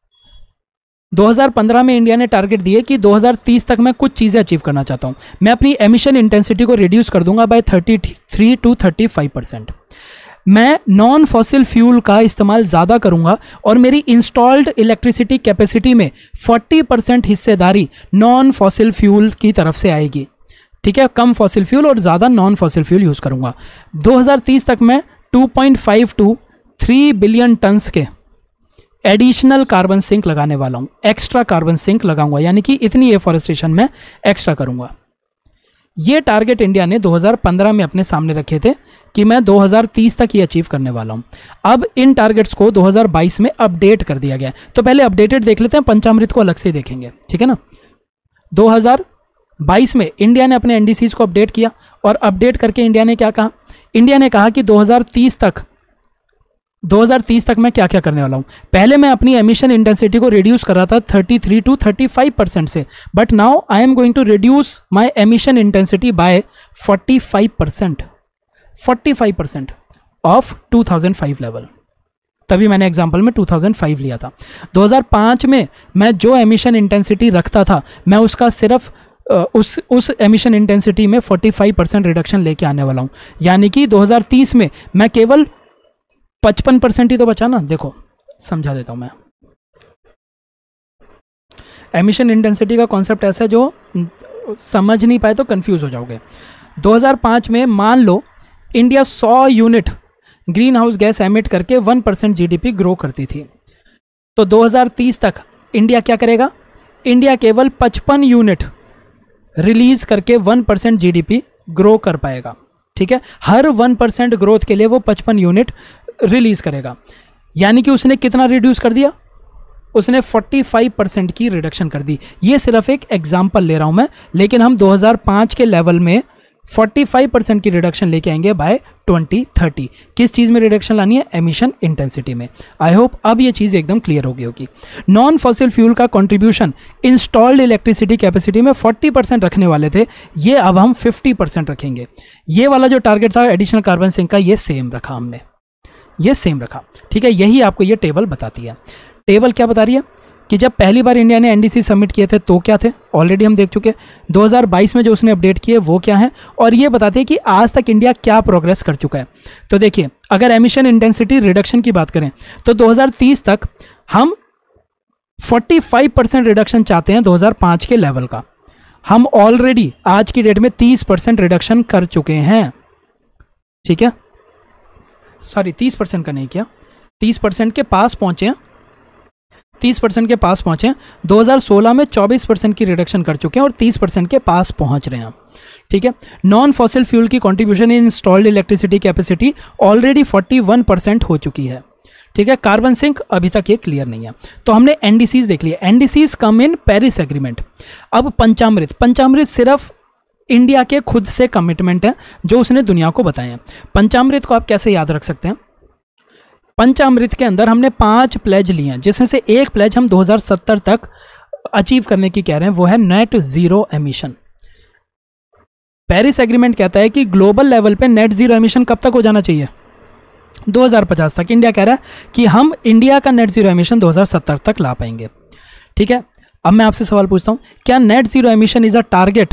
दो हज़ार पंद्रह में इंडिया ने टारगेट दिए कि दो हज़ार तीस तक मैं कुछ चीज़ें अचीव करना चाहता हूँ। मैं अपनी एमिशन इंटेंसिटी को रिड्यूस कर दूंगा बाय तैंतीस टू पैंतीस परसेंट। मैं नॉन फॉसिल फ्यूल का इस्तेमाल ज़्यादा करूंगा और मेरी इंस्टॉल्ड इलेक्ट्रिसिटी कैपेसिटी में चालीस परसेंट हिस्सेदारी नॉन फॉसिल फ्यूल की तरफ से आएगी, ठीक है। कम फॉसिल फ्यूल और ज़्यादा नॉन फॉसिल फ्यूल यूज़ करूंगा। दो हज़ार तीस तक मैं two point five two three billion tons के एडिशनल कार्बन सिंक लगाने वाला हूं, एक्स्ट्रा कार्बन सिंक लगाऊंगा, यानी कि इतनी एफॉरेस्टेशन में एक्स्ट्रा करूंगा। ये टारगेट इंडिया ने दो हज़ार पंद्रह में अपने सामने रखे थे कि मैं दो हज़ार तीस तक ये अचीव करने वाला हूं। अब इन टारगेट्स को दो हज़ार बाईस में अपडेट कर दिया गया। तो पहले अपडेटेड देख लेते हैं, पंचामृत को अलग से देखेंगे, ठीक है ना। दो हज़ार बाईस में इंडिया ने अपने एनडीसीज को अपडेट किया और अपडेट करके इंडिया ने क्या कहा? इंडिया ने कहा कि दो हज़ार तीस तक दो हज़ार तीस तक मैं क्या क्या करने वाला हूं। पहले मैं अपनी एमिशन इंटेंसिटी को रिड्यूस कर रहा था तैंतीस टू पैंतीस परसेंट से, but now I am going to reduce my emission intensity by पैंतालीस परसेंट, पैंतालीस percent of two thousand five level, तभी मैंने एग्जांपल में दो हज़ार पाँच लिया था। दो हज़ार पाँच में मैं जो एमिशन इंटेंसिटी रखता था, मैं उसका सिर्फ उस उस एमिशन इंटेंसिटी में पैंतालीस परसेंट रिडक्शन लेके आने वाला हूँ। यानी कि दो हज़ार तीस में मैं केवल पचपन परसेंट ही तो बचा ना। देखो समझा देता हूँ मैं। एमिशन इंटेंसिटी का कॉन्सेप्ट ऐसा है जो समझ नहीं पाए तो कंफ्यूज हो जाओगे। दो हज़ार पाँच में मान लो इंडिया सौ unit green house gas emit करके वन परसेंट जीडीपी ग्रो करती थी, तो दो हज़ार तीस तक इंडिया क्या करेगा? इंडिया केवल पचपन यूनिट रिलीज करके वन परसेंट जीडीपी ग्रो कर पाएगा। ठीक है, हर वन परसेंट ग्रोथ के लिए वो पचपन यूनिट रिलीज करेगा। यानी कि उसने कितना रिड्यूस कर दिया? उसने पैंतालीस परसेंट की रिडक्शन कर दी। ये सिर्फ एक एग्जांपल ले रहा हूं मैं, लेकिन हम दो हज़ार पाँच के लेवल में पैंतालीस परसेंट की रिडक्शन लेके आएंगे बाय दो हज़ार तीस। किस चीज में रिडक्शन लानी है? एमिशन इंटेंसिटी में। आई होप अब ये चीज एकदम क्लियर हो गई होगी। नॉन फॉसिल फ्यूल का कंट्रीब्यूशन इंस्टॉल्ड इलेक्ट्रिसिटी कैपेसिटी में चालीस परसेंट रखने वाले थे, ये अब हम पचास परसेंट रखेंगे। ये वाला जो टारगेट था एडिशनल कार्बन सिंक का, ये सेम रखा हमने, ये सेम रखा। ठीक है, यही आपको ये टेबल बताती है। टेबल क्या बता रही है कि जब पहली बार इंडिया ने एनडीसी सबमिट किए थे तो क्या थे, ऑलरेडी हम देख चुके। दो हज़ार बाईस में जो उसने अपडेट किए वो क्या है, और ये बताते हैं कि आज तक इंडिया क्या प्रोग्रेस कर चुका है। तो देखिए, अगर एमिशन इंटेंसिटी रिडक्शन की बात करें तो दो हज़ार तीस तक हम पैंतालीस परसेंट रिडक्शन चाहते हैं दो हज़ार पाँच के लेवल का। हम ऑलरेडी आज की डेट में तीस परसेंट रिडक्शन कर चुके हैं। ठीक है, सॉरी तीस परसेंट का नहीं किया, तीस परसेंट के पास पहुंचे हैं, तीस परसेंट के पास पहुंचे हैं। दो हज़ार सोलह में चौबीस परसेंट की रिडक्शन कर चुके हैं और तीस परसेंट के पास पहुंच रहे हैं। ठीक है, नॉन फॉसिल फ्यूल की contribution in installed electricity capacity already इकतालीस परसेंट हो चुकी है। ठीक है, कार्बन सिंक अभी तक ये क्लियर नहीं है। तो हमने एनडीसीज देख लिया। NDCs come in Paris agreement. अब पंचामृत, पंचामृत सिर्फ इंडिया के खुद से कमिटमेंट है जो उसने दुनिया को बताए हैं। पंचामृत को आप कैसे याद रख सकते हैं? पंचामृत के अंदर हमने पांच प्लेज लिए हैं, जिसमें से एक प्लेज हम दो हज़ार सत्तर तक अचीव करने की कह रहे हैं, वो है net zero emission. Paris agreement कहता है कि ग्लोबल लेवल पे नेट जीरो एमिशन कब तक हो जाना चाहिए? दो हज़ार पचास तक। इंडिया कह रहा है कि हम इंडिया का नेट जीरो एमिशन दो हज़ार सत्तर तक ला पाएंगे। ठीक है, अब मैं आपसे सवाल पूछता हूं, क्या net zero emission is a target?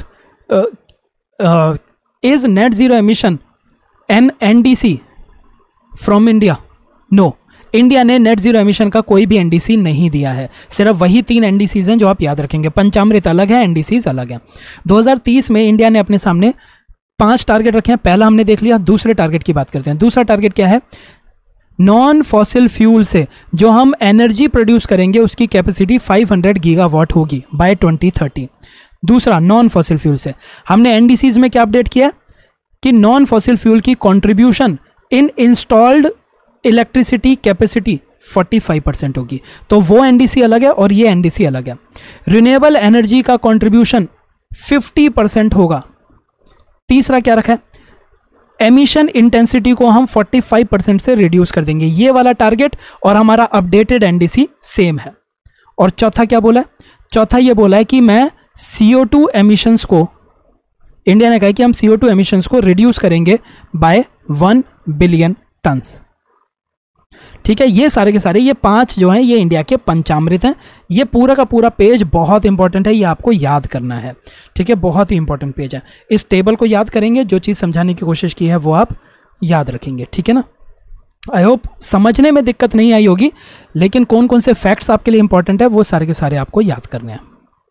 Is net zero emission an NDC from India? No, India ने नेट जीरो एमिशन का कोई भी एनडीसी नहीं दिया है। सिर्फ वही तीन एनडीसीज हैं जो आप याद रखेंगे। पंचामृत अलग है, एनडीसीज अलग है। दो हज़ार तीस में इंडिया ने अपने सामने पांच टारगेट रखे हैं। पहला हमने देख लिया, दूसरे टारगेट की बात करते हैं। दूसरा टारगेट क्या है? नॉन फॉसिल फ्यूल से जो हम एनर्जी प्रोड्यूस करेंगे उसकी कैपेसिटी पाँच सौ गीगावाट होगी बाय दो हज़ार तीस। दूसरा, नॉन फॉसिल फ्यूल से हमने एनडीसीज में क्या अपडेट किया कि नॉन फॉसिल फ्यूल की contribution in installed electricity capacity पैंतालीस परसेंट होगी। तो वो एनडीसी अलग है और ये एनडीसी अलग है। रिन्यूएबल एनर्जी का कंट्रीब्यूशन पचास परसेंट होगा। तीसरा क्या रखा है? एमिशन इंटेंसिटी को हम पैंतालीस परसेंट से रिड्यूस कर देंगे। ये वाला टारगेट और हमारा अपडेटेड एनडीसी सेम है। और चौथा क्या बोला है? चौथा ये बोला है कि मैं सी ओ टू एमिशंस को, इंडिया ने कहा कि हम सी ओ टू एमिशंस को रिड्यूस करेंगे बाय वन बिलियन टन्स। ठीक है, ये सारे के सारे ये पांच जो हैं ये इंडिया के पंचामृत हैं। ये पूरा का पूरा पेज बहुत इंपॉर्टेंट है, ये आपको याद करना है। ठीक है, बहुत ही इंपॉर्टेंट पेज है। इस टेबल को याद करेंगे, जो चीज़ समझाने की कोशिश की है वो आप याद रखेंगे। ठीक है ना? आई होप समझने में दिक्कत नहीं आई होगी, लेकिन कौन कौन से फैक्ट्स आपके लिए इंपॉर्टेंट है वो सारे के सारे आपको याद करने हैं।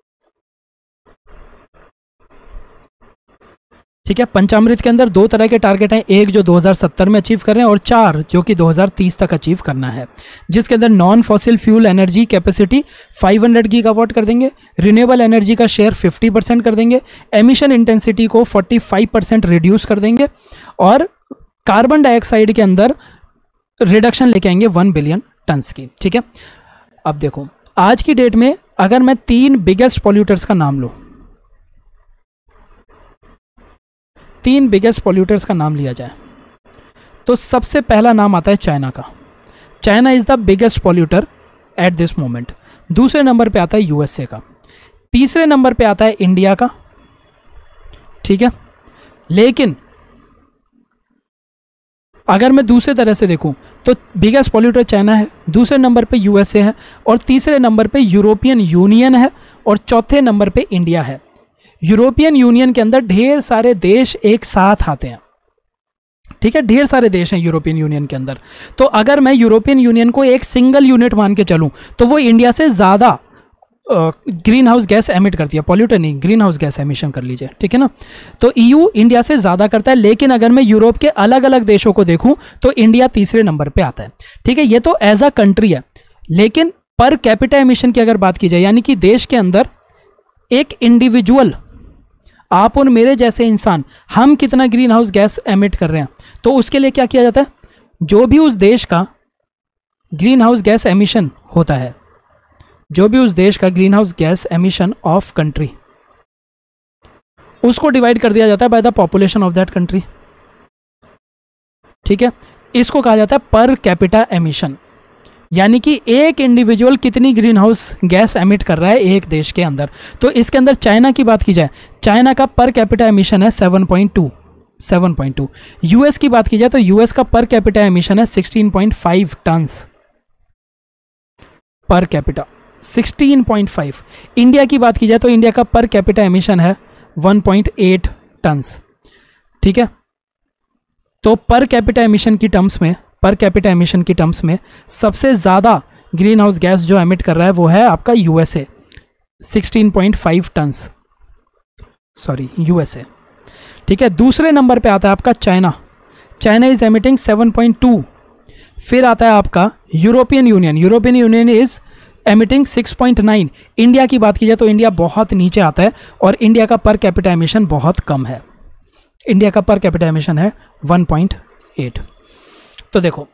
ठीक है, पंचामृत के अंदर दो तरह के टारगेट हैं, एक जो दो हज़ार सत्तर में अचीव कर रहे हैं और चार जो कि दो हज़ार तीस तक अचीव करना है, जिसके अंदर non fossil fuel energy capacity पाँच सौ गीगावाट कर देंगे, रिन्यूएबल एनर्जी का शेयर पचास परसेंट कर देंगे, एमिशन इंटेंसिटी को पैंतालीस परसेंट रिड्यूस कर देंगे और कार्बन डाइऑक्साइड के अंदर रिडक्शन लेके आएंगे वन बिलियन टन्स की। ठीक है, अब देखो आज की डेट में अगर मैं तीन बिगेस्ट पॉल्यूटर्स का नाम लूँ, तीन बिगेस्ट पॉल्यूटर्स का नाम लिया जाए तो सबसे पहला नाम आता है चाइना का। China is the biggest polluter at this moment. दूसरे नंबर पे आता है यूएसए का। तीसरे नंबर पे आता है इंडिया का। ठीक है, लेकिन अगर मैं दूसरे तरह से देखूं तो बिगेस्ट पॉल्यूटर चाइना है, दूसरे नंबर पे यूएसए है, और तीसरे नंबर पे यूरोपियन यूनियन है, और चौथे नंबर पे इंडिया है। यूरोपियन यूनियन के अंदर ढेर सारे देश एक साथ आते हैं, ठीक है, ढेर सारे देश हैं यूरोपियन यूनियन के अंदर। तो अगर मैं यूरोपियन यूनियन को एक सिंगल यूनिट मान के चलूं तो वो इंडिया से ज़्यादा ग्रीन हाउस गैस एमिट करती है, पॉल्यूटर नहीं, ग्रीन हाउस गैस एमिशन कर लीजिए, ठीक है ना। तो ईयू इंडिया से ज़्यादा करता है, लेकिन अगर मैं यूरोप के अलग अलग देशों को देखूं तो इंडिया तीसरे नंबर पे आता है, ठीक है। ये तो एज अ कंट्री है, लेकिन पर कैपिटा एमिशन की अगर बात की जाए, यानी कि देश के अंदर एक इंडिविजुअल, आप और मेरे जैसे इंसान, हम कितना ग्रीन हाउस गैस एमिट कर रहे हैं, तो उसके लिए क्या किया जाता है, जो भी उस देश का ग्रीन हाउस गैस एमिशन होता है, जो भी उस देश का green house gas emission of country, उसको डिवाइड कर दिया जाता है by the population of that country, ठीक है। इसको कहा जाता है पर कैपिटा एमिशन, यानी कि एक इंडिविजुअल कितनी ग्रीन हाउस गैस एमिट कर रहा है एक देश के अंदर। तो इसके अंदर चाइना की बात की जाए, चाइना का पर कैपिटा एमिशन है seven point two, seven point two. US की बात की जाए तो यूएस का पर कैपिटा एमिशन है sixteen point five tons per capita, sixteen point five. India की बात की जाए तो इंडिया का पर कैपिटा एमिशन है वन पॉइंट एट टन्स, ठीक है। तो पर कैपिटा एमिशन की टर्म्स में, पर कैपिटा एमिशन की टर्म्स में सबसे ज़्यादा ग्रीन हाउस गैस जो एमिट कर रहा है वो है आपका USA, sixteen point five tons, sorry USA, ठीक है। दूसरे नंबर पे आता है आपका China, China is emitting seven point two. फिर आता है आपका European Union, European Union is emitting six point nine. India की बात की जाए तो इंडिया बहुत नीचे आता है, और इंडिया का पर कैपिटा एमिशन बहुत कम है, इंडिया का पर कैपिटा एमिशन है वन पॉइंट एट। तो देखो,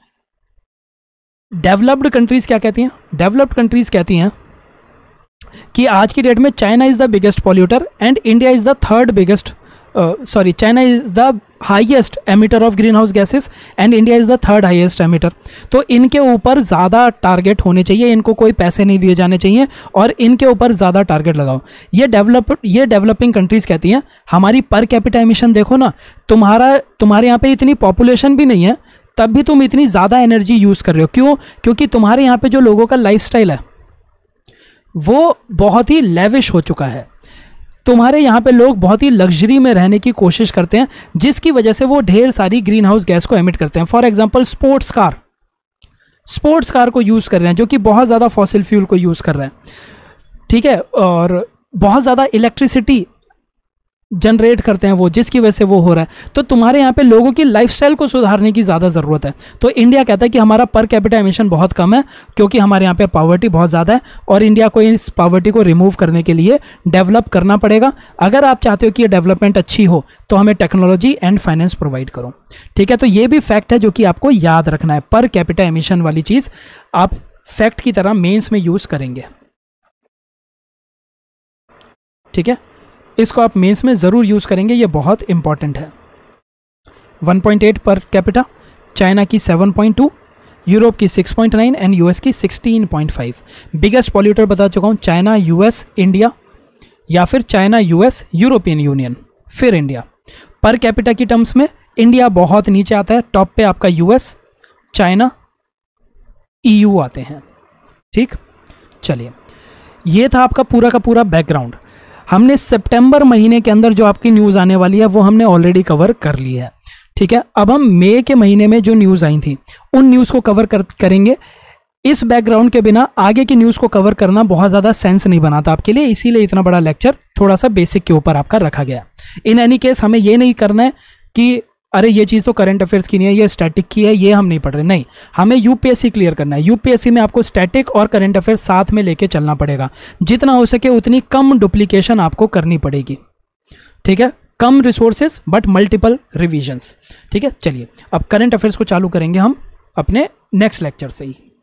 डेवलप्ड कंट्रीज क्या कहती हैं, डेवलप्ड कंट्रीज कहती हैं कि आज की डेट में China is the biggest polluter and India is the third biggest, sorry China is the highest emitter of green house gases and India is the third highest emitter. तो इनके ऊपर ज़्यादा टारगेट होने चाहिए, इनको कोई पैसे नहीं दिए जाने चाहिए, और इनके ऊपर ज़्यादा टारगेट लगाओ। ये डेवलप ये डेवलपिंग कंट्रीज़ कहती हैं हमारी पर कैपिटा एमिशन देखो ना, तुम्हारा तुम्हारे यहाँ पे इतनी पॉपुलेशन भी नहीं है, तब भी तुम इतनी ज़्यादा एनर्जी यूज़ कर रहे हो। क्यों? क्योंकि तुम्हारे यहाँ पे जो लोगों का लाइफस्टाइल है वो बहुत ही लेविश हो चुका है, तुम्हारे यहाँ पे लोग बहुत ही लग्जरी में रहने की कोशिश करते हैं, जिसकी वजह से वो ढेर सारी ग्रीन हाउस गैस को एमिट करते हैं। For example sports car, sports car को यूज़ कर रहे हैं जो कि बहुत ज़्यादा फॉसिल फ्यूल को यूज़ कर रहे हैं, ठीक है, और बहुत ज़्यादा इलेक्ट्रिसिटी जनरेट करते हैं वो, जिसकी वजह से वो हो रहा है। तो तुम्हारे यहाँ पे लोगों की लाइफस्टाइल को सुधारने की ज़्यादा ज़रूरत है। तो इंडिया कहता है कि हमारा पर कैपिटा एमिशन बहुत कम है, क्योंकि हमारे यहाँ पे पॉवर्टी बहुत ज़्यादा है, और इंडिया को इस पॉवर्टी को रिमूव करने के लिए डेवलप करना पड़ेगा। अगर आप चाहते हो कि ये डेवलपमेंट अच्छी हो तो हमें टेक्नोलॉजी एंड फाइनेंस प्रोवाइड करो, ठीक है। तो ये भी फैक्ट है जो कि आपको याद रखना है, पर कैपिटा एमिशन वाली चीज़ आप फैक्ट की तरह मेंस में यूज़ करेंगे, ठीक है, इसको आप मेंस में ज़रूर यूज़ करेंगे, ये बहुत इंपॉर्टेंट है। One point eight per capita, China की सेवन पॉइंट टू, यूरोप की six point nine and US की sixteen point five. Biggest polluter बता चुका हूँ, चाइना, यूएस, इंडिया, या फिर चाइना, यूएस, यूरोपियन यूनियन, फिर इंडिया। पर कैपिटा की टर्म्स में इंडिया बहुत नीचे आता है, टॉप पे आपका यूएस, चाइना, ईयू आते हैं, ठीक। चलिए, ये था आपका पूरा का पूरा बैकग्राउंड। हमने सितंबर महीने के अंदर जो आपकी न्यूज़ आने वाली है वो हमने ऑलरेडी कवर कर ली है, ठीक है। अब हम मई के महीने में जो न्यूज़ आई थी उन न्यूज़ को कवर कर करेंगे। इस बैकग्राउंड के बिना आगे की न्यूज़ को कवर करना बहुत ज़्यादा सेंस नहीं बनाता आपके लिए, इसीलिए इतना बड़ा लेक्चर थोड़ा सा बेसिक के ऊपर आपका रखा गया। इन एनी केस हमें ये नहीं करना है कि अरे ये चीज़ तो करंट अफेयर्स की नहीं है, ये स्टैटिक की है, ये हम नहीं पढ़ रहे, नहीं, हमें यूपीएससी क्लियर करना है। यूपीएससी में आपको स्टैटिक और करंट अफेयर्स साथ में लेके चलना पड़ेगा, जितना हो सके उतनी कम डुप्लीकेशन आपको करनी पड़ेगी, ठीक है। कम रिसोर्सेज बट मल्टीपल रिविजन्स, ठीक है। चलिए अब करंट अफेयर्स को चालू करेंगे हम अपने नेक्स्ट लेक्चर से ही।